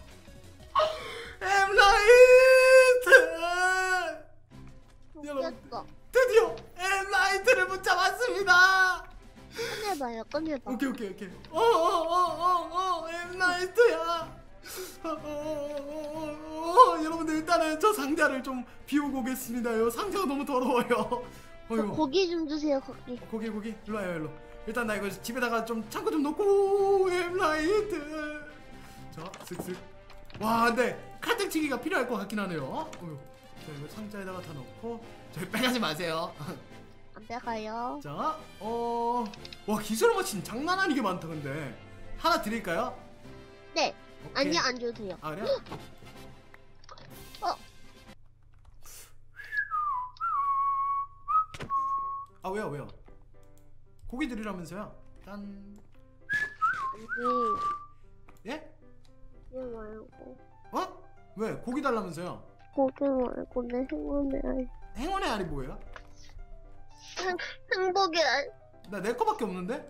Speaker 1: 엠라이트. 여러분
Speaker 2: 깼어.
Speaker 1: 드디어 엠라이트를 붙잡았습니다.
Speaker 2: 꺼내봐요. 꺼내봐.
Speaker 1: 오케이 오케이 오케이. 어어어어어 엠나이트야. 어, 어, 어, 어, 어, 여러분들 일단은 저 상자를 좀 비우고 오겠습니다요. 상자가 너무 더러워요.
Speaker 2: 저
Speaker 1: 어휴.
Speaker 2: 고기 좀 주세요, 고기.
Speaker 1: 고기 고기 일로 와요 일로. 일단 나 이거 집에다가 좀 창고 좀 놓고 엠라이트. 자 쓱쓱. 와 근데 칼등치기가 필요할 것 같긴 하네요. 어휴. 자 이거 상자에다가 다 넣고 저기 빼가지 마세요.
Speaker 2: 안 빼가요.
Speaker 1: 자 어. 와 기술 머신 장난 아니게 많다. 근데 하나 드릴까요?
Speaker 2: 네.
Speaker 1: 오케이.
Speaker 2: 아니요, 안 줘도 돼요.
Speaker 1: 아 그래요?
Speaker 2: 어.
Speaker 1: 아 왜요 왜요? 고기 드리라면서요? 짠.
Speaker 2: 아니,
Speaker 1: 예?
Speaker 2: 이거 말고.
Speaker 1: 어? 왜? 고기 달라면서요?
Speaker 2: 고기 말고 내 행운의 알.
Speaker 1: 행운의 알이 뭐예요?
Speaker 2: 행, 행복의 알.
Speaker 1: 나 내 거밖에 없는데?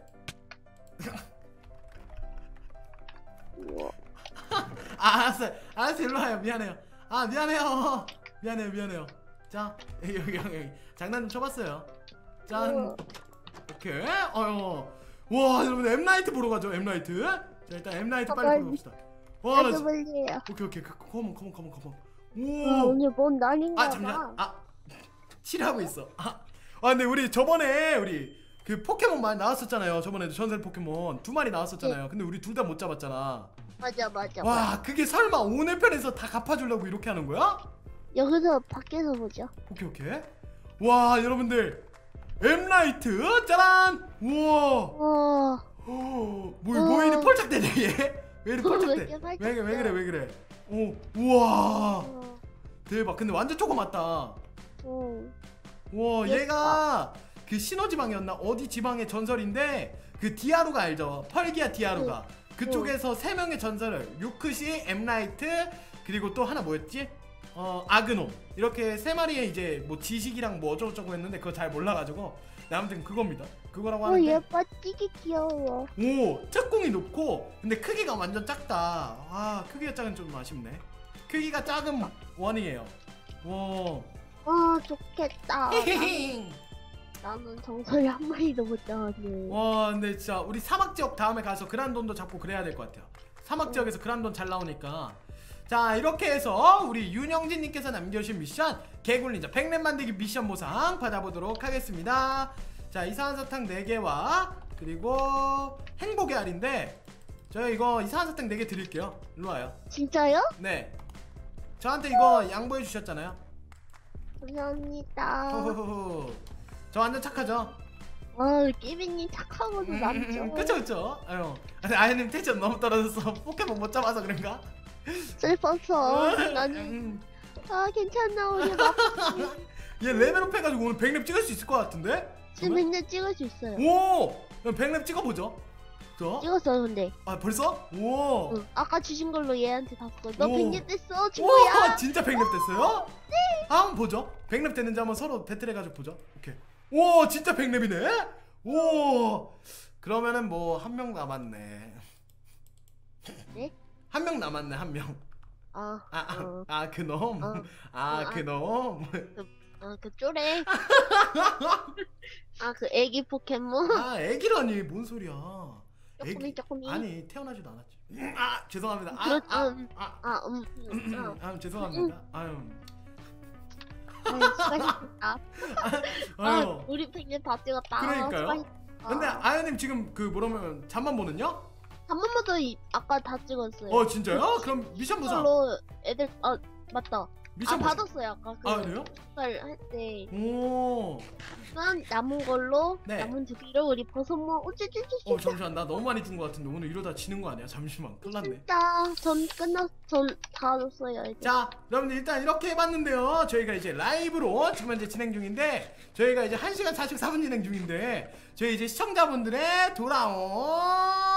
Speaker 2: 우와.
Speaker 1: 아 알았어요 알았어요 일로 와요. 미안해요. 아 미안해요. 미안해요 미안해요. 자 여기 여기 여기 장난 좀 쳐봤어요. 짠.
Speaker 2: 우와.
Speaker 1: 오케이. 어휴. 와 여러분 엠라이트 보러 가죠. 엠라이트. 자 일단 엠라이트
Speaker 2: 아,
Speaker 1: 빨리
Speaker 2: 빨리.
Speaker 1: 보러 갑시다. 와 나
Speaker 2: 아주
Speaker 1: 지-
Speaker 2: 멀리에요.
Speaker 1: 오케이 오케이 컴온 컴온 컴온 컴온.
Speaker 2: 아,
Speaker 1: 오.
Speaker 2: 오늘 뭔 날인가
Speaker 1: 아
Speaker 2: 봐.
Speaker 1: 잠시만. 아 칠하고 있어. 아, 아 근데 우리 저번에 우리 그 포켓몬 많이 나왔었잖아요. 저번에도 전설 포켓몬 두 마리 나왔었잖아요. 근데 우리 둘 다 못 잡았잖아.
Speaker 2: 맞아, 맞아. 맞아.
Speaker 1: 와 그게 설마 오늘 편에서 다 갚아주려고 이렇게 하는 거야?
Speaker 2: 여기서 밖에서 보죠.
Speaker 1: 오케이 오케이. 와 여러분들 엠라이트 짜란. 우와.
Speaker 2: 우와.
Speaker 1: 어, 뭐, 뭐 이리 펄짝대냐 얘? 왜 이리
Speaker 2: 왜
Speaker 1: 펄짝대?
Speaker 2: 이렇게
Speaker 1: 왜,
Speaker 2: 펄짝대?
Speaker 1: 그래 왜 그래 왜 그래? 오 우와
Speaker 2: 우와.
Speaker 1: 대박. 근데 완전 조그맣다.
Speaker 2: 응.
Speaker 1: 와
Speaker 2: 예뻐.
Speaker 1: 얘가 그 신호지방이었나 어디 지방의 전설인데 그 디아루가 알죠? 펄기아 디아루가 그쪽에서 세 명의 전설을 유크시, 엠라이트 그리고 또 하나 뭐였지? 어 아그놈 이렇게 세 마리의 이제 뭐 지식이랑 뭐 어쩌고저쩌고 했는데 그거 잘 몰라가지고 네, 아무튼 그겁니다. 그거라고
Speaker 2: 어,
Speaker 1: 하는데
Speaker 2: 예뻐. 되게 귀여워.
Speaker 1: 오 특공이 높고 근데 크기가 완전 작다. 아 크기가 작은 좀 아쉽네. 크기가 작은 원이에요. 와
Speaker 2: 아, 좋겠다.
Speaker 1: 히히히.
Speaker 2: 나는 정설이 한 마리도 못 잡았네.
Speaker 1: 와 근데 진짜 우리 사막 지역 다음에 가서 그란돈도 잡고 그래야 될 것 같아요. 사막 지역에서 그란돈 잘 나오니까. 자 이렇게 해서 우리 윤영진님께서 남겨주신 미션 개굴ninja 백렙 만들기 미션 보상 받아보도록 하겠습니다. 자 이산화사탕 네 개와 그리고 행복의 알인데 저희 이거 이산화사탕 네 개 드릴게요. 일로와요.
Speaker 2: 진짜요?
Speaker 1: 네 저한테 이거 양보해 주셨잖아요.
Speaker 2: 감사합니다.
Speaker 1: 호호호호. 저 완전 착하죠?
Speaker 2: 아, 끼비님 착하고도
Speaker 1: 음,
Speaker 2: 남죠.
Speaker 1: 그쵸 그쵸. 아유 아니 아이님 텐션 너무 떨어져서 포켓몬 못 잡아서 그런가?
Speaker 2: 슬퍼서 나는
Speaker 1: 음,
Speaker 2: 아 괜찮아 우리 막
Speaker 1: 얘 레벨업 해가지고 오늘 백렙 찍을 수 있을 것 같은데?
Speaker 2: 지금 맨날 찍을 수 있어요.
Speaker 1: 오! 그럼 백렙 찍어보죠. 저?
Speaker 2: 찍었어요 근데.
Speaker 1: 아 벌써? 오!
Speaker 2: 응. 아까 주신 걸로 얘한테 다 써. 너
Speaker 1: 오.
Speaker 2: 백렙 됐어
Speaker 1: 오!
Speaker 2: 친구야.
Speaker 1: 진짜 백렙 됐어요? 네! 아, 한번 보죠. 백렙 됐는지 한번 서로 배틀해가지고 보죠. 오케이. 오! 진짜 백렙이네? 오! 그러면은 뭐 한 명 남았네.
Speaker 2: 네?
Speaker 1: 한 명 남았네 한 명.
Speaker 2: 아,
Speaker 1: 아, 아,
Speaker 2: 어,
Speaker 1: 아 그놈?
Speaker 2: 어.
Speaker 1: 아
Speaker 2: 어,
Speaker 1: 그놈?
Speaker 2: 어, 그 쪼래. 아, 그 애기 포켓몬.
Speaker 1: 아 애기라니 뭔 소리야.
Speaker 2: 조금이 조금이.
Speaker 1: 아니 태어나지도 않았지. 음, 아 죄송합니다. 아,
Speaker 2: 그렇-
Speaker 1: 아,
Speaker 2: 음.
Speaker 1: 아,
Speaker 2: 아, 음, 음,
Speaker 1: 음,
Speaker 2: 아.
Speaker 1: 아 죄송합니다. 아유,
Speaker 2: 아유, 수고하셨다. 아,
Speaker 1: 아유.
Speaker 2: 우리 백렙 다 찍었다.
Speaker 1: 그러니까요.
Speaker 2: 수고하셨다.
Speaker 1: 근데 아연님 지금 그 뭐라면 잠만 보는요?
Speaker 2: 한 번만 더 이- 아까 다 찍었어요.
Speaker 1: 어 진짜요? 그럼 미션 보상.
Speaker 2: 이걸로 애들 아 맞다.
Speaker 1: 미션
Speaker 2: 아
Speaker 1: 보상.
Speaker 2: 받았어요 아까 그
Speaker 1: 아 그래요?
Speaker 2: 할때
Speaker 1: 오.
Speaker 2: 난 남은 걸로
Speaker 1: 네.
Speaker 2: 남은 두 개를 우리 버섯모 어쩌쩌쩌
Speaker 1: 어 잠시만 나 너무 많이 준 것 같은데 오늘 이러다 지는 거 아니야? 잠시만 큰일났네.
Speaker 2: 진짜 전 끝났 전다 줬어요 이제.
Speaker 1: 자 여러분들 일단 이렇게 해봤는데요. 저희가 이제 라이브로 지금 현재 진행 중인데 저희가 이제 한 시간 사십사 분 진행 중인데 저희 이제 시청자분들의 돌아온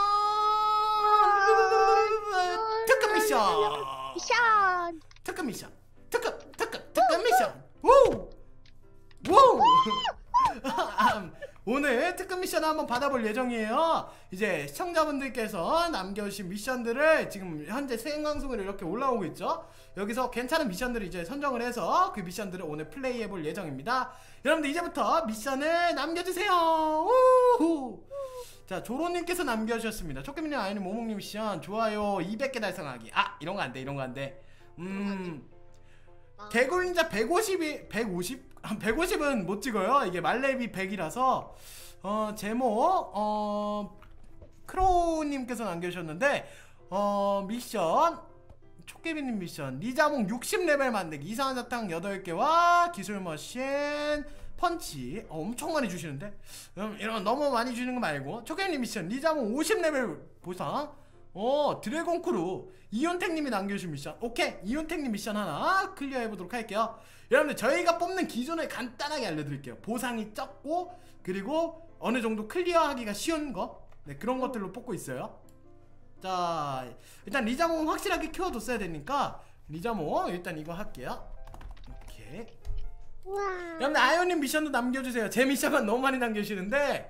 Speaker 1: 특급 미션
Speaker 2: 미션
Speaker 1: 특급 미션 특급 특급 특급 미션 우! 우! 음, 오늘 특급 미션을 한번 받아볼 예정이에요. 이제 시청자분들께서 남겨주신 미션들을 지금 현재 생방송으로 이렇게 올라오고 있죠. 여기서 괜찮은 미션들을 이제 선정을 해서 그 미션들을 오늘 플레이해볼 예정입니다. 여러분들 이제부터 미션을 남겨주세요. 우후. 자, 조로님께서 남겨주셨습니다. 초깨미님, 아이님, 모몽님 미션 좋아요 이백 개 달성하기. 아, 이런 거 안 돼, 이런 거 안 돼. 음, 개굴린자 백오십이 백오십? 백오십은 못 찍어요. 이게 말렙이 백이라서. 어, 제목 어 크로우님께서 남겨주셨는데, 어 미션 초깨비님 미션 리자몽 육십 레벨 만들기, 이상한 사탕 여덟 개와 기술 머신 펀치. 어, 엄청 많이 주시는데, 음, 이런 너무 많이 주는 거 말고 초깨비님 미션 리자몽 오십 레벨 보상, 어 드래곤 크루 이온택님이 남겨주신 미션. 오케이, 이온택님 미션 하나 클리어 해보도록 할게요. 여러분들, 저희가 뽑는 기준을 간단하게 알려드릴게요. 보상이 적고, 그리고 어느 정도 클리어하기가 쉬운 거, 네, 그런 것들로 뽑고 있어요. 자, 일단 리자몽 확실하게 키워뒀어야 되니까 리자몽 일단 이거 할게요. 오케이.
Speaker 2: 우와.
Speaker 1: 여러분들, 아이오님 미션도 남겨주세요. 제 미션만 너무 많이 남겨주시는데,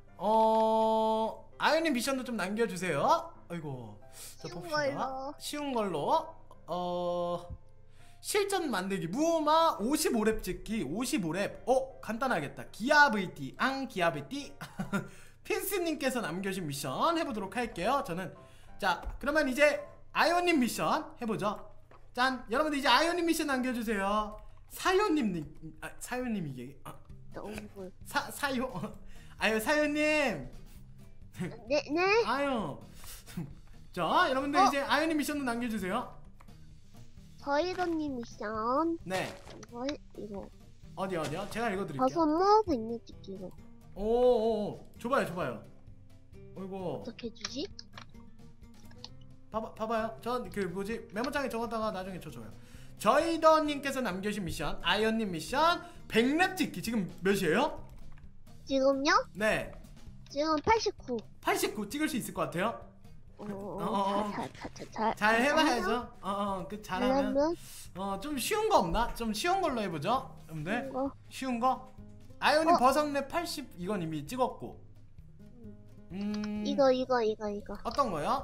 Speaker 1: 어 아이오님 미션도 좀 남겨주세요. 아이고, 자,
Speaker 2: 쉬운
Speaker 1: 봅시다.
Speaker 2: 걸로.
Speaker 1: 쉬운 걸로. 어 실전 만들기 무마 오십오 렙 찍기 오십오 렙. 어, 간단하겠다. 기아 브이티 앙 기아 브이티 핀스님께서 남겨주신 미션 해보도록 할게요. 저는. 자, 그러면 이제 아이오님 미션 해보죠. 짠. 여러분들, 이제 아이오님 미션 남겨주세요. 사요님, 아, 사요님 이게 아,
Speaker 2: 너무.
Speaker 1: 사 사요 아유, 사요님.
Speaker 2: 네, 네.
Speaker 1: 아유. 자, 여러분들,
Speaker 2: 어?
Speaker 1: 이제 아이오님 미션도 남겨주세요.
Speaker 2: 저희도님 미션.
Speaker 1: 네.
Speaker 2: 이거 이거.
Speaker 1: 어디 어디요? 제가 읽어드릴게요.
Speaker 2: 버섯모 백내 찍기로.
Speaker 1: 오오오, 줘봐요, 줘봐요. 어이구,
Speaker 2: 어떻게 주지?
Speaker 1: 봐봐, 봐봐요. 전 그 뭐지, 메모장에 적었다가 나중에 저 줘요. 저희더님께서 남겨주신 미션, 아이언님 미션 백 렙 찍기. 지금 몇이에요?
Speaker 2: 지금요?
Speaker 1: 네,
Speaker 2: 지금 팔십구.
Speaker 1: 팔십구 찍을 수 있을 것 같아요.
Speaker 2: 어,
Speaker 1: 어.
Speaker 2: 잘, 잘, 잘, 잘,
Speaker 1: 잘 해봐야죠. 어어, 그 잘하면.
Speaker 2: 잘하면
Speaker 1: 어, 좀 쉬운 거 없나? 좀 쉬운 걸로 해보죠. 여러분들,
Speaker 2: 이거.
Speaker 1: 쉬운 거. 아이언님
Speaker 2: 어?
Speaker 1: 버섯랩 팔십, 이건 이미 찍었고. 음,
Speaker 2: 이거 이거 이거 이거
Speaker 1: 어떤 거요?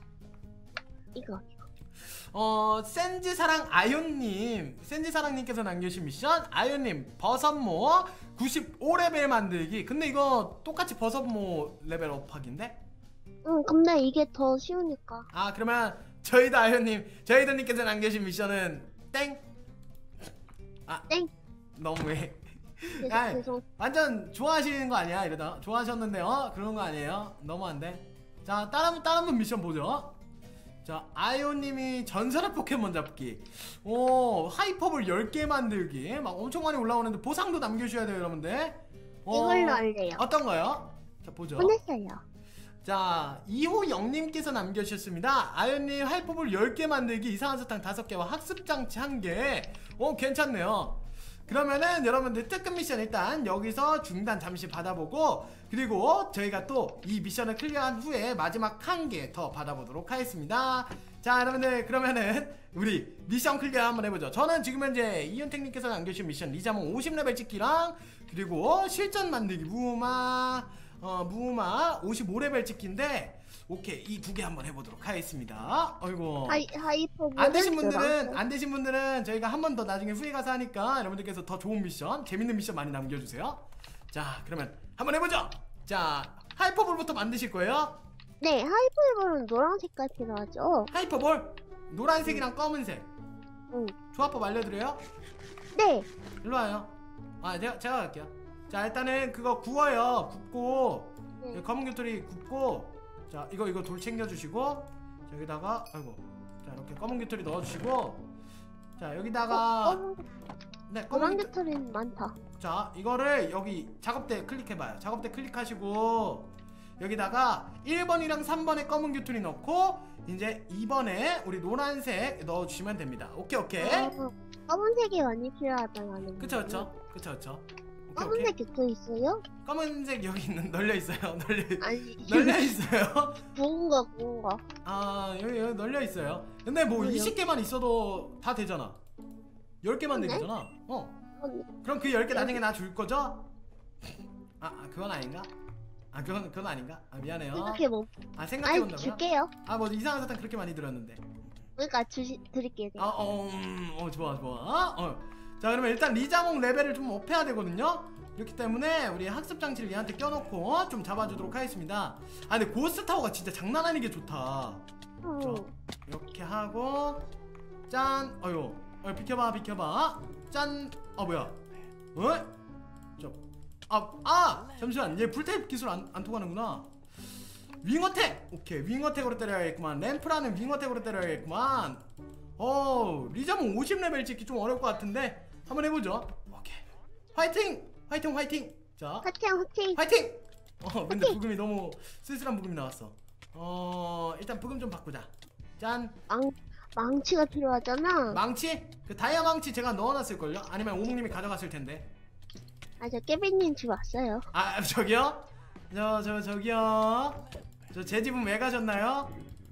Speaker 2: 이거.
Speaker 1: 어, 센지사랑 아이온님, 센지사랑님께서 남겨주신 미션, 아이온님 버섯모 구십오 레벨 만들기. 근데 이거 똑같이 버섯모 레벨 업하기인데?
Speaker 2: 응, 근데 이게 더 쉬우니까.
Speaker 1: 아, 그러면 저희도 아이온님, 저희도님께서 남겨주신 미션은 땡. 아,
Speaker 2: 땡.
Speaker 1: 너무해.
Speaker 2: 계속
Speaker 1: 아,
Speaker 2: 계속.
Speaker 1: 완전 좋아하시는 거 아니야? 이러다 좋아하셨는데요? 그런 거 아니에요? 너무 안 돼. 자, 다른 다른 분 미션 보죠. 자, 아이오님이 전설의 포켓몬 잡기. 오, 하이퍼볼 열 개 만들기. 막 엄청 많이 올라오는데 보상도 남겨주셔야 돼요, 여러분들. 어,
Speaker 2: 이걸로 할래요.
Speaker 1: 어떤 거요? 자, 보죠.
Speaker 2: 보냈어요.
Speaker 1: 자, 이호영님께서 남겨주셨습니다. 아이오님 하이퍼볼 열 개 만들기, 이상한 사탕 다섯 개와 학습장치 한 개. 오, 괜찮네요. 그러면은 여러분들 특급 미션 일단 여기서 중단 잠시 받아보고, 그리고 저희가 또 이 미션을 클리어한 후에 마지막 한 개 더 받아보도록 하겠습니다. 자, 여러분들, 그러면은 우리 미션 클리어 한번 해보죠. 저는 지금 현재 이현택님께서 남겨주신 미션 리자몽 오십 레벨 찍기랑, 그리고 실전 만들기 무마 어 무마 오십오 레벨 찍기인데, 오케이, 이 두 개 한번 해보도록 하겠습니다. 어이구,
Speaker 2: 하이 하이퍼.
Speaker 1: 안 되신 분들은 안 되신 분들은 저희가 한 번 더 나중에 후에 가서 하니까 여러분들께서 더 좋은 미션, 재밌는 미션 많이 남겨주세요. 자, 그러면 한번 해보죠. 자, 하이퍼볼부터 만드실 거예요.
Speaker 2: 네, 하이퍼볼은 노란 색깔 필요하죠.
Speaker 1: 하이퍼볼 노란색이랑 검은색.
Speaker 2: 응.
Speaker 1: 조합법 알려드려요?
Speaker 2: 네.
Speaker 1: 일로 와요. 아, 제가 제가 갈게요. 자, 일단은 그거 구워요. 굽고,
Speaker 2: 네.
Speaker 1: 검은 깃털이 굽고. 자, 이거 이거 돌 챙겨주시고, 자, 여기다가, 아이고, 자, 이렇게 검은 깃털이 넣어주시고, 자, 여기다가,
Speaker 2: 어,
Speaker 1: 네,
Speaker 2: 노란
Speaker 1: 검은 깃
Speaker 2: 깃털이 많다.
Speaker 1: 자, 이거를 여기 작업대 클릭해봐요. 작업대 클릭하시고, 여기다가 일 번이랑 삼 번에 검은 깃털이 넣고, 이제 이 번에 우리 노란색 넣어주시면 됩니다. 오케이, 오케이.
Speaker 2: 어, 검은색이 많이 필요하다는.
Speaker 1: 그쵸, 그쵸, 그쵸, 그쵸. 오케이, 오케이.
Speaker 2: 검은색 깃털 있어요?
Speaker 1: 검은색 여기 있는 널려 있어요. 널려
Speaker 2: 아니.
Speaker 1: 널려 있어요.
Speaker 2: 부은 거 부은 거.
Speaker 1: 아, 여기 여기 널려 있어요. 근데 뭐
Speaker 2: 왜요?
Speaker 1: 이십 개만 있어도 다 되잖아. 열 개만
Speaker 2: 네?
Speaker 1: 되잖아. 어.
Speaker 2: 언니.
Speaker 1: 그럼 그 열 개 나중에 나 줄 거죠? 아, 아, 그건 아닌가? 아, 그건 그건 아닌가? 아, 미안해요.
Speaker 2: 생각해 보.
Speaker 1: 아, 생각해
Speaker 2: 아니
Speaker 1: 본다고요?
Speaker 2: 줄게요.
Speaker 1: 아, 뭐 이상한 사탕 그렇게 많이 들었는데.
Speaker 2: 그러니까 주시 드릴게요.
Speaker 1: 아, 어, 음, 어, 좋아, 좋아. 어. 자, 그러면 일단 리자몽 레벨을 좀 업해야 되거든요. 그렇기 때문에 우리 학습 장치를 얘한테 껴놓고 좀 잡아주도록 하겠습니다. 아 근데 고스트 타워가 진짜 장난 아니게 좋다.
Speaker 2: 응.
Speaker 1: 자, 이렇게 하고 짠. 어휴, 어, 비켜봐 비켜봐. 짠. 아 뭐야? 어? 저, 아, 아 잠시만. 얘 불타입 기술 안, 안 통하는구나. 윙어택. 오케이, 윙어택으로 때려야겠구만. 램프라는 윙어택으로 때려야겠구만. 어, 리자몽 오십 레벨 찍기 좀 어려울 것 같은데 한번 해보죠. 오케이, 화이팅! 화이팅 화이팅! 자,
Speaker 2: 화팅 화팅.
Speaker 1: 화이팅! 어 근데 부금이 너무 쓸쓸한 부금이 나왔어. 어 일단 부금 좀 바꾸자. 짠.
Speaker 2: 망 망치가 필요하잖아.
Speaker 1: 망치? 그 다이아 망치 제가 넣어놨을걸요? 아니면 오목님이 가져갔을 텐데.
Speaker 2: 아 저 깨비님 집 왔어요.
Speaker 1: 아 저기요? 저 저 저기요? 저 제 집은 왜 가셨나요?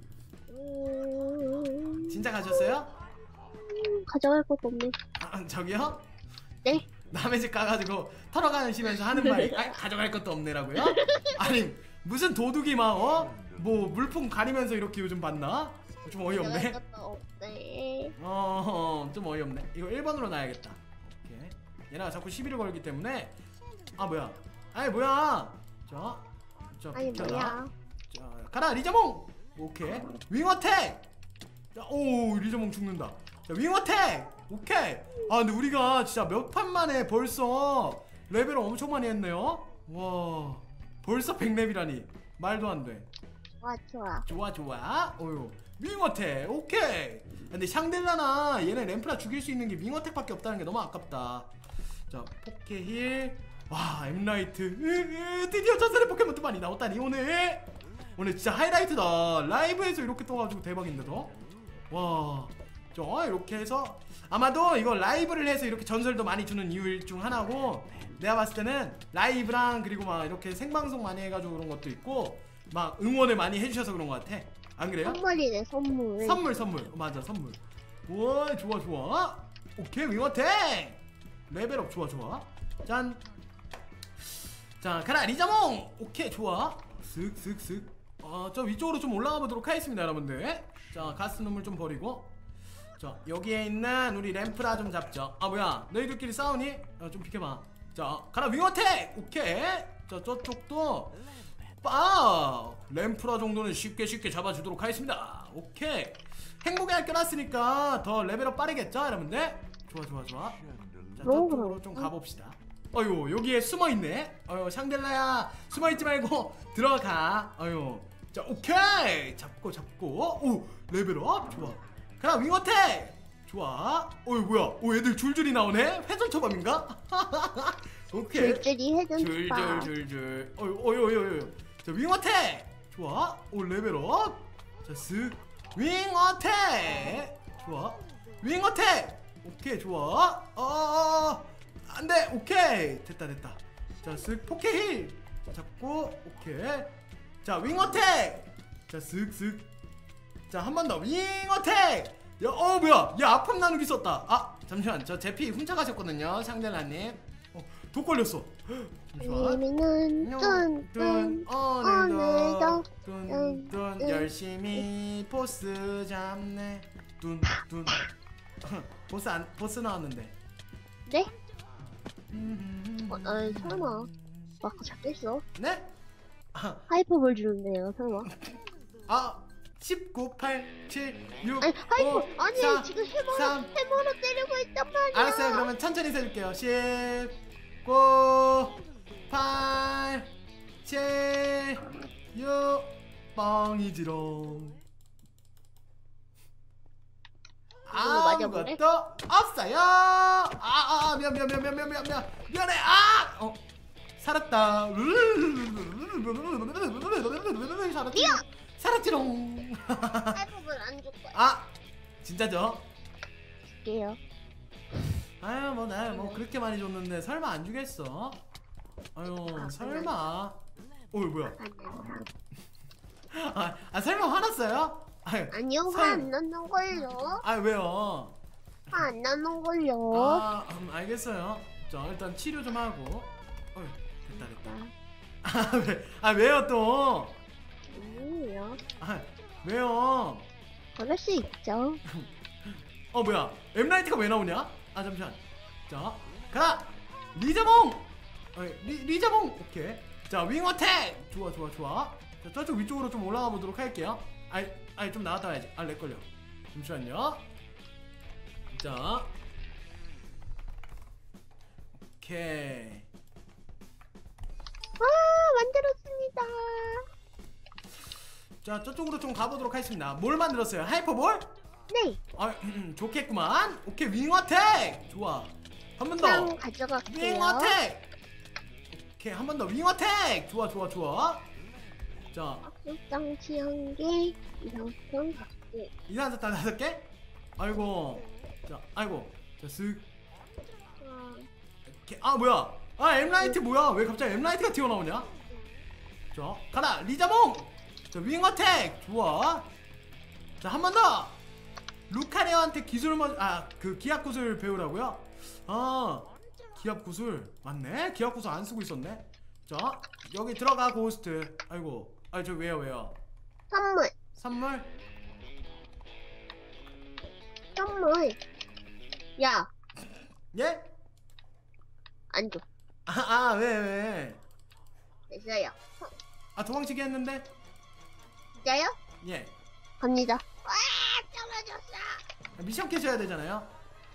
Speaker 2: 음...
Speaker 1: 진짜 가셨어요?
Speaker 2: 음, 가져갈 것도 없네.
Speaker 1: 아 저기요?
Speaker 2: 네.
Speaker 1: 남의 집 가가지고 털어가시면서 하는 말이 아, 가져갈 것도 없네라고요? 아니 무슨 도둑이 막 어? 뭐 물품 가리면서 이렇게 요즘 봤나? 좀 어이없네.
Speaker 2: 가져갈 것도 없네.
Speaker 1: 어, 좀 어이없네. 이거 일 번으로 놔야겠다. 오케이. 얘네가 자꾸 시비를 걸기 때문에. 아 뭐야? 아니 뭐야? 자, 자
Speaker 2: 아니
Speaker 1: 비켜라.
Speaker 2: 뭐야?
Speaker 1: 자 가라 리자몽. 오케이. 윙어택. 자, 오 리자몽 죽는다. 자 윙어택. 오케이. 아 근데 우리가 진짜 몇 판 만에 벌써 레벨을 엄청 많이 했네요. 와 벌써 백 렙이라니 말도 안 돼.
Speaker 2: 좋아 좋아.
Speaker 1: 좋아 좋아. 어휴 윙어택. 오케이. 근데 샹델라나 얘네 램프라 죽일 수 있는 게 윙어택밖에 없다는 게 너무 아깝다. 자 포케힐. 와 엠라이트. 드디어 전설의 포켓몬도 많이 나왔다니 오늘. 오늘 진짜 하이라이트다. 라이브에서 이렇게 떠가지고 대박인데도. 와. 자 이렇게 해서 아마도 이거 라이브를 해서 이렇게 전설도 많이 주는 이유 중 하나고, 내가 봤을 때는 라이브랑 그리고 막 이렇게 생방송 많이 해가지고 그런 것도 있고 막 응원을 많이 해주셔서 그런 것 같아. 안 그래요?
Speaker 2: 선물이네 선물.
Speaker 1: 선물 선물. 어, 맞아 선물. 우와 좋아 좋아. 오케이 윙어택. 레벨업 좋아 좋아. 짠. 자 가라 리자몽. 오케이 좋아. 슥슥슥. 어저 위쪽으로 좀 올라가 보도록 하겠습니다 여러분들. 자 가스 눈물 좀 버리고. 자 여기에 있는 우리 램프라 좀 잡죠. 아 뭐야 너희들끼리 싸우니? 어, 좀 비켜봐. 자 가라 윙어택. 오케이. 자 저쪽도 빠 램프라 정도는 쉽게 쉽게 잡아주도록 하겠습니다. 오케이. 행복의 할 껴놨으니까 더 레벨업 빠르겠죠 여러분들? 좋아 좋아 좋아. 자 저쪽으로 좀 가봅시다. 어휴 여기에 숨어있네. 어휴 샹델라야 숨어있지 말고 들어가. 어휴 자 오케이. 잡고 잡고. 오 레벨업 좋아. 가라 윙어택. 좋아. 어이 뭐야 오 애들 줄줄이 나오네. 회전 초밥인가? 오케이.
Speaker 2: 줄줄이 해준 파.
Speaker 1: 줄줄줄줄. 어이 어이 어이 어이. 자 윙어택. 좋아. 오 레벨업. 자 쓱. 윙어택. 좋아. 윙어택. 오케이 좋아. 어 안돼. 오케이 됐다 됐다. 자 쓱 포켓힐 잡고. 오케이. 자 윙어택. 자 쓱쓱. 자 한 번 더 윙어택. 야, 어 뭐야 얘 아픔 나누기 썼다. 아 잠시만 저 제피 훔쳐가셨거든요 샹델라님. 어, 독 걸렸어. 잠시만.
Speaker 2: 우리는 뚠뚠
Speaker 1: 오늘도
Speaker 2: 뚠,
Speaker 1: 뚠뚠 열심히 보스 잡네. 뚠뚠. 보스 안 보스 나왔는데.
Speaker 2: 네? 어, 아이 설마 막 잡겠어?
Speaker 1: 네? 아,
Speaker 2: 하이퍼볼 주는데요 설마?
Speaker 1: 아 십구, 팔, 칠, 육,
Speaker 2: 아니 하이퍼
Speaker 1: 오,
Speaker 2: 아니
Speaker 1: 사,
Speaker 2: 지금 해머로
Speaker 1: 삼.
Speaker 2: 해머로 때리고 있단 말이야.
Speaker 1: 알았어요. 그러면 천천히 세줄게요. 십, 구, 팔, 칠, 육, 뻥이지롱.
Speaker 2: 맞아보네?
Speaker 1: 아무것도 없어요. 아, 아, 미안, 미안, 미안, 미안, 미안, 미안, 미안, 미안해. 아, 어, 살았다. 살았지. 살았지롱.
Speaker 2: 하이퍼볼 안 줄 거야.
Speaker 1: 아, 진짜죠?
Speaker 2: 줄게요.
Speaker 1: 아유 뭐 나 뭐 그렇게 많이 줬는데 설마 안 주겠어? 아유
Speaker 2: 아,
Speaker 1: 설마. 어이 뭐야?
Speaker 2: 안
Speaker 1: 아, 아 설마 화났어요? 아유,
Speaker 2: 아니요
Speaker 1: 설-
Speaker 2: 화 안 나는 걸요.
Speaker 1: 아 왜요?
Speaker 2: 화 안 나는 걸요.
Speaker 1: 아 음, 알겠어요. 자 일단 치료 좀 하고. 어이 됐다 됐다. 아, 왜, 아 왜요 또?
Speaker 2: 아니에요.
Speaker 1: 아 왜요?
Speaker 2: 그럴 수 있죠.
Speaker 1: 어 뭐야 엠라이트가 왜 나오냐? 아 잠시만. 자 가라 리자몽. 어, 리, 리자몽 오케이. 자 윙어택 좋아 좋아 좋아. 자 저쪽 위쪽으로 좀 올라가 보도록 할게요. 아이 아이 좀 나갔다 와야지. 아 렉걸려. 잠시만요. 자 오케이.
Speaker 2: 와, 만들었습니다.
Speaker 1: 자 저쪽으로 좀 가보도록 하겠습니다. 뭘 만들었어요? 하이퍼볼?
Speaker 2: 네.
Speaker 1: 아 음, 좋겠구만. 오케이 윙어택 좋아. 한 번 더.
Speaker 2: 그냥 가져갈게요.
Speaker 1: 윙어택. 오케이 한 번 더 윙어택 좋아 좋아 좋아. 자
Speaker 2: 일당 한 개, 이상성 다섯 개.
Speaker 1: 이산화탄 다섯 개? 아이고. 자 아이고. 자 쓱.
Speaker 2: 아,
Speaker 1: 이렇게. 아 뭐야? 아 엠라이트 뭐야? 왜 갑자기 엠라이트가 튀어나오냐? 자 가라 리자몽. 자 윙어택 좋아. 자 한 번 더. 루카레오한테 기술 먼저 아그 기압 구슬 배우라고요? 아 기압 구슬 맞네. 기압 구슬 안 쓰고 있었네. 자 여기 들어가 고스트. 아이고 아이 저 왜요 왜요?
Speaker 2: 선물,
Speaker 1: 선물?
Speaker 2: 선물. 야,
Speaker 1: 예?
Speaker 2: 안 줘.
Speaker 1: 아아 왜 왜?
Speaker 2: 됐어요.
Speaker 1: 아 도망치기 했는데?
Speaker 2: 진짜요?
Speaker 1: 예.
Speaker 2: 갑니다. 와, 떨어졌어.
Speaker 1: 미션 캐셔야 되잖아요.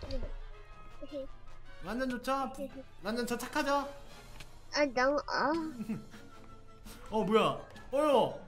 Speaker 1: 완전 좋죠? 완전 저 착하죠?
Speaker 2: 아, 너무, 아.
Speaker 1: 어 뭐야? 어여.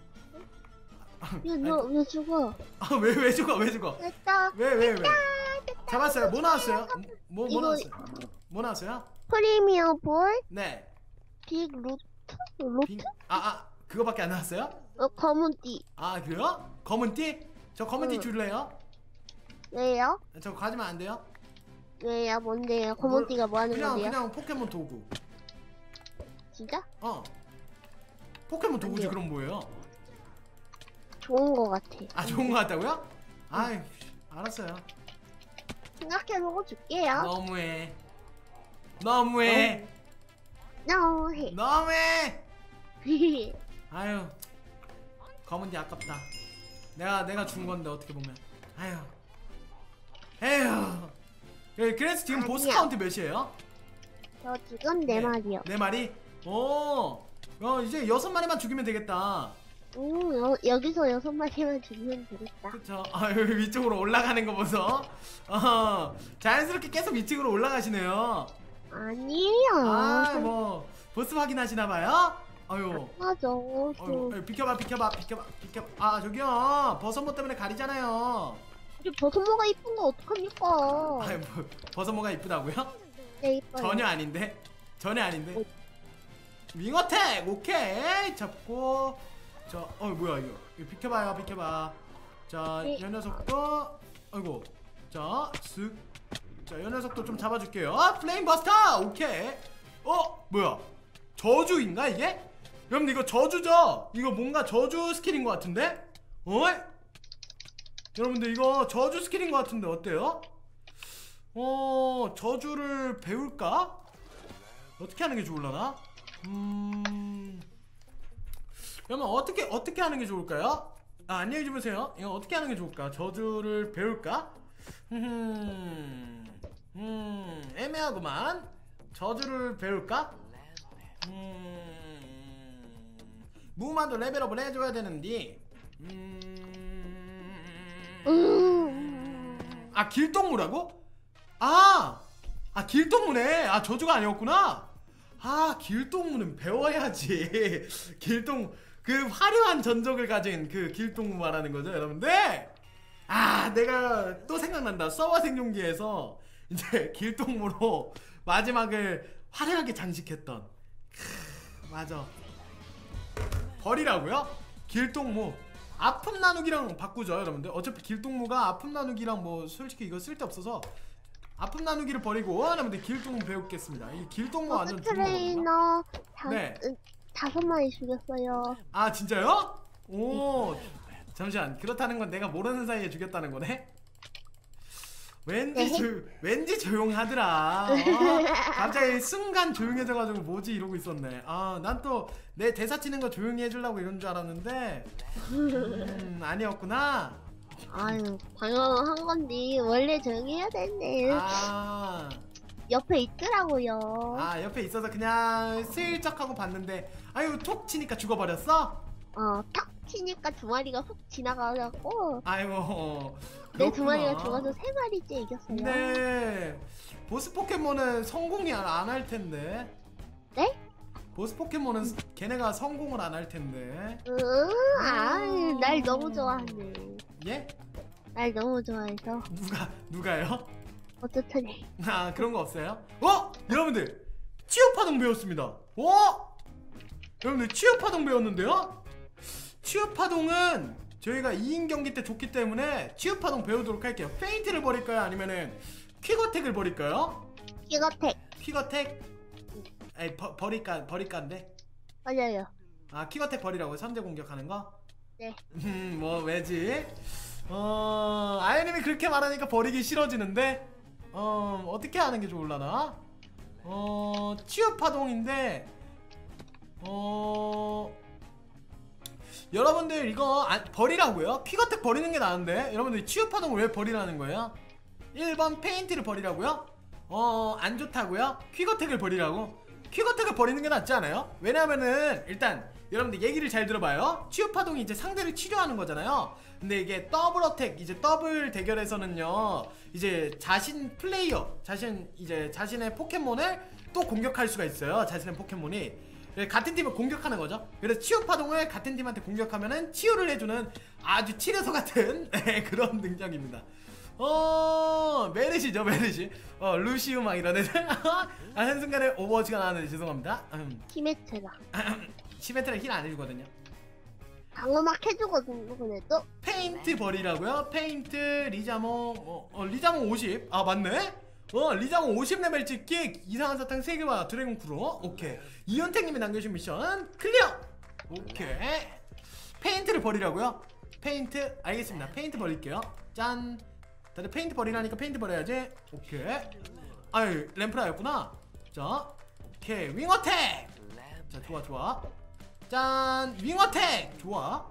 Speaker 2: 야, 너 왜 죽어?
Speaker 1: 아왜 왜 죽어 왜 죽어?
Speaker 2: 됐다.
Speaker 1: 왜 왜 왜? 잡았어요. 뭐 나왔어요? 뭐 뭐
Speaker 2: 이거-
Speaker 1: 나왔어요? 뭐 나왔어요?
Speaker 2: 프리미엄 볼,
Speaker 1: 네.
Speaker 2: 빅 루트, 루트?
Speaker 1: 빙. 아아 그거밖에 안 나왔어요?
Speaker 2: 어, 검은 띠.
Speaker 1: 아 그래요? 검은 띠? 저 검은 띠
Speaker 2: 응.
Speaker 1: 줄래요?
Speaker 2: 왜요?
Speaker 1: 저 가지면 안 돼요?
Speaker 2: 왜요? 뭔데요? 검은
Speaker 1: 뭘-
Speaker 2: 띠가 뭐 하는
Speaker 1: 그냥
Speaker 2: 건데요?
Speaker 1: 그냥 포켓몬 도구.
Speaker 2: 진짜?
Speaker 1: 어. 포켓몬 도구지
Speaker 2: 돼요.
Speaker 1: 그럼 뭐예요?
Speaker 2: 좋은 거 같아.
Speaker 1: 아 좋은 거 같다고요? 아이 알았어요.
Speaker 2: 생각해보고 줄게요.
Speaker 1: 너무해. 너무해.
Speaker 2: 너무해.
Speaker 1: 너무해. 아유 검은 띠 아깝다. 내가 내가 준 건데 어떻게 보면. 아유. 에휴. 예, 그래서 지금 보스
Speaker 2: 아니야.
Speaker 1: 카운트 몇이에요?
Speaker 2: 저 지금 네 마리요.
Speaker 1: 네 마리? 오. 어 이제 여섯 마리만 죽이면 되겠다.
Speaker 2: 오, 여, 여기서 여섯 마리만 죽이면 되겠다.
Speaker 1: 그쵸? 아 여기 위쪽으로 올라가는 거 보소. 어 자연스럽게 계속 위쪽으로 올라가시네요.
Speaker 2: 아니에요.
Speaker 1: 아뭐 보스 확인하시나봐요? 아유.
Speaker 2: 맞아.
Speaker 1: 아유,
Speaker 2: 저,
Speaker 1: 아유, 비켜봐 비켜봐 비켜봐 비켜봐. 아 저기요 버섯모 때문에 가리잖아요.
Speaker 2: 우리 버섯모가 이쁜 거 어떡합니까?
Speaker 1: 아유 뭐 버섯모가 이쁘다고요?
Speaker 2: 네, 이뻐요.
Speaker 1: 전혀 아닌데? 전혀 아닌데? 윙어택! 오케이! 잡고 자, 어 뭐야 이거 이거 비켜봐요 비켜봐. 자,
Speaker 2: 네.
Speaker 1: 이 녀석도 아이고 자, 쓱 자, 이 녀석도 좀 잡아줄게요. 아, 플레임 버스터! 오케이. 어? 뭐야 저주인가 이게? 여러분 이거 저주죠? 이거 뭔가 저주 스킬인 것 같은데? 어? 여러분들 이거 저주 스킬인 것 같은데 어때요? 어 저주를 배울까? 어떻게 하는 게 좋을라나? 음 그러면 어떻게 어떻게 하는 게 좋을까요? 아 안녕히 주무세요. 이거 어떻게 하는 게 좋을까? 저주를 배울까? 음, 음 애매하구만. 저주를 배울까? 음 무마도 레벨업을 해줘야 되는데 음,
Speaker 2: 음.
Speaker 1: 아 길동무라고? 아! 아 길동무네. 아 저주가 아니었구나. 아 길동무는 배워야지. 길동 그 화려한 전적을 가진 그 길동무 말하는 거죠 여러분들. 아 내가 또 생각난다. 서버 생존기에서 이제 길동무로 마지막을 화려하게 장식했던 크, 맞아. 벌이라고요? 길동무 아픔 나누기랑 바꾸죠 여러분들. 어차피 길동무가 아픔 나누기랑 뭐 솔직히 이거 쓸데없어서 아픔 나누기를 버리고 여러분들 길동무 배우겠습니다. 이 길동무 완전
Speaker 2: 버스
Speaker 1: 좋은 거거든요.
Speaker 2: 트레이너 다,
Speaker 1: 네.
Speaker 2: 으, 다섯 마리 죽였어요.
Speaker 1: 아 진짜요? 오 잠시만 그렇다는 건 내가 모르는 사이에 죽였다는 거네? 왠지
Speaker 2: 네.
Speaker 1: 조, 왠지 조용하더라. 어, 갑자기 순간 조용해져가지고 뭐지 이러고 있었네. 아 난 또 내 대사 치는 거 조용히 해주려고 이런 줄 알았는데 음 아니었구나.
Speaker 2: 아유, 방금 한 건데 원래 조용히 해야 되는데.
Speaker 1: 아
Speaker 2: 옆에 있더라고요.
Speaker 1: 아 옆에 있어서 그냥 슬쩍 하고 봤는데 아유 톡 치니까 죽어버렸어?
Speaker 2: 어, 탁 치니까 두 마리가 훅 지나가고
Speaker 1: 아이고
Speaker 2: 내 두 마리가
Speaker 1: 그렇구나.
Speaker 2: 죽어서 세 마리째 이겼어요.
Speaker 1: 근데 보스 포켓몬은 성공이 안 할 텐데.
Speaker 2: 네?
Speaker 1: 보스 포켓몬은 걔네가 성공을 안 할 텐데.
Speaker 2: 으, 아, 날 너무 좋아하네.
Speaker 1: 예?
Speaker 2: 날 너무 좋아해서
Speaker 1: 누가 누가요?
Speaker 2: 어쩌더니.
Speaker 1: 아 그런 거 없어요? 어? 여러분들 치유파동 배웠습니다. 어? 여러분들 치유파동 배웠는데요? 치유파동은 저희가 이 인 경기 때 줬기 때문에 치유파동 배우도록 할게요. 페인트를 버릴까요? 아니면은 퀵어택을 버릴까요?
Speaker 2: 퀵어택.
Speaker 1: 퀵어택? 에이 버, 버릴까 버릴까인데?
Speaker 2: 맞아요.
Speaker 1: 아 퀵어택 버리라고요? 선제 공격하는 거?
Speaker 2: 네.
Speaker 1: 음뭐 왜지? 어 아이님이 그렇게 말하니까 버리기 싫어지는데 어 어떻게 하는 게 좋을라나? 어 치유파동인데 어 여러분들 이거 안, 버리라고요? 퀵어택 버리는 게 나은데 여러분들 치유파동을 왜 버리라는 거예요? 일 번 페인트를 버리라고요? 어 안좋다고요? 퀵어택을 버리라고? 퀵어택을 버리는 게 낫지 않아요? 왜냐면은 일단 여러분들 얘기를 잘 들어봐요. 치유파동이 이제 상대를 치료하는 거잖아요. 근데 이게 더블 어택 이제 더블 대결에서는요 이제 자신 플레이어 자신 이제 자신의 포켓몬을 또 공격할 수가 있어요. 자신의 포켓몬이 같은 팀을 공격하는 거죠. 그래서 치유파동을 같은 팀한테 공격하면은 치유를 해주는 아주 치료소 같은 그런 능력입니다. 어 메르시죠 메르시. 어 루시우 막 이런 애들. 아 한순간에 오버워치가 나왔는데 죄송합니다. 음.
Speaker 2: 키메트라.
Speaker 1: 시멘트를 힐 안 해주거든요.
Speaker 2: 방어막 해주거든요. 그래도
Speaker 1: 페인트 버리라고요? 페인트 리자몽 어, 어 리자몽 오십. 아 맞네. 어 리자몽 오십 레벨 찍기 이상한 사탕 세 개와 드래곤 크로. 오케이. 이현택님이 남겨주신 미션 클리어. 오케이. 페인트를 버리라고요? 페인트 알겠습니다. 페인트 버릴게요. 짠. 다들 페인트 버리라니까 페인트 버려야지. 오케이. 아유 램프라였구나. 자 오케이 윙어택. 자 좋아 좋아. 짠 윙어택 좋아.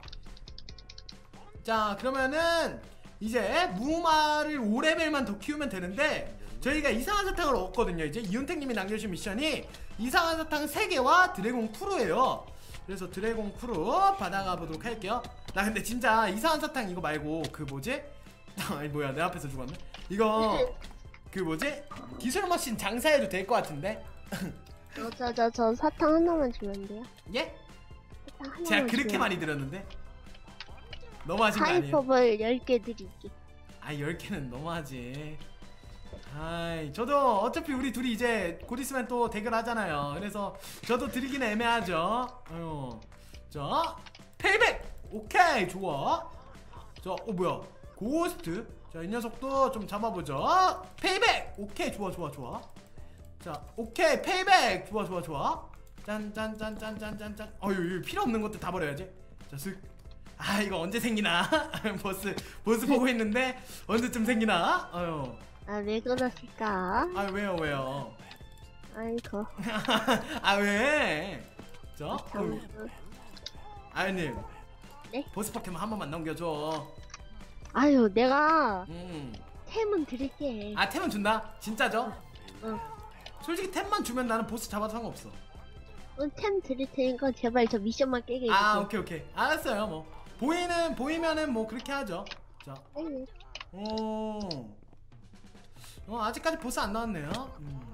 Speaker 1: 자 그러면은 이제 무마를 오 레벨만 더 키우면 되는데 저희가 이상한 사탕을 얻거든요. 이제 이윤택님이 남겨주신 미션이 이상한 사탕 세 개와 드래곤 크루예요. 그래서 드래곤 크루 받아가 보도록 할게요. 나 근데 진짜 이상한 사탕 이거 말고 그 뭐지? 아니 뭐야 내 앞에서 죽었네. 이거 그 뭐지? 기술 머신 장사해도 될 것 같은데?
Speaker 2: 저 저 저 사탕 하나만 주면 돼요?
Speaker 1: 예?
Speaker 2: 사탕 하나만
Speaker 1: 제가 그렇게
Speaker 2: 주면.
Speaker 1: 많이 들었는데 너무하신 거 아니에요?
Speaker 2: 하이퍼볼 열 개 드릴게.
Speaker 1: 아 열 개는 너무하지. 아이 저도 어차피 우리 둘이 이제 곧 있으면 또 대결하잖아요. 그래서 저도 드리긴 애매하죠. 아유 자 페이백 오케이 좋아. 자 어 뭐야 고스트. 자 이 녀석도 좀 잡아보죠. 페이백 오케이 좋아 좋아 좋아. 자 오케이 페이백 좋아 좋아 좋아. 짠짠짠짠짠짠짠. 어휴 이거 필요 없는 것도 다 버려야지. 자 쓱. 아 이거 언제 생기나. 보스 보스 보고 있는데 언제쯤 생기나. 아유
Speaker 2: 아 왜 그러실까?
Speaker 1: 아 왜요 왜요.
Speaker 2: 아이고.
Speaker 1: 아 왜? 저?
Speaker 2: 참.
Speaker 1: 아유님
Speaker 2: 네?
Speaker 1: 보스 포켓몬 한 번만 넘겨줘.
Speaker 2: 아유 내가
Speaker 1: 음.
Speaker 2: 템은 드릴게.
Speaker 1: 아 템은 준다? 진짜죠?
Speaker 2: 응.
Speaker 1: 솔직히 템만 주면 나는 보스 잡아도 상관없어.
Speaker 2: 응, 템 드릴 테니까 제발 저 미션만 깨게 해주세요.
Speaker 1: 아 오케이 오케이 알았어요. 뭐 보이는 보이면은 뭐 그렇게 하죠. 자
Speaker 2: 네.
Speaker 1: 오. 어 아직까지 보스 안 나왔네요. 음.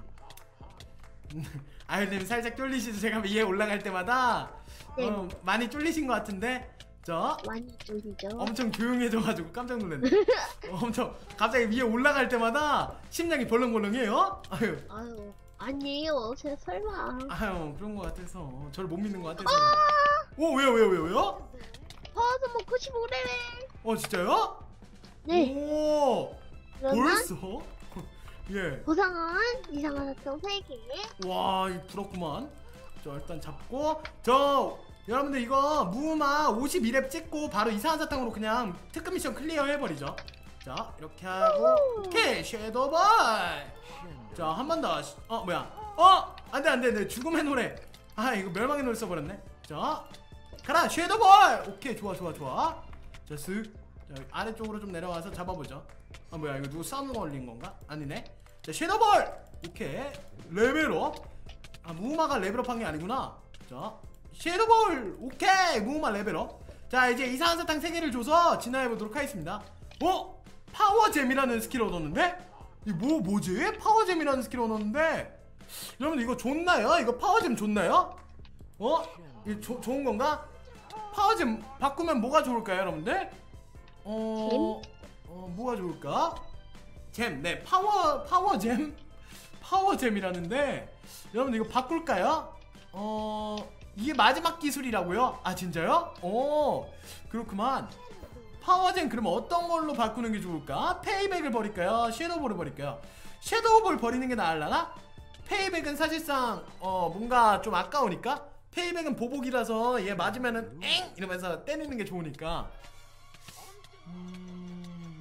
Speaker 1: 아유님 살짝 쫄리시죠? 제가 위에 올라갈 때마다
Speaker 2: 네.
Speaker 1: 어, 많이 쫄리신 것 같은데 저
Speaker 2: 많이 쫄리죠.
Speaker 1: 엄청 조용해져가지고 깜짝 놀랐네. 어, 엄청 갑자기 위에 올라갈 때마다 심장이 벌렁벌렁해요. 아유
Speaker 2: 아유 아니에요. 제가 설마.
Speaker 1: 아유 그런 것 같아서 저를 못 믿는 것 같아서.
Speaker 2: 아!
Speaker 1: 오 왜요 왜요 왜요 왜요?
Speaker 2: 버스 뭐 구십오 레벨.
Speaker 1: 어 진짜요?
Speaker 2: 네.
Speaker 1: 오
Speaker 2: 그러면
Speaker 1: 벌써? 예.
Speaker 2: 보상은 이상한 사탕 세 개.
Speaker 1: 와, 이 부럽구만. 자, 일단 잡고 저 여러분들 이거 무마 오십이 렙 찍고 바로 이상한 사탕으로 그냥 특급 미션 클리어 해버리죠. 자, 이렇게 하고 오케이 섀도우볼. 자, 한 번 더. 어, 뭐야? 어, 안돼 안돼, 내 죽음의 노래. 아, 이거 멸망의 노래 써버렸네. 자, 가라 섀도우볼. 오케이, 좋아 좋아 좋아. 자, 쓱. 자, 아래쪽으로 좀 내려와서 잡아보죠. 아, 뭐야? 이거 누구 싸움으로 올린 건가? 아니네. 자 섀도볼 오케이 레벨업. 아 무마가 레벨업 한 게 아니구나. 자 섀도볼 오케이 무마 레벨업. 자 이제 이상한 사탕 세 개를 줘서 진화해보도록 하겠습니다. 어? 파워잼이라는 스킬을 얻었는데? 이거 뭐, 뭐지? 파워잼이라는 스킬을 얻었는데 여러분들 이거 좋나요? 이거 파워잼 좋나요? 어? 이거 조, 좋은 건가? 파워잼 바꾸면 뭐가 좋을까요 여러분들? 어... 어 뭐가 좋을까? 잼, 네 파워, 파워잼? 파워잼이라는데 여러분들 이거 바꿀까요? 어... 이게 마지막 기술이라고요? 아 진짜요? 오 그렇구만. 파워젠 그러면 어떤 걸로 바꾸는 게 좋을까? 페이백을 버릴까요? 섀도우볼을 버릴까요? 섀도우볼 버리는 게 나을라나? 페이백은 사실상 어 뭔가 좀 아까우니까 페이백은 보복이라서 얘 맞으면은 엥! 이러면서 때리는 게 좋으니까 음...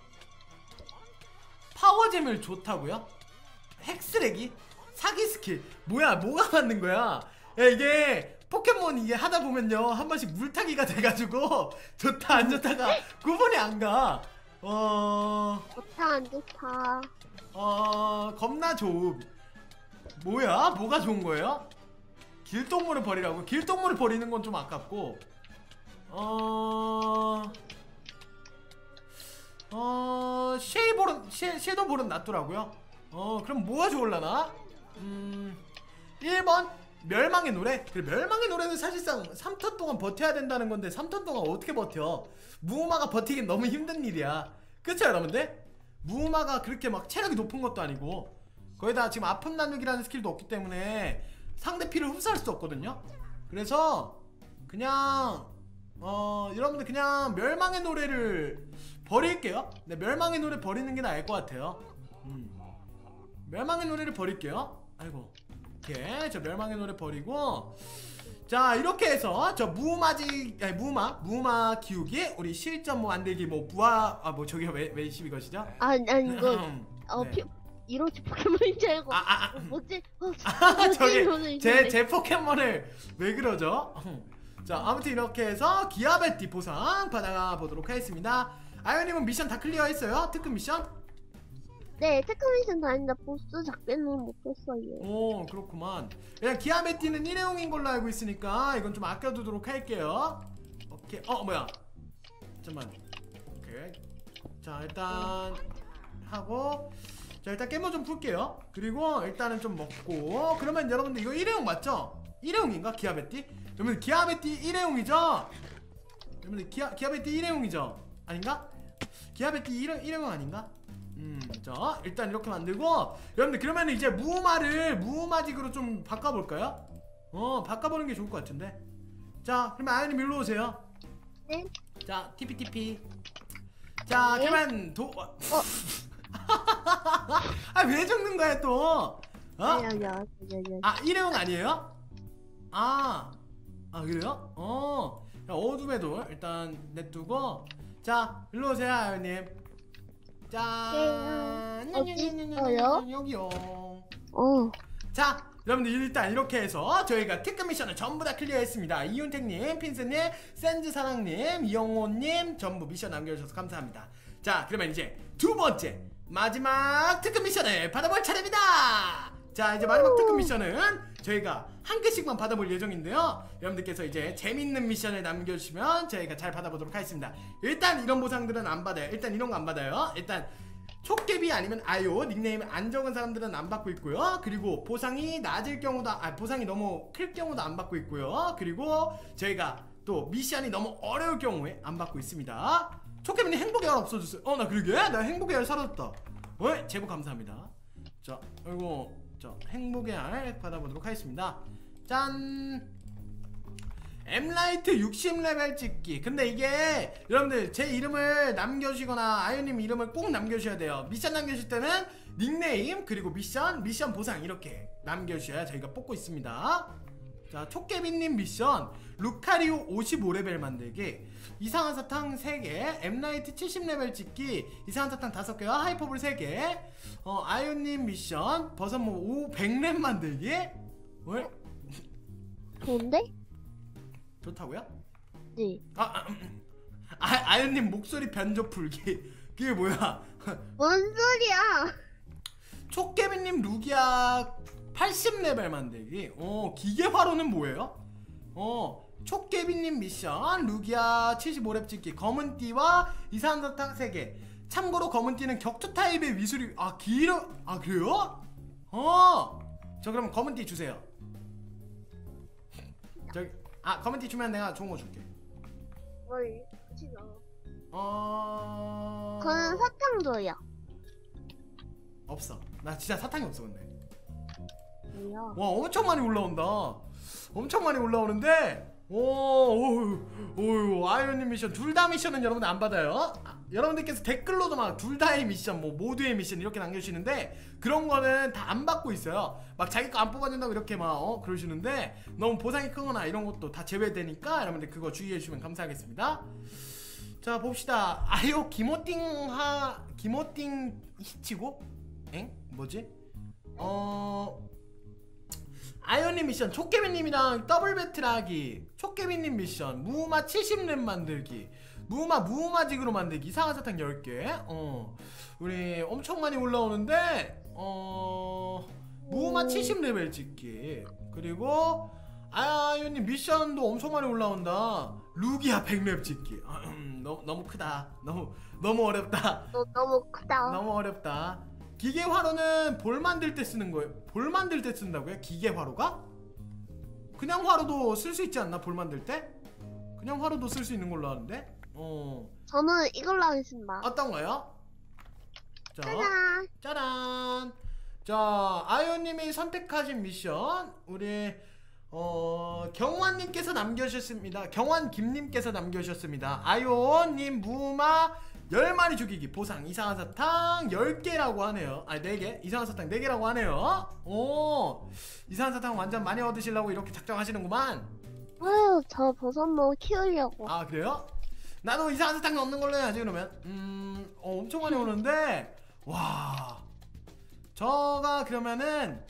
Speaker 1: 파워잼을 좋다고요? 핵쓰레기? 사기 스킬 뭐야 뭐가 맞는 거야? 야 이게 포켓몬 이게 하다 보면요 한 번씩 물타기가 돼가지고 좋다 안 좋다가 구분이 안 가. 어...
Speaker 2: 좋다 안 좋다.
Speaker 1: 어... 겁나 좋음. 뭐야? 뭐가 좋은 거예요? 길동물을 버리라고? 길동물을 버리는 건 좀 아깝고 어... 어... 쉐이볼은 쉐, 섀도볼은 낫더라고요. 어... 그럼 뭐가 좋을라나? 음... 일 번 멸망의 노래? 그래 멸망의 노래는 사실상 삼 턴 동안 버텨야 된다는 건데 삼 턴 동안 어떻게 버텨? 무우마가 버티긴 너무 힘든 일이야. 그쵸 여러분들? 무우마가 그렇게 막 체력이 높은 것도 아니고 거기다 지금 아픔 나누기라는 스킬도 없기 때문에 상대 피를 흡수할 수 없거든요. 그래서 그냥 어 여러분들 그냥 멸망의 노래를 버릴게요. 네 멸망의 노래 버리는 게 나을 것 같아요. 음. 멸망의 노래를 버릴게요. 아이고 오케이 저 멸망의 노래 버리고 자 이렇게 해서 저 무마지 아니 무마 무마 키우기 우리 실전 뭐 만들기 뭐 부하 아 뭐 저기요 왜 왜 십이 것이죠?
Speaker 2: 아니 아니 이거 어
Speaker 1: 네.
Speaker 2: 피, 이로치 포켓몬인 줄 알고.
Speaker 1: 아, 아, 아.
Speaker 2: 어, 뭐지? 어,
Speaker 1: 아 저기
Speaker 2: 이러네,
Speaker 1: 제
Speaker 2: 이러네.
Speaker 1: 제 포켓몬을 왜 그러죠? 자 아무튼 이렇게 해서 기아베티 보상 받아 보도록 하겠습니다. 아이오님은 미션 다 클리어했어요? 특급 미션?
Speaker 2: 네 테크미션 다닌다. 보스 작게는 못했어요.
Speaker 1: 오 그렇구만. 일단 기아베티는 일회용인 걸로 알고 있으니까 이건 좀 아껴두도록 할게요. 오케이 어 뭐야 잠깐만 오케이 자 일단 하고 자 일단 깨모 좀 풀게요. 그리고 일단은 좀 먹고 그러면 여러분들 이거 일회용 맞죠? 일회용인가 기아베티? 여러분들 기아베티 일회용이죠? 여러분들 기아, 기아베티 일회용이죠? 아닌가? 기아베티 일회, 일회용 아닌가? 음, 자 일단 이렇게 만들고 여러분들 그러면 이제 무우마를 무우마직으로 좀 바꿔볼까요? 어 바꿔보는 게 좋을 것 같은데. 자 그러면 아연님 일로 오세요.
Speaker 2: 네.
Speaker 1: 자 티피티피. 자
Speaker 2: 네.
Speaker 1: 그러면 도 어.
Speaker 2: 어.
Speaker 1: 아 왜 적는 거야 또? 어?
Speaker 2: 야야야야야.
Speaker 1: 아 일회용 아니에요? 아, 아 그래요? 어, 자, 어둠에도 일단 냅두고 자 일로 오세요 아연님. 짠.
Speaker 2: 어디 있어요?
Speaker 1: 여기요.
Speaker 2: 어.
Speaker 1: 자 여러분들 일단 이렇게 해서 저희가 특급 미션을 전부 다 클리어했습니다. 이윤택님, 핀스님, 샌즈사랑님, 이영호님 전부 미션 남겨주셔서 감사합니다. 자 그러면 이제 두 번째 마지막 특급 미션을 받아볼 차례입니다. 자 이제 마지막 특급 미션은 저희가 한 개씩만 받아볼 예정인데요. 여러분들께서 이제 재밌는 미션을 남겨주시면 저희가 잘 받아보도록 하겠습니다. 일단 이런 보상들은 안 받아요. 일단 이런 거 안 받아요. 일단 촉개비 아니면 아요 닉네임 안 적은 사람들은 안 받고 있고요. 그리고 보상이 낮을 경우도 아 보상이 너무 클 경우도 안 받고 있고요. 그리고 저희가 또 미션이 너무 어려울 경우에 안 받고 있습니다. 촉개비님 행복의 알 없어졌어요. 어 나 그러게 나 행복의 알 사라졌다. 어 제보 감사합니다. 자 이거 자 행복의 알 받아보도록 하겠습니다. 짠 엠라이트 육십 레벨 찍기. 근데 이게 여러분들 제 이름을 남겨주시거나 아유님 이름을 꼭 남겨주셔야 돼요. 미션 남겨주실 때는 닉네임 그리고 미션 미션 보상 이렇게 남겨주셔야 저희가 뽑고 있습니다. 자 촉개비님 미션 루카리오 오십오 레벨 만들기, 이상한 사탕 세 개, 엠라이트 칠십 레벨 찍기, 이상한 사탕 다섯 개와 하이퍼볼 세 개, 어, 아유님 미션 버섯모 백 렙 만들기. 왜?
Speaker 2: 좋은데?
Speaker 1: 좋다고요?
Speaker 2: 네.
Speaker 1: 아, 아, 음. 아 아유님 목소리 변조 풀기. 그게 뭐야?
Speaker 2: 뭔 소리야?
Speaker 1: 촉개비님 루기아 팔십 레벨 만들기. 어 기계화로는 뭐예요? 어 촉개비님 미션 루기아 칠십오 렙 찍기. 검은띠와 이상한 사탕 세 개. 참고로 검은띠는 격투 타입의 미술이 아 길어. 아 그래요? 어저 그럼 검은띠 주세요. 저기 아 검은띠 주면 내가 좋은 거 줄게.
Speaker 2: 뭘 하지 마.
Speaker 1: 어
Speaker 2: 저는 사탕 줘요.
Speaker 1: 없어. 나 진짜 사탕이 없어 근데.
Speaker 2: 왜요?
Speaker 1: 와 엄청 많이 올라온다. 엄청 많이 올라오는데 오오오 아이오님 미션 둘 다 미션은 여러분들 안 받아요. 아, 여러분들께서 댓글로도 막 둘 다의 미션 뭐 모두의 미션 이렇게 남겨주시는데 그런 거는 다 안 받고 있어요. 막 자기 거 안 뽑아준다고 이렇게 막 어 그러시는데 너무 보상이 크거나 이런 것도 다 제외되니까 여러분들 그거 주의해 주시면 감사하겠습니다. 자 봅시다. 아요 기모띵하 기모띵 히치고 엥? 뭐지? 어 아이언님 미션 촉개비님이랑 더블 배틀하기. 촉개비님 미션 무우마 칠십 렙 만들기. 무우마 무우마직으로 만들기. 이상한 사탕 열 개. 어 우리 엄청 많이 올라오는데 어 무우마 칠십 레벨 찍기. 그리고 아이언님 미션도 엄청 많이 올라온다. 루기아 백 렙 찍기. 아, 음, 너무 너무 크다. 너무 너무 어렵다.
Speaker 2: 너 너무 크다.
Speaker 1: 너무 어렵다. 기계화로는 볼 만들 때 쓰는 거예요. 볼 만들 때 쓴다고요? 기계화로가? 그냥 화로도 쓸 수 있지 않나? 볼 만들 때? 그냥 화로도 쓸 수 있는 걸로 아는데? 어.
Speaker 2: 저는 이걸로 하겠습니다.
Speaker 1: 어떤 거요? 자,
Speaker 2: 짜잔.
Speaker 1: 짜란. 자, 아이오님이 선택하신 미션 우리 어 경환님께서 남겨주셨습니다. 경환 김님께서 남겨주셨습니다. 아이오님 무마 열 마리 죽이기 보상 이상한 사탕 열 개라고 하네요. 아니 네 개 이상한 사탕 네 개라고 하네요. 오 이상한 사탕 완전 많이 얻으시려고 이렇게 작정하시는구만.
Speaker 2: 아유, 저 버섯모 키우려고.
Speaker 1: 아 그래요? 나도 이상한 사탕 없는 걸로 해야지 그러면. 음 어, 엄청 많이 오는데 와 저가 그러면은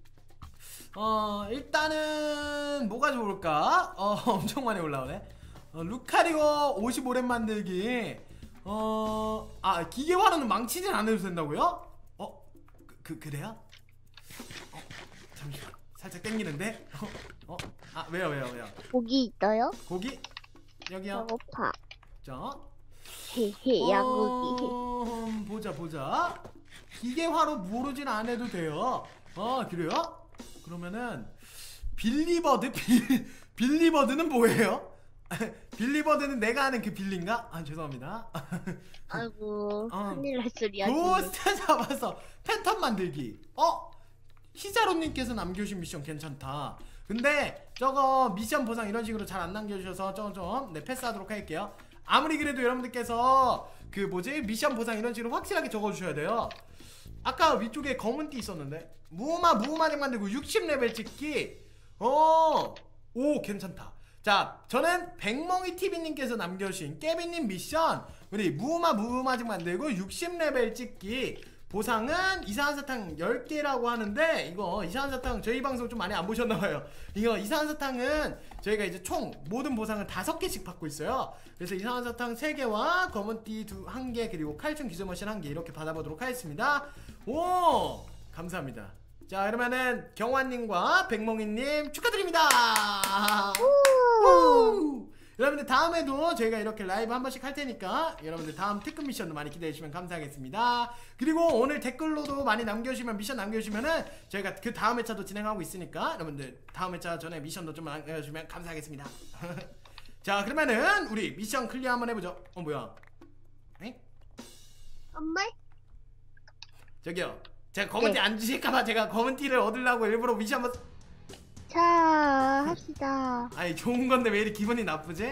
Speaker 1: 어 일단은 뭐가 좋을까? 어 엄청 많이 올라오네. 어, 루카리오 오십오 렙 만들기. 어... 아 기계화로는 망치진 않아도 된다고요? 어? 그, 그 그래요? 어, 잠시만 살짝 땡기는데? 어? 어? 아 왜요 왜요 왜요?
Speaker 2: 고기 있어요?
Speaker 1: 고기? 여기요.
Speaker 2: 배고파.
Speaker 1: 자
Speaker 2: 헤헤, 야고기.
Speaker 1: 어... 음, 보자 보자. 기계화로 무오르진 않아도 돼요. 어 그래요? 그러면은 빌리버드? 빌... 빌리버드는 뭐예요? 빌리버드는 내가 아는 그 빌리인가? 아 죄송합니다.
Speaker 2: 아이고,
Speaker 1: 어.
Speaker 2: 큰일 날 소리야.
Speaker 1: 고스트 잡아서 패턴 만들기. 어? 히자로님께서 남겨주신 미션 괜찮다. 근데 저거 미션 보상 이런 식으로 잘 안 남겨주셔서 저거 좀 네, 패스하도록 할게요. 아무리 그래도 여러분들께서 그 뭐지 미션 보상 이런 식으로 확실하게 적어주셔야 돼요. 아까 위쪽에 검은 띠 있었는데 무마 무마직 만들고 육십 레벨 찍기. 어, 오 괜찮다. 자, 저는 백멍이 티비님께서 남겨주신 깨비님 미션 우리 무마 무마직 만들고 육십 레벨 찍기 보상은 이상한 사탕 열 개라고 하는데 이거 이상한 사탕 저희 방송 좀 많이 안 보셨나봐요. 이거 이상한 사탕은 저희가 이제 총 모든 보상은 다섯 개씩 받고 있어요. 그래서 이상한 사탕 세 개와 검은띠 한 개 그리고 칼춤 기저머신 한 개 이렇게 받아보도록 하겠습니다. 오 감사합니다. 자 그러면은 경환님과 백몽이님 축하드립니다. 우! 여러분들 다음에도 저희가 이렇게 라이브 한 번씩 할 테니까 여러분들 다음 특급 미션도 많이 기대해 주시면 감사하겠습니다. 그리고 오늘 댓글로도 많이 남겨주시면 미션 남겨주시면은 저희가 그 다음 회차도 진행하고 있으니까 여러분들 다음 회차 전에 미션도 좀 남겨주시면 감사하겠습니다. 자 그러면은 우리 미션 클리어 한번 해보죠. 어 뭐야? 에?
Speaker 2: 엄마?
Speaker 1: 저기요. 제가 검은 띠
Speaker 2: 네.
Speaker 1: 안 주실까봐 제가 검은 띠를 얻으려고 일부러 미션 한번.
Speaker 2: 자, 합시다.
Speaker 1: 아니 좋은 건데 왜 이렇게 기분이 나쁘지?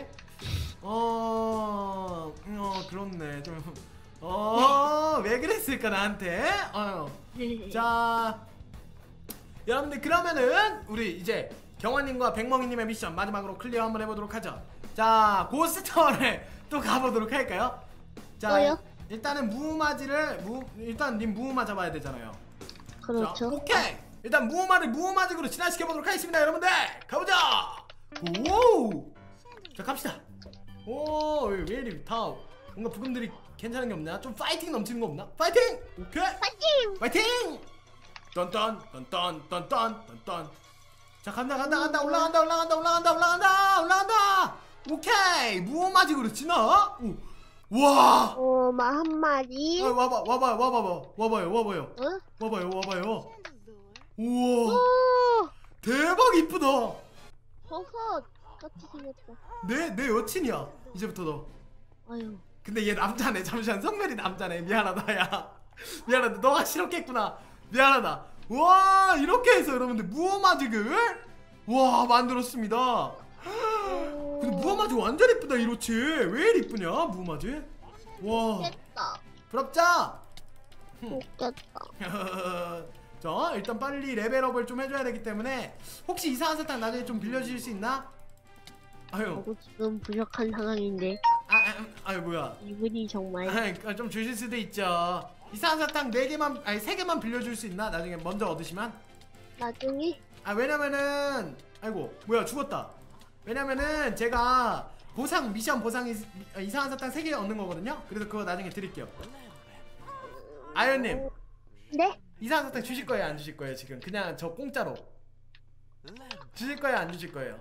Speaker 1: 어, 어 그렇네 좀. 어, 왜 그랬을까 나한테? 어, 자, 여러분들 그러면은 우리 이제 경환님과 백멍이님의 미션 마지막으로 클리어 한번 해보도록 하죠. 자, 고스타워를 또 가보도록 할까요? 자,
Speaker 2: 또요?
Speaker 1: 일단은 무마지를 무 일단 님 무마 잡아야 되잖아요.
Speaker 2: 그렇죠.
Speaker 1: 자, 오케이. 일단 무마를 무마직으로 진화시켜보도록 하겠습니다 여러분들 가보자. 오! 자 갑시다. 오, 왜, 왜 이리 다 뭔가 부금들이 괜찮은 게 없나? 좀 파이팅 넘치는 거 없나? 파이팅! 오케이!
Speaker 2: 파이팅!
Speaker 1: 파이팅! 딴딴 딴딴 딴딴 딴딴. 자 간다 간다 간다 올라간다 올라간다 올라간다 올라간다 올라간다. 오케이 무엄마직으로 지나. 오. 와.
Speaker 2: 오마 한 마리.
Speaker 1: 아, 와봐 와봐요 와봐요 와봐요 와봐요
Speaker 2: 어?
Speaker 1: 와봐요 와봐요. 우와
Speaker 2: 오,
Speaker 1: 대박 이쁘다.
Speaker 2: 버섯 같이 생겼다.
Speaker 1: 내 내 여친이야 이제부터 너.
Speaker 2: 아유.
Speaker 1: 근데 얘 남자네. 잠시만 성별이 남자네. 미안하다 야. 미안하다 너가 싫었겠구나. 미안하다. 와 이렇게 해서 여러분들 무엄마직을 와 만들었습니다. 근데 무엄마직 완전 이쁘다. 이렇지 왜 이리 이쁘냐 무엄마직. 와
Speaker 2: 됐다.
Speaker 1: 부럽자.
Speaker 2: 좋겠다.
Speaker 1: 자 일단 빨리 레벨업을 좀 해줘야 되기 때문에 혹시 이상한 사탕 나중에 좀 빌려주실 수 있나? 아유
Speaker 2: 저도 지금 부족한 상황인데
Speaker 1: 아, 아 아유 뭐야.
Speaker 2: 이분이 정말
Speaker 1: 아, 좀 주실 수도 있죠. 이상한 사탕 네 개만 아니 세 개만 빌려줄 수 있나? 나중에 먼저 얻으시면.
Speaker 2: 나중에
Speaker 1: 아 왜냐면은 아이고 뭐야 죽었다. 왜냐면은 제가 보상 미션 보상이 미- 이상한 사탕 세 개 얻는 거거든요. 그래서 그거 나중에 드릴게요. 아연님
Speaker 2: 네?
Speaker 1: 이상한 사탕 주실 거예요 안 주실 거예요? 지금 그냥 저 공짜로 주실 거예요 안 주실 거예요?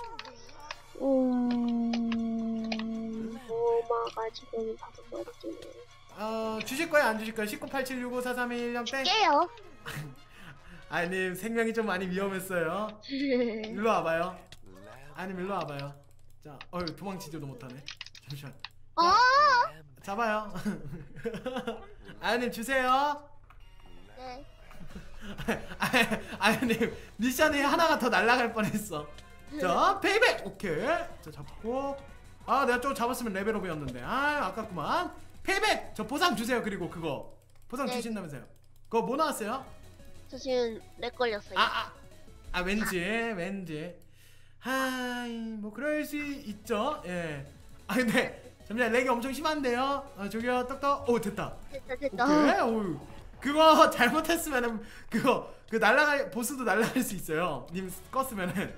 Speaker 2: 음... 오마가 지금 다섯 번째.
Speaker 1: 어 주실 거예요 안 주실 거예요? 십구 팔칠육오 사삼일 영 땡.
Speaker 2: 깨요.
Speaker 1: 아님 생명이 좀 많이 위험했어요. 일로 와봐요. 아님 일로 와봐요. 자, 어휴 도망치지도 못하네. 잠시만.
Speaker 2: 어?
Speaker 1: 잡아요. 아님 주세요.
Speaker 2: 네.
Speaker 1: 아님 미션이 하나가 더 날아갈 뻔했어. 자, 페이백. 오케이. 자 잡고. 아 내가 좀 잡았으면 레벨업이었는데. 아 아깝구만. 페이백. 저 보상 주세요. 그리고 그거 보상
Speaker 2: 네.
Speaker 1: 주신다면서요. 그거 뭐 나왔어요?
Speaker 2: 저 지금 렉 걸렸어요.
Speaker 1: 아, 아, 아 왠지 왠지 하이 뭐 그럴 수 있죠. 예. 아 근데 잠시만 렉이 엄청 심한데요. 아 저기요 떡떡. 오 됐다.
Speaker 2: 됐다 됐다.
Speaker 1: 오케이. 오 그거 잘못했으면은 그거 그 날라갈 보스도 날라갈 수 있어요. 님 껐으면은.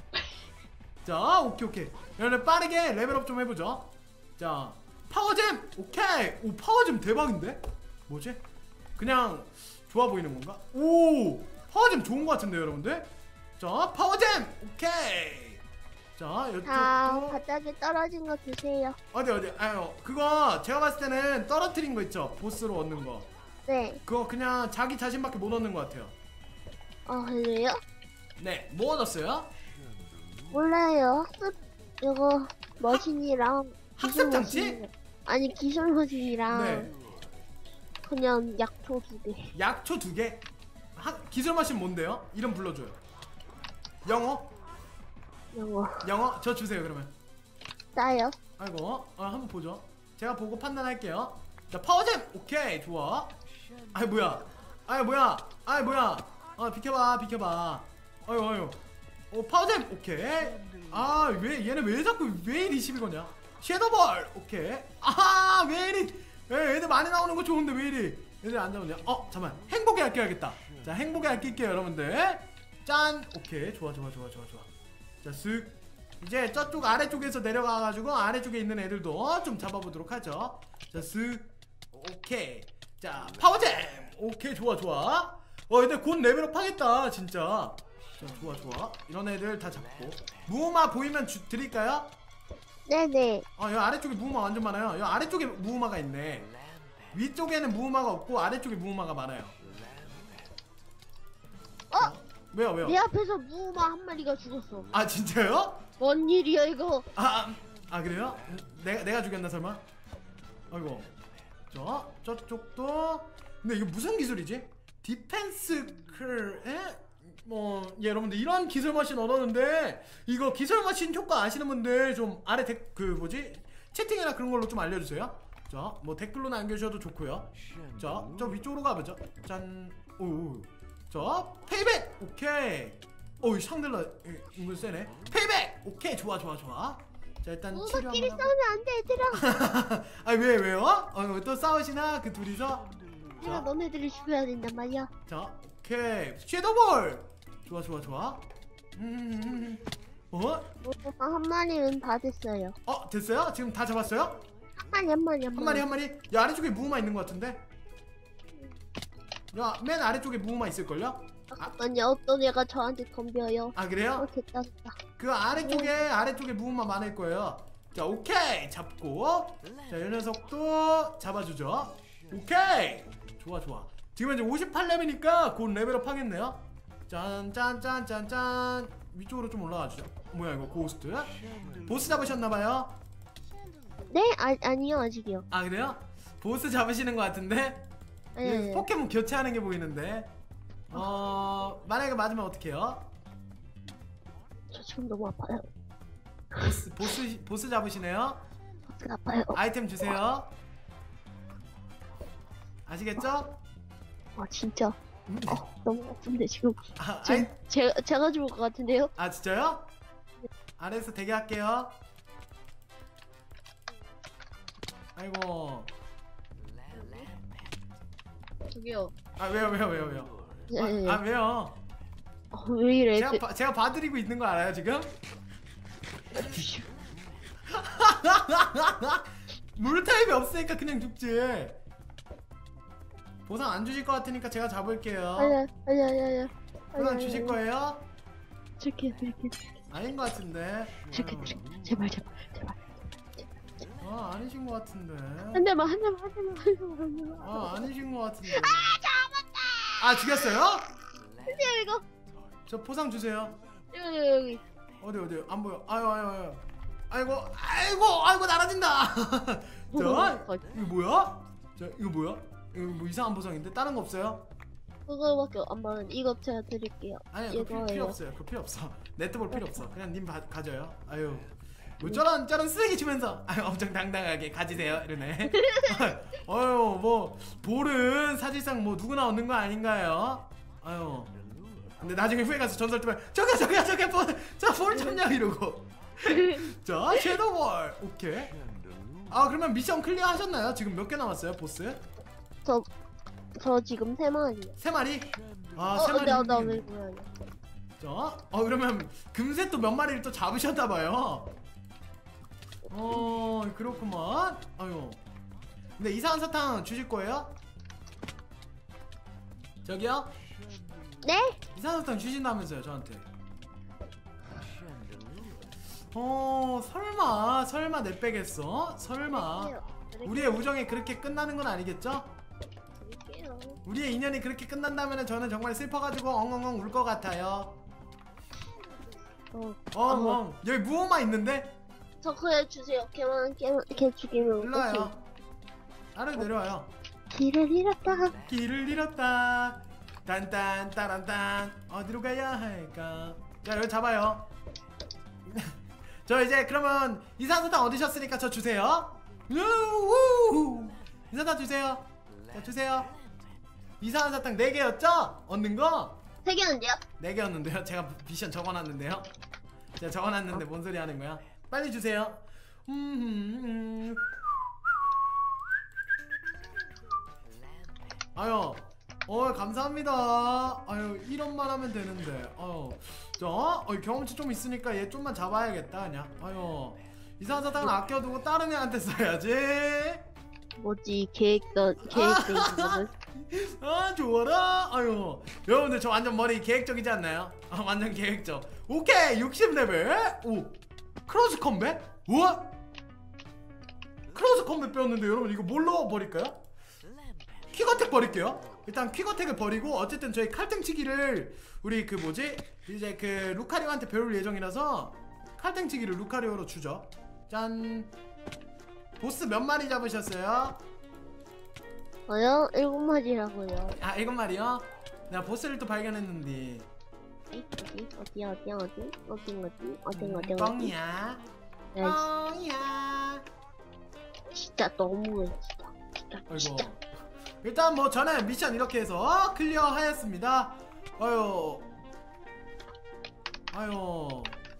Speaker 1: 자 오케이 오케이. 여러분 빠르게 레벨업 좀 해보죠. 자 파워잼 오케이. 오 파워잼 대박인데? 뭐지? 그냥 좋아 보이는 건가? 오 파워잼 좋은 것 같은데요 여러분들? 자 파워잼 오케이. 자
Speaker 2: 자,
Speaker 1: 이쪽도
Speaker 2: 바닥에 떨어진 거 주세요.
Speaker 1: 어디 어디 아유 그거 제가 봤을 때는 떨어뜨린 거 있죠 보스로 얻는 거.
Speaker 2: 네.
Speaker 1: 그거 그냥 자기 자신밖에 못 얻는 것 같아요.
Speaker 2: 어, 그래요?
Speaker 1: 네 뭐 얻었어요?
Speaker 2: 몰라요. 학습, 이거, 머신이랑.
Speaker 1: 학습
Speaker 2: 기술
Speaker 1: 장치?
Speaker 2: 머신. 아니, 기술 머신이랑.
Speaker 1: 네
Speaker 2: 그냥 약초 두 개.
Speaker 1: 약초 두 개. 하, 기술 마신 뭔데요? 이름 불러줘요. 영어?
Speaker 2: 영어.
Speaker 1: 영어? 저 주세요 그러면.
Speaker 2: 싸요?
Speaker 1: 아이고 어 한번 보죠. 제가 보고 판단할게요. 자 파워잼 오케이 좋아. 아이 뭐야 아이 뭐야 아이 뭐야 아 비켜봐 비켜봐. 아유 아유 어 파워잼 오케이. 아 왜 얘네 왜 자꾸 왜 이리 시비 거냐. 섀도볼 오케이. 아하 왜 이리 에, 애들 많이 나오는 거 좋은데 왜 이리 애들 안 나오냐. 어 잠만 행복의 알 껴야겠다. 자 행복의 알 낄게요 여러분들. 짠 오케이 좋아 좋아 좋아 좋아 좋아. 자 쓱 이제 저쪽 아래쪽에서 내려가가지고 아래쪽에 있는 애들도 좀 잡아보도록 하죠. 자 쓱 오케이. 자 파워잼 오케이 좋아 좋아. 어 근데 곧 레벨업 하겠다 진짜. 자 좋아 좋아. 이런 애들 다 잡고 무음아 보이면 주, 드릴까요?
Speaker 2: 네네.
Speaker 1: 아 여기 아래쪽에 무음아 완전 많아요. 여기 아래쪽에 무음아가 있네. 위쪽에는 무음아가 없고 아래쪽에 무음아가 많아요.
Speaker 2: 어?
Speaker 1: 왜요 왜요?
Speaker 2: 내 앞에서 무마 한 마리가 죽었어.
Speaker 1: 아 진짜요?
Speaker 2: 뭔 일이야, 이거?
Speaker 1: 아, 아, 아 그래요? 내가 내가 죽였나 설마? 아이고. 자 저쪽도. 근데 이게 무슨 기술이지? 디펜스 클 에? 뭐 예, 여러분들 이런 기술 머신 얻었는데 이거 기술 머신 효과 아시는 분들 좀 아래 댓 그 뭐지 채팅이나 그런 걸로 좀 알려주세요. 자 뭐 댓글로 남겨주셔도 좋고요. 자 저 위쪽으로 가보죠. 짠. 오. 자 페이백 오케이. 어이 샹들라 이거 세네. 페이백 오케이 좋아 좋아 좋아. 자 일단 치료
Speaker 2: 우리끼리
Speaker 1: 한번
Speaker 2: 싸우면 안 돼, 얘들아.
Speaker 1: 아니 왜 왜요? 어, 또 싸우시나 그 둘이서?
Speaker 2: 내가
Speaker 1: 자,
Speaker 2: 너네들을 죽여야 된단 말이야.
Speaker 1: 자 오케이 섀도볼 좋아 좋아 좋아. 음, 어?
Speaker 2: 무마 한 마리는 다 됐어요.
Speaker 1: 어 됐어요? 지금 다 잡았어요?
Speaker 2: 한 마리, 한 마리, 한
Speaker 1: 한 마리 한 마리? 야 아래쪽에 무마 있는 것 같은데? 야, 맨 아래쪽에 무음마 있을걸요?
Speaker 2: 잠깐만요. 어떤 애가 저한테 덤벼요.
Speaker 1: 아 그래요?
Speaker 2: 어, 됐다 됐다.
Speaker 1: 그 아래쪽에 아래쪽에 무음마 많을 거예요. 자 오케이 잡고 자 이 녀석도 잡아주죠. 오케이 좋아 좋아. 지금 이제 오십팔 레벨이니까 곧 레벨업 하겠네요. 짠짠짠짠짠 위쪽으로 좀 올라가주죠. 뭐야 이거 고스트? 보스 잡으셨나봐요?
Speaker 2: 네? 아, 아니요 아직이요.
Speaker 1: 아 그래요? 보스 잡으시는 것 같은데?
Speaker 2: 네.
Speaker 1: 포켓몬 교체하는 게 보이는데 어... 만약에 맞으면 어떡해요?
Speaker 2: 저 지금 너무 아파요.
Speaker 1: 보스, 보스, 보스 잡으시네요?
Speaker 2: 그 아파요.
Speaker 1: 아이템 주세요. 아시겠죠?
Speaker 2: 아 진짜. 어, 너무 아픈데 지금.
Speaker 1: 아,
Speaker 2: 지금
Speaker 1: 아이,
Speaker 2: 제가 제가 죽을 것 같은데요?
Speaker 1: 아 진짜요? 아래에서 대기할게요. 아이고.
Speaker 2: 저기요.
Speaker 1: 아 왜요 왜요 왜요 왜요?
Speaker 2: 네.
Speaker 1: 아, 아 왜요?
Speaker 2: 어, 왜 이래?
Speaker 1: 제가 봐- 제가 봐드리고 있는 거 알아요 지금? 물 타입이 없으니까 그냥 죽지. 보상 안 주실 것 같으니까 제가 잡을게요.
Speaker 2: 아니야 아니야 아니야.
Speaker 1: 보상 주실 거예요?
Speaker 2: 줄게 줄게
Speaker 1: 아닌 것 같은데.
Speaker 2: 줄게 줄게. 제발 제발 제발.
Speaker 1: 아 아니신 것 같은데.
Speaker 2: 한 대만 한 대만 한 대만 한 대만 한 대만.
Speaker 1: 아 아니신 것 같은데. 아 잡았다. 아 죽였어요?
Speaker 2: 근데 이거
Speaker 1: 저 보상 주세요.
Speaker 2: 여기 여기.
Speaker 1: 어디 어디 안 보여. 아유 아유 아유. 아이고 아이고 아이고 날아진다. 자 이거 뭐야? 자 이거 뭐야? 이거 뭐 이상한 보상인데 다른 거 없어요?
Speaker 2: 그거밖에 안 받는. 이거 제가 드릴게요.
Speaker 1: 아니요 그거 필요, 필요
Speaker 2: 이거예요.
Speaker 1: 없어요. 그거 필요 없어. 네트볼 필요 없어. 그냥 님 바, 가져요. 아유 뭐 저런 저런 쓰레기 주면서 아유 엄청 당당하게 가지세요 이러네. 아유 뭐 볼은 사실상 뭐 누구나 얻는 거 아닌가요? 아유 근데 나중에 후에 가서 전설 뜨면 저기 저기 저기 볼저볼 참냐 이러고. 자 섀도볼 오케이. 아 그러면 미션 클리어 하셨나요? 지금 몇 개 남았어요 보스?
Speaker 2: 저, 저 지금 세 마리요.
Speaker 1: 세 마리? 아
Speaker 2: 어,
Speaker 1: 세 마리.
Speaker 2: 나, 나
Speaker 1: 힘들겠네.
Speaker 2: 왜 뭐야?
Speaker 1: 자, 어 그러면 금세 또 몇 마리를 또 잡으셨나봐요. 어 그렇구만. 아유. 근데 이상한 사탕 주실 거예요? 저기요?
Speaker 2: 네?
Speaker 1: 이상한 사탕 주신다면서요 저한테. 어 설마 설마 내 빼겠어? 설마
Speaker 2: 드릴게요.
Speaker 1: 우리의 우정이 그렇게 끝나는 건 아니겠죠?
Speaker 2: 드릴게요.
Speaker 1: 우리의 인연이 그렇게 끝난다면 저는 정말 슬퍼가지고 엉엉엉 울 것 같아요.
Speaker 2: 어,
Speaker 1: 엉엉 여기 무엄마 있는데?
Speaker 2: 저 그래 주세요. 걔만 걔만 걔 죽이면
Speaker 1: 일로 와요. 아래로 내려와요.
Speaker 2: 길을 잃었다.
Speaker 1: 길을 잃었다. 딴딴 따란딴 어디로 가야 할까? 자 여기 잡아요. 저 이제 그러면 이산사탕 얻으셨으니까 저 주세요. 우우 이산사탕 주세요. 자 주세요. 이산사탕 네 개였죠? 얻는 거?
Speaker 2: 세 개는데요?
Speaker 1: 네 개였는데요. 제가 미션 적어놨는데요. 제가 적어놨는데 뭔 소리 하는 거야? 빨리 주세요. 음, 음. 아유, 어 감사합니다. 아유 이런 말 하면 되는데. 아유, 자, 어, 경험치 좀 있으니까 얘 좀만 잡아야겠다 그냥. 아유, 이산사탕은 아껴두고 다른 애한테 써야지.
Speaker 2: 뭐지 계획도 계획돼 있는 거는?
Speaker 1: 아 좋아라. 아유 여러분들 저 완전 머리 계획적이지 않나요? 아 완전 계획적. 오케이 육십 레벨. 오 크로스 컴뱃? 우와 크로스 컴뱃 배웠는데 여러분 이거 뭘로 버릴까요? 퀵어택 버릴게요. 일단 퀵어택을 버리고 어쨌든 저희 칼등치기를 우리 그 뭐지 이제 그 루카리오한테 배울 예정이라서 칼등치기를 루카리오로 주죠. 짠. 보스 몇 마리 잡으셨어요?
Speaker 2: 저요? 일곱 마리라고요.
Speaker 1: 아 일곱 마리요? 내가 보스를 또 발견했는데.
Speaker 2: 어디 어디 어디 어디 어디 어디 어디 어디 어디
Speaker 1: 뻥이야.
Speaker 2: 야,
Speaker 1: 뻥이야.
Speaker 2: 진짜 너무해 진짜 진짜
Speaker 1: 아이고.
Speaker 2: 진짜.
Speaker 1: 일단 뭐 저는 미션 이렇게 해서 클리어하였습니다. 아유. 아유.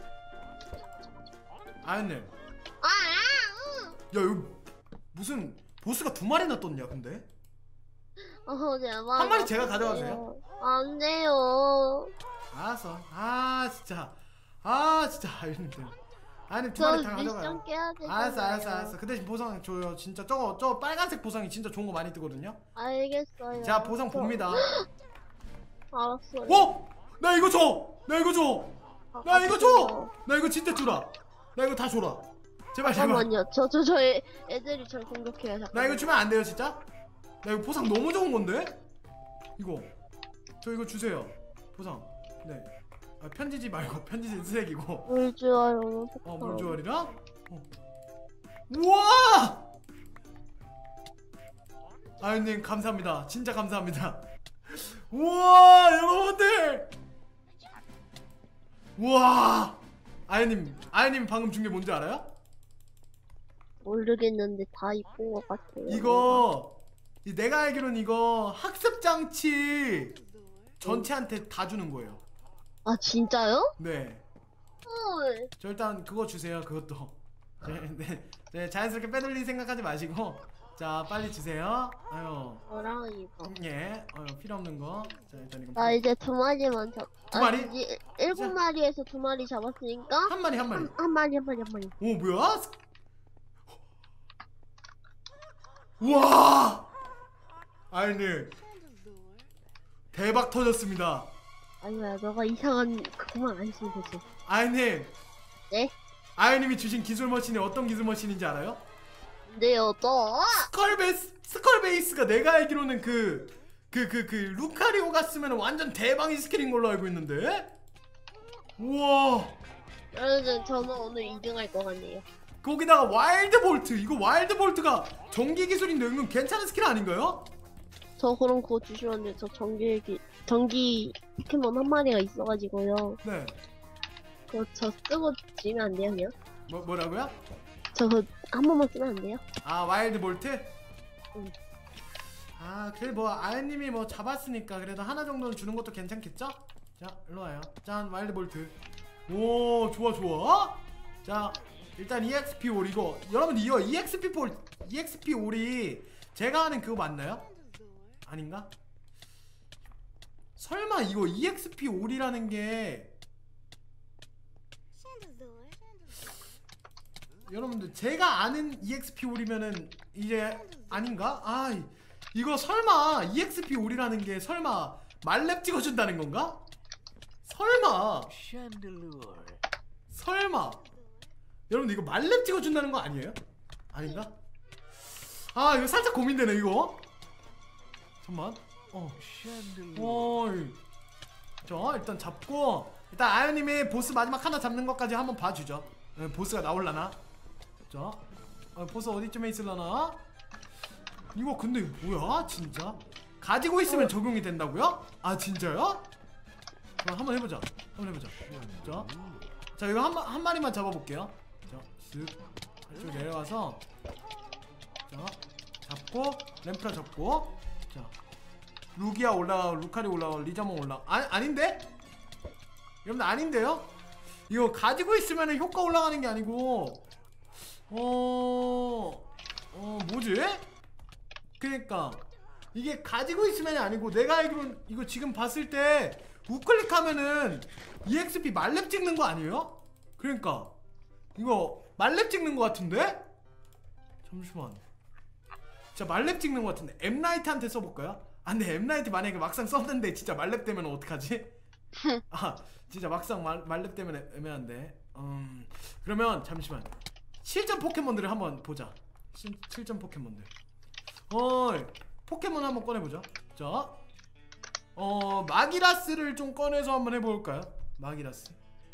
Speaker 1: 아연님.
Speaker 2: 아, 아,
Speaker 1: 야 여기 무슨 보스가 두 마리나 떴냐 근데?
Speaker 2: 어, 제발.
Speaker 1: 한 마리 제가 가져가세요.
Speaker 2: 안 돼요.
Speaker 1: 알았어. 아 진짜. 아 진짜 아연님들. 아니 두
Speaker 2: 저
Speaker 1: 마리 다 가져가요.
Speaker 2: 미션 깨야 돼.
Speaker 1: 알았어 알았어 알았어. 그 대신 보상 줘요. 진짜 저거 저 빨간색 보상이 진짜 좋은 거 많이 뜨거든요.
Speaker 2: 알겠어요.
Speaker 1: 제가 보상
Speaker 2: 저-
Speaker 1: 봅니다.
Speaker 2: 알았어요.
Speaker 1: 어? 나 이거 줘! 나 이거 줘!
Speaker 2: 아,
Speaker 1: 나 이거
Speaker 2: 알았어요.
Speaker 1: 줘! 나 이거 진짜 주라. 나 이거 다 줘라. 제발 제발.
Speaker 2: 잠깐만요. 저 저 저 애들이 절 공격해요. 잠깐.
Speaker 1: 나 이거 주면 안 돼요 진짜? 나 이거 보상 너무 좋은 건데? 이거 저 이거 주세요. 보상. 네. 아, 편지지 말고 편지지 쓰레기고.
Speaker 2: 물 주어요.
Speaker 1: 어 물주얼이랑. 어. 우와! 아유님 감사합니다. 진짜 감사합니다. 우와 여러분들. 우와. 아유님 아유님 방금 준 게 뭔지 알아요?
Speaker 2: 모르겠는데 다 이쁜 것 같아요.
Speaker 1: 이거 이 내가 알기로는 이거 학습 장치 전체한테 다 주는 거예요.
Speaker 2: 아 진짜요?
Speaker 1: 네.
Speaker 2: 헐.
Speaker 1: 저 일단 그거 주세요. 그것도. 네, 네, 네 자연스럽게 빼돌릴 생각하지 마시고 자 빨리 주세요. 아유.
Speaker 2: 저랑 이거.
Speaker 1: 예. 어 필요 없는 거. 자 일단 이거.
Speaker 2: 나 이제 두 마리만 잡.
Speaker 1: 두 마리?
Speaker 2: 아니지, 일곱
Speaker 1: 자.
Speaker 2: 마리에서 두 마리 잡았으니까
Speaker 1: 한 마리 한 마리.
Speaker 2: 한, 한 마리 한 마리 한 마리.
Speaker 1: 오 뭐야? 우와! 아이님 대박 터졌습니다.
Speaker 2: 아니야, 너가 이상한 그만 안 쓰면 되지.
Speaker 1: 아이님.
Speaker 2: 네?
Speaker 1: 아이님이 주신 기술 머신이 어떤 기술 머신인지 알아요?
Speaker 2: 근데요, 너.
Speaker 1: 스컬베이스 스컬베이스가 내가 알기로는 그 그 그 그 루카리오가 쓰면 완전 대박이 스킬인 걸로 알고 있는데. 우와.
Speaker 2: 여러분, 저는 오늘 이 등 할 것 같네요.
Speaker 1: 거기다가 와일드 볼트. 이거 와일드 볼트가 전기 기술인데 이건 괜찮은 스킬 아닌가요?
Speaker 2: 저 그럼 그거 주시면 안 돼요. 저 전기 전기 포켓몬 한 마리가 있어가지고요.
Speaker 1: 네.
Speaker 2: 그거 저 쓰고 주면 안 돼요, 그냥?
Speaker 1: 뭐 뭐라고요?
Speaker 2: 저거 한 번만 쓰면 안 돼요?
Speaker 1: 아 와일드 볼트?
Speaker 2: 응.
Speaker 1: 아 그래 뭐 아연님이 뭐 잡았으니까 그래도 하나 정도는 주는 것도 괜찮겠죠? 자 일로 와요. 짠 와일드 볼트. 오 좋아 좋아. 자 일단 이엑스피 올 이거 여러분 이거 이엑스피 올 이엑스피 올이 제가 하는 그거 맞나요? 아닌가? 설마 이거 이엑스피 올이라는 게 여러분들 제가 아는 이엑스피 올이면은 이제 아닌가? 아 이거 설마 이엑스피 올이라는 게 설마 말렙 찍어준다는 건가? 설마 설마 여러분들 이거 말렙 찍어준다는 거 아니에요? 아닌가? 아 이거 살짝 고민되네 이거. 잠깐만. 어. 어이. 자 일단 잡고 일단 아연님이 보스 마지막 하나 잡는 것까지 한번 봐주죠. 네, 보스가 나올라나? 자 어, 보스 어디쯤에 있을라나? 이거 근데 뭐야 진짜? 가지고 있으면 적용이 된다고요? 아 진짜요? 그럼 한번 해보자. 한번 해보자. 자, 자 이거 한, 한 마리만 잡아볼게요. 자, 쓱 이쪽 내려가서 자 잡고 램프라 잡고 자 루기아 올라가 루카리 올라가 리자몽 올라 아 아닌데? 여러분 아닌데요? 이거 가지고 있으면 효과 올라가는 게 아니고 어... 어 뭐지? 그니까 이게 가지고 있으면이 아니고 내가 알기로는 이거 지금 봤을 때 우클릭하면은 이엑스피 말렙 찍는 거 아니에요? 그러니까 이거 말렙 찍는 거 같은데? 잠시만 진짜 말렙 찍는 거 같은데 엠나이트한테 써볼까요? 아 근데 엠나이트 만약에 막상 썼는데 진짜 말렙 되면 어떡하지? 아 진짜 막상 말, 말렙 때문에 애매한데 음 그러면 잠시만 실전 포켓몬들을 한번 보자. 실, 실전 포켓몬들 어이 포켓몬 한번 꺼내보자. 자 어 마기라스를 좀 꺼내서 한번 해볼까요? 마기라스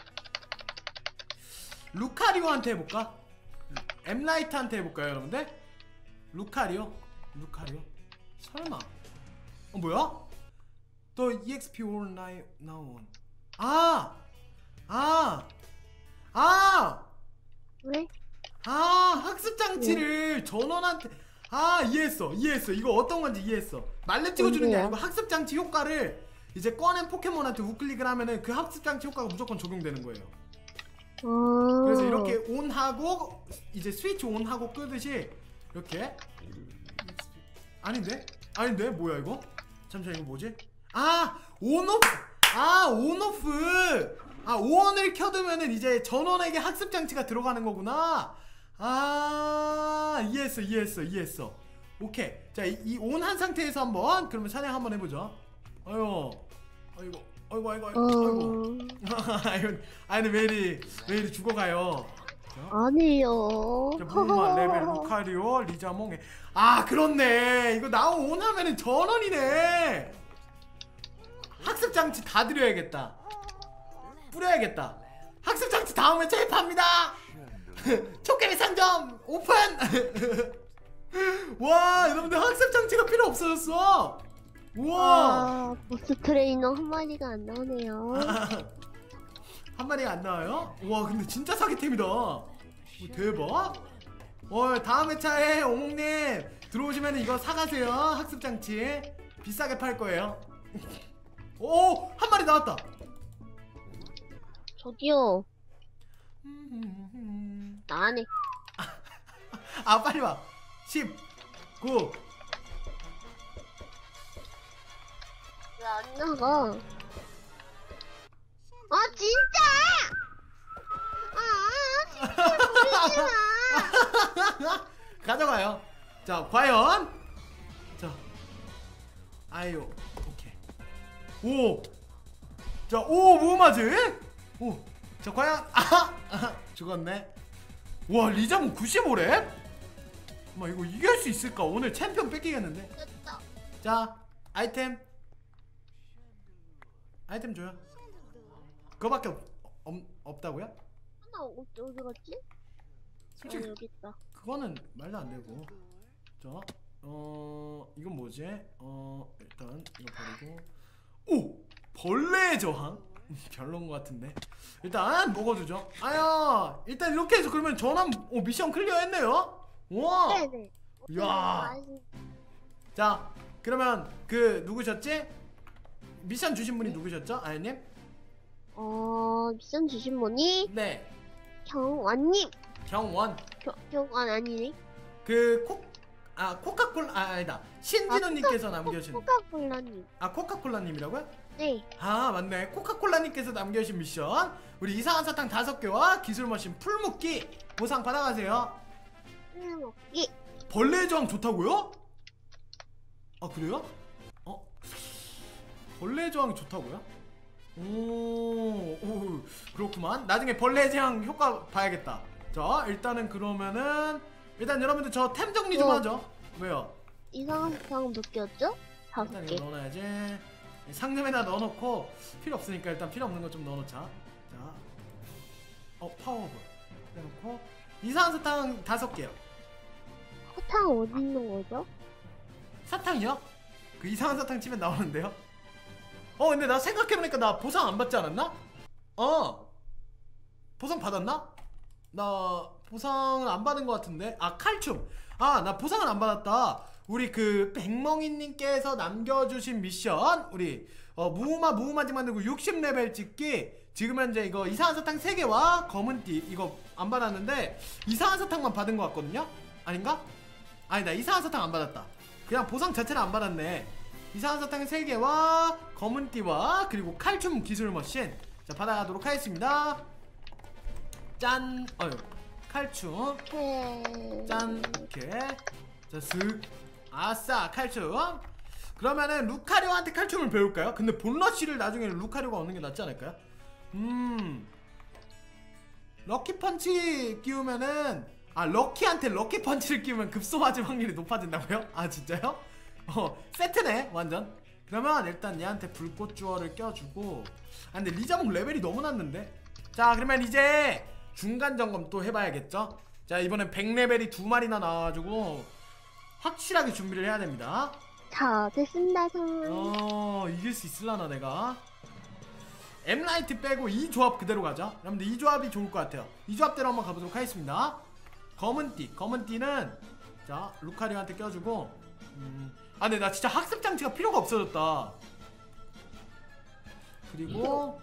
Speaker 1: 루카리오한테 해볼까? 엠라이트한테 해볼까요 여러분들? 루카리오? 루카리오? 설마 어 뭐야? 또 이엑스피 올 나이 나온 아! 아! 아!
Speaker 2: 왜?
Speaker 1: 아 학습 장치를 전원한테 아 이해했어 이해했어 이거 어떤 건지 이해했어. 말렙 찍어주는 게
Speaker 2: 뭔데요?
Speaker 1: 아니고 학습 장치 효과를 이제 꺼낸 포켓몬한테 우클릭을 하면은 그 학습 장치 효과가 무조건 적용되는 거예요.
Speaker 2: 어...
Speaker 1: 그래서 이렇게 온 하고 이제 스위치 온 하고 끄듯이 이렇게 아닌데? 아닌데? 뭐야 이거? 잠시만 이거 뭐지? 아! 온오프! 아 온오프! 아 오원을 켜두면은 이제 전원에게 학습 장치가 들어가는 거구나. 아 이해했어 이해했어 이해했어. 오케이. 자 이 온 한 상태에서 한번 그러면 사냥 한번 해보죠. 아유 아이고 아이고 아이고 아이고
Speaker 2: 어...
Speaker 1: 아이고 아니 왜 이리 왜 이리 죽어가요.
Speaker 2: 아니요.
Speaker 1: 자 무마 레벨 루카리오 리자몽에 아 그렇네. 이거 나온 온 하면은 전원이네. 학습 장치 다 드려야겠다. 뿌려야겠다. 학습 장치 다음에 재입합니다. 촉개비 상점 오픈. 와 여러분들 학습 장치가 필요 없어졌어. 우와.
Speaker 2: 아, 보스 트레이너 한 마리가 안 나오네요.
Speaker 1: 한 마리가 안 나와요? 와 근데 진짜 사기템이다. 오, 대박. 어 다음 회차에 오목님 들어오시면 이거 사가세요. 학습 장치 비싸게 팔 거예요. 오 한 마리 나왔다.
Speaker 2: 저기요. 나 안 해.
Speaker 1: 아 빨리 와. 십 구
Speaker 2: 왜 안 나가? 아 진짜! 아 진짜 부르지 마.
Speaker 1: 가져가요. 자 과연 자 아유 오케이 오 자 오 무음하지? 오 자 과연 아하 아하 죽었네. 와 리자몽 구십오 렙? 뭐 이거 이길 수 있을까? 오늘 챔피언 뺏기겠는데.
Speaker 2: 됐다.
Speaker 1: 자 아이템 아이템 줘요. 그거밖에 없, 없, 없다고요?
Speaker 2: 하나 어, 어디 갔지?
Speaker 1: 솔직히
Speaker 2: 어, 여기 있다.
Speaker 1: 그거는 말도 안 되고. 자, 어 이건 뭐지? 어 일단 이거 버리고. 오 벌레의 저항? 별로인 것 같은데. 일단 먹어주죠. 아야 일단 이렇게 해서 그러면 전함 오, 미션 클리어했네요. 와.
Speaker 2: 네네.
Speaker 1: 야. 자 그러면 그 누구셨지? 미션 주신 분이 누구셨죠? 아연님?
Speaker 2: 어 미션 주신 분이
Speaker 1: 네
Speaker 2: 경완님.
Speaker 1: 경원.
Speaker 2: 경 경완 아니네.
Speaker 1: 그 코, 아 코카콜라 아 아니다 신진우님께서 남겨주신
Speaker 2: 코카콜라님.
Speaker 1: 아 코카콜라님이라고요?
Speaker 2: 네.
Speaker 1: 아 맞네 코카콜라님께서 남겨주신 미션 우리 이상한 사탕 다섯 개와 기술 머신 풀묶기 보상 받아가세요.
Speaker 2: 술 먹기.
Speaker 1: 벌레 저항 좋다고요? 아 그래요? 어? 벌레 저항이 좋다고요? 오, 오 그렇구만. 나중에 벌레 저항 효과 봐야겠다. 자 일단은 그러면은 일단 여러분들 저 템 정리 좀
Speaker 2: 어.
Speaker 1: 하죠. 왜요?
Speaker 2: 이상한 사탕 몇 개였죠? 다섯
Speaker 1: 일단
Speaker 2: 개.
Speaker 1: 이거 넣어놔야지. 상점에다 넣어놓고 필요 없으니까 일단 필요 없는 거 좀 넣어놓자. 자, 어 파워볼 해놓고 이상한 사탕 다섯 개요.
Speaker 2: 사탕 어디 있는 거죠?
Speaker 1: 사탕이요? 그 이상한 사탕 치면 나오는데요? 어 근데 나 생각해보니까 나 보상 안 받지 않았나? 어 보상 받았나? 나 보상을 안 받은 것 같은데. 아 칼춤 아 나 보상을 안 받았다. 우리 그 백멍이님께서 남겨주신 미션 우리 어 무우마 무우마지 만들고 육십 레벨 찍기 지금 현재 이거 이상한 사탕 세 개와 검은띠 이거 안 받았는데 이상한 사탕만 받은 것 같거든요? 아닌가? 아니다 이상한 사탕 안 받았다. 그냥 보상 자체를 안 받았네. 이상한 사탕 세 개와 검은띠와 그리고 칼춤 기술 머신 자 받아가도록 하겠습니다. 짠 어휴 칼춤
Speaker 2: 네.
Speaker 1: 짠 이렇게 자 슥 아싸 칼춤. 그러면은 루카리오한테 칼춤을 배울까요? 근데 본러쉬를 나중에 루카리오가 얻는 게 낫지 않을까요? 음 럭키펀치 끼우면은 아 럭키한테 럭키펀치를 끼우면 급소 맞을 확률이 높아진다고요? 아 진짜요? 어 세트네 완전. 그러면 일단 얘한테 불꽃 주얼을 껴주고 아 근데 리자몽 레벨이 너무 낮는데. 자 그러면 이제 중간 점검 또 해봐야겠죠? 자 이번엔 백 레벨이 두 마리나 나와가지고 확실하게 준비를 해야 됩니다.
Speaker 2: 자, 됐습니다, 선.
Speaker 1: 어 이길 수 있을라나 내가. 엠라이트 빼고 이 조합 그대로 가자. 여러분들 이 조합이 좋을 것 같아요. 이 조합대로 한번 가보도록 하겠습니다. 검은띠 검은띠는 자 루카리오한테 껴주고 음, 아 근데 나 진짜 학습장치가 필요가 없어졌다. 그리고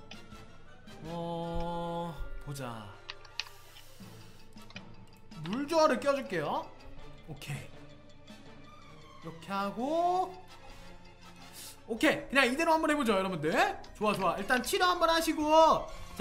Speaker 1: 어 보자 물조화를 껴줄게요. 오케이 이렇게 하고 오케이 그냥 이대로 한번 해보죠 여러분들. 좋아 좋아 일단 치료 한번 하시고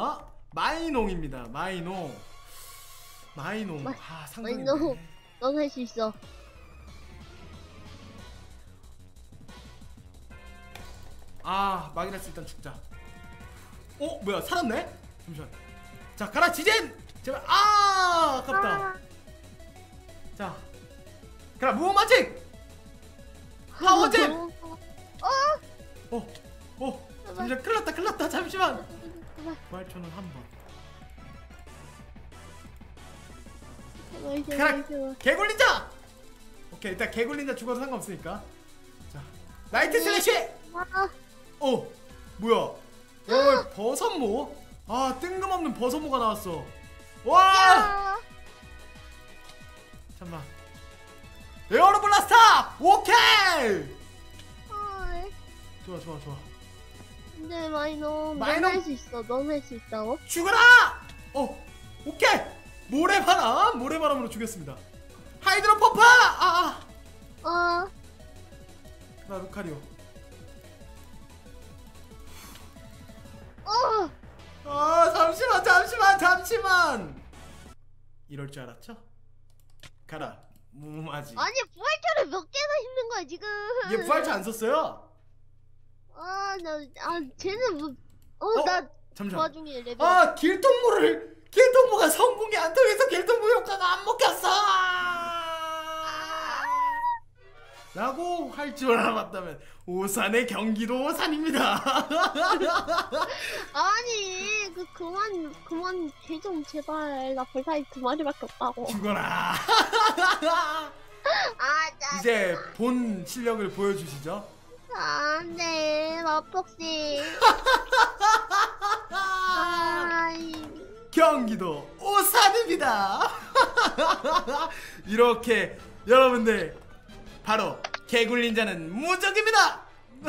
Speaker 1: 자 마이농입니다. 마이농 마이농
Speaker 2: 마-
Speaker 1: 아 상당히
Speaker 2: 마이농. 넌 할 수 있어.
Speaker 1: 아 마기라스 일단 죽자. 어 뭐야 살았네? 잠시만. 자 가라 지젠 제발. 아 아깝다.
Speaker 2: 아,
Speaker 1: 자 가라 무마직 파워잼.
Speaker 2: 어,
Speaker 1: 어, 어, 잠시만, 큰일 났다, 큰일 났다, 잠시만.
Speaker 2: 제발,
Speaker 1: 부활초는 한 번.
Speaker 2: 제발, 제발,
Speaker 1: 가라,
Speaker 2: 제발.
Speaker 1: 개굴린자. 오케이, 일단 개굴린자 죽어도 상관없으니까. 자, 나이트 슬래시.
Speaker 2: 아,
Speaker 1: 어, 뭐야? 어, 버섯모? 아, 뜬금없는 버섯모가 나왔어. 와,
Speaker 2: 아,
Speaker 1: 잠만. 에어로 블라스터. 오케이.
Speaker 2: 아,
Speaker 1: 좋아, 좋아, 좋아.
Speaker 2: 근데 마이농,
Speaker 1: 마이농.
Speaker 2: 넌 할 수 있어. 넌 할 수 있다고?
Speaker 1: 죽어라. 어, 오케이. 모래바람, 모래바람으로 죽였습니다. 하이드로 퍼프. 아, 아.
Speaker 2: 아,
Speaker 1: 나 루카리오.
Speaker 2: 어,
Speaker 1: 아 잠시만 잠시만 잠시만. 이럴 줄 알았죠? 가라 무마지.
Speaker 2: 아니 부활처를 몇 개나 있는 거야 지금?
Speaker 1: 얘 부활차 안 썼어요?
Speaker 2: 아, 나, 아, 쟤는 뭐, 어,
Speaker 1: 어?
Speaker 2: 나
Speaker 1: 잠시만.
Speaker 2: 도와중에 레벨.
Speaker 1: 아 길동무를 길동무가 성공이 안 통해서 길동무 효과가 안 먹혔어. 라고 할 줄 알았다면 오산의 경기도 오산입니다.
Speaker 2: 아니 그 그만 그만 개좀 제발. 나 벌사이 두 마리밖에 없다고.
Speaker 1: 죽어라.
Speaker 2: 아 나.
Speaker 1: 이제 본 실력을 보여주시죠.
Speaker 2: 안돼 마폭씨. 아이.
Speaker 1: 경기도 오산입니다. 이렇게 여러분들 바로 개굴린자는 무적입니다.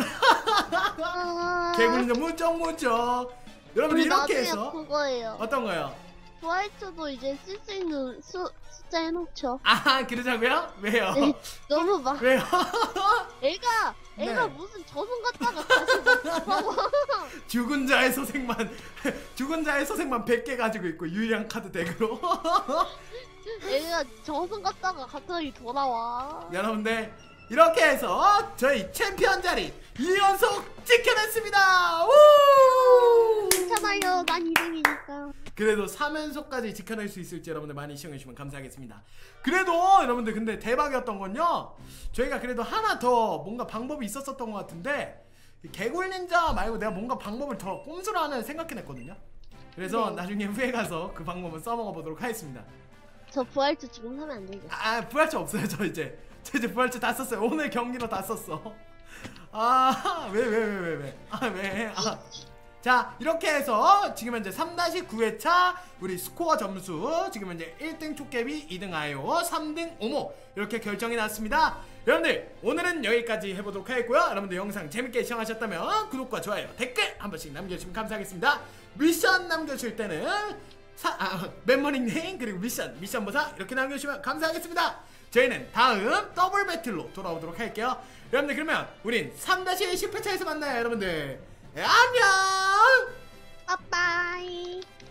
Speaker 2: 아,
Speaker 1: 개굴린자 무적 무적. 여러분
Speaker 2: 우리
Speaker 1: 이렇게
Speaker 2: 나중에
Speaker 1: 해서
Speaker 2: 그거예요.
Speaker 1: 어떤 거요?
Speaker 2: 부활초도 이제 쓸 수 있는 수, 숫자 해놓죠.
Speaker 1: 아 그러자고요? 왜요?
Speaker 2: 네, 너무 막
Speaker 1: 왜요?
Speaker 2: 애가 애가
Speaker 1: 네.
Speaker 2: 무슨 저승 갔다가 다시 못 잡아.
Speaker 1: 죽은 자의 소생만 죽은 자의 소생만 백 개 가지고 있고 유일한 카드 덱으로.
Speaker 2: 애가 저승 갔다가 갑자기 돌아와.
Speaker 1: 여러분들 이렇게 해서 저희 챔피언 자리 이 연속 지켜냈습니다. 우!
Speaker 2: 괜찮아요. 난 이 등이니까.
Speaker 1: 그래도 삼 연속까지 지켜낼 수 있을지 여러분들 많이 시청해주시면 감사하겠습니다. 그래도 여러분들 근데 대박이었던 건요, 저희가 그래도 하나 더 뭔가 방법이 있었었던 것 같은데 개굴닌자 말고 내가 뭔가 방법을 더 꼼수로 하나 생각해냈거든요. 그래서
Speaker 2: 네.
Speaker 1: 나중에 후에 가서 그 방법을 써먹어 보도록 하겠습니다.
Speaker 2: 저 부활초 지금 사면 안 되죠.
Speaker 1: 아 부활초 없어요. 저 이제 저 이제 부활초 다 썼어요. 오늘 경기로 다 썼어. 아 왜 왜 왜 왜 왜 아 왜 아 자 이렇게 해서 지금 현재 삼 구 회차 우리 스코어 점수 지금 현재 일 등 촉개비, 이 등 아이오, 삼 등 오모 이렇게 결정이 났습니다. 여러분들 오늘은 여기까지 해보도록 하겠고요. 여러분들 영상 재밌게 시청하셨다면 구독과 좋아요, 댓글 한 번씩 남겨주시면 감사하겠습니다. 미션 남겨주실 때는 사, 아, 멤버닉네임 그리고 미션 미션 보상 이렇게 남겨주시면 감사하겠습니다. 저희는 다음 더블 배틀로 돌아오도록 할게요. 여러분들 그러면 우린 삼 십 회차에서 만나요. 여러분들 안녕.
Speaker 2: 빠빠이.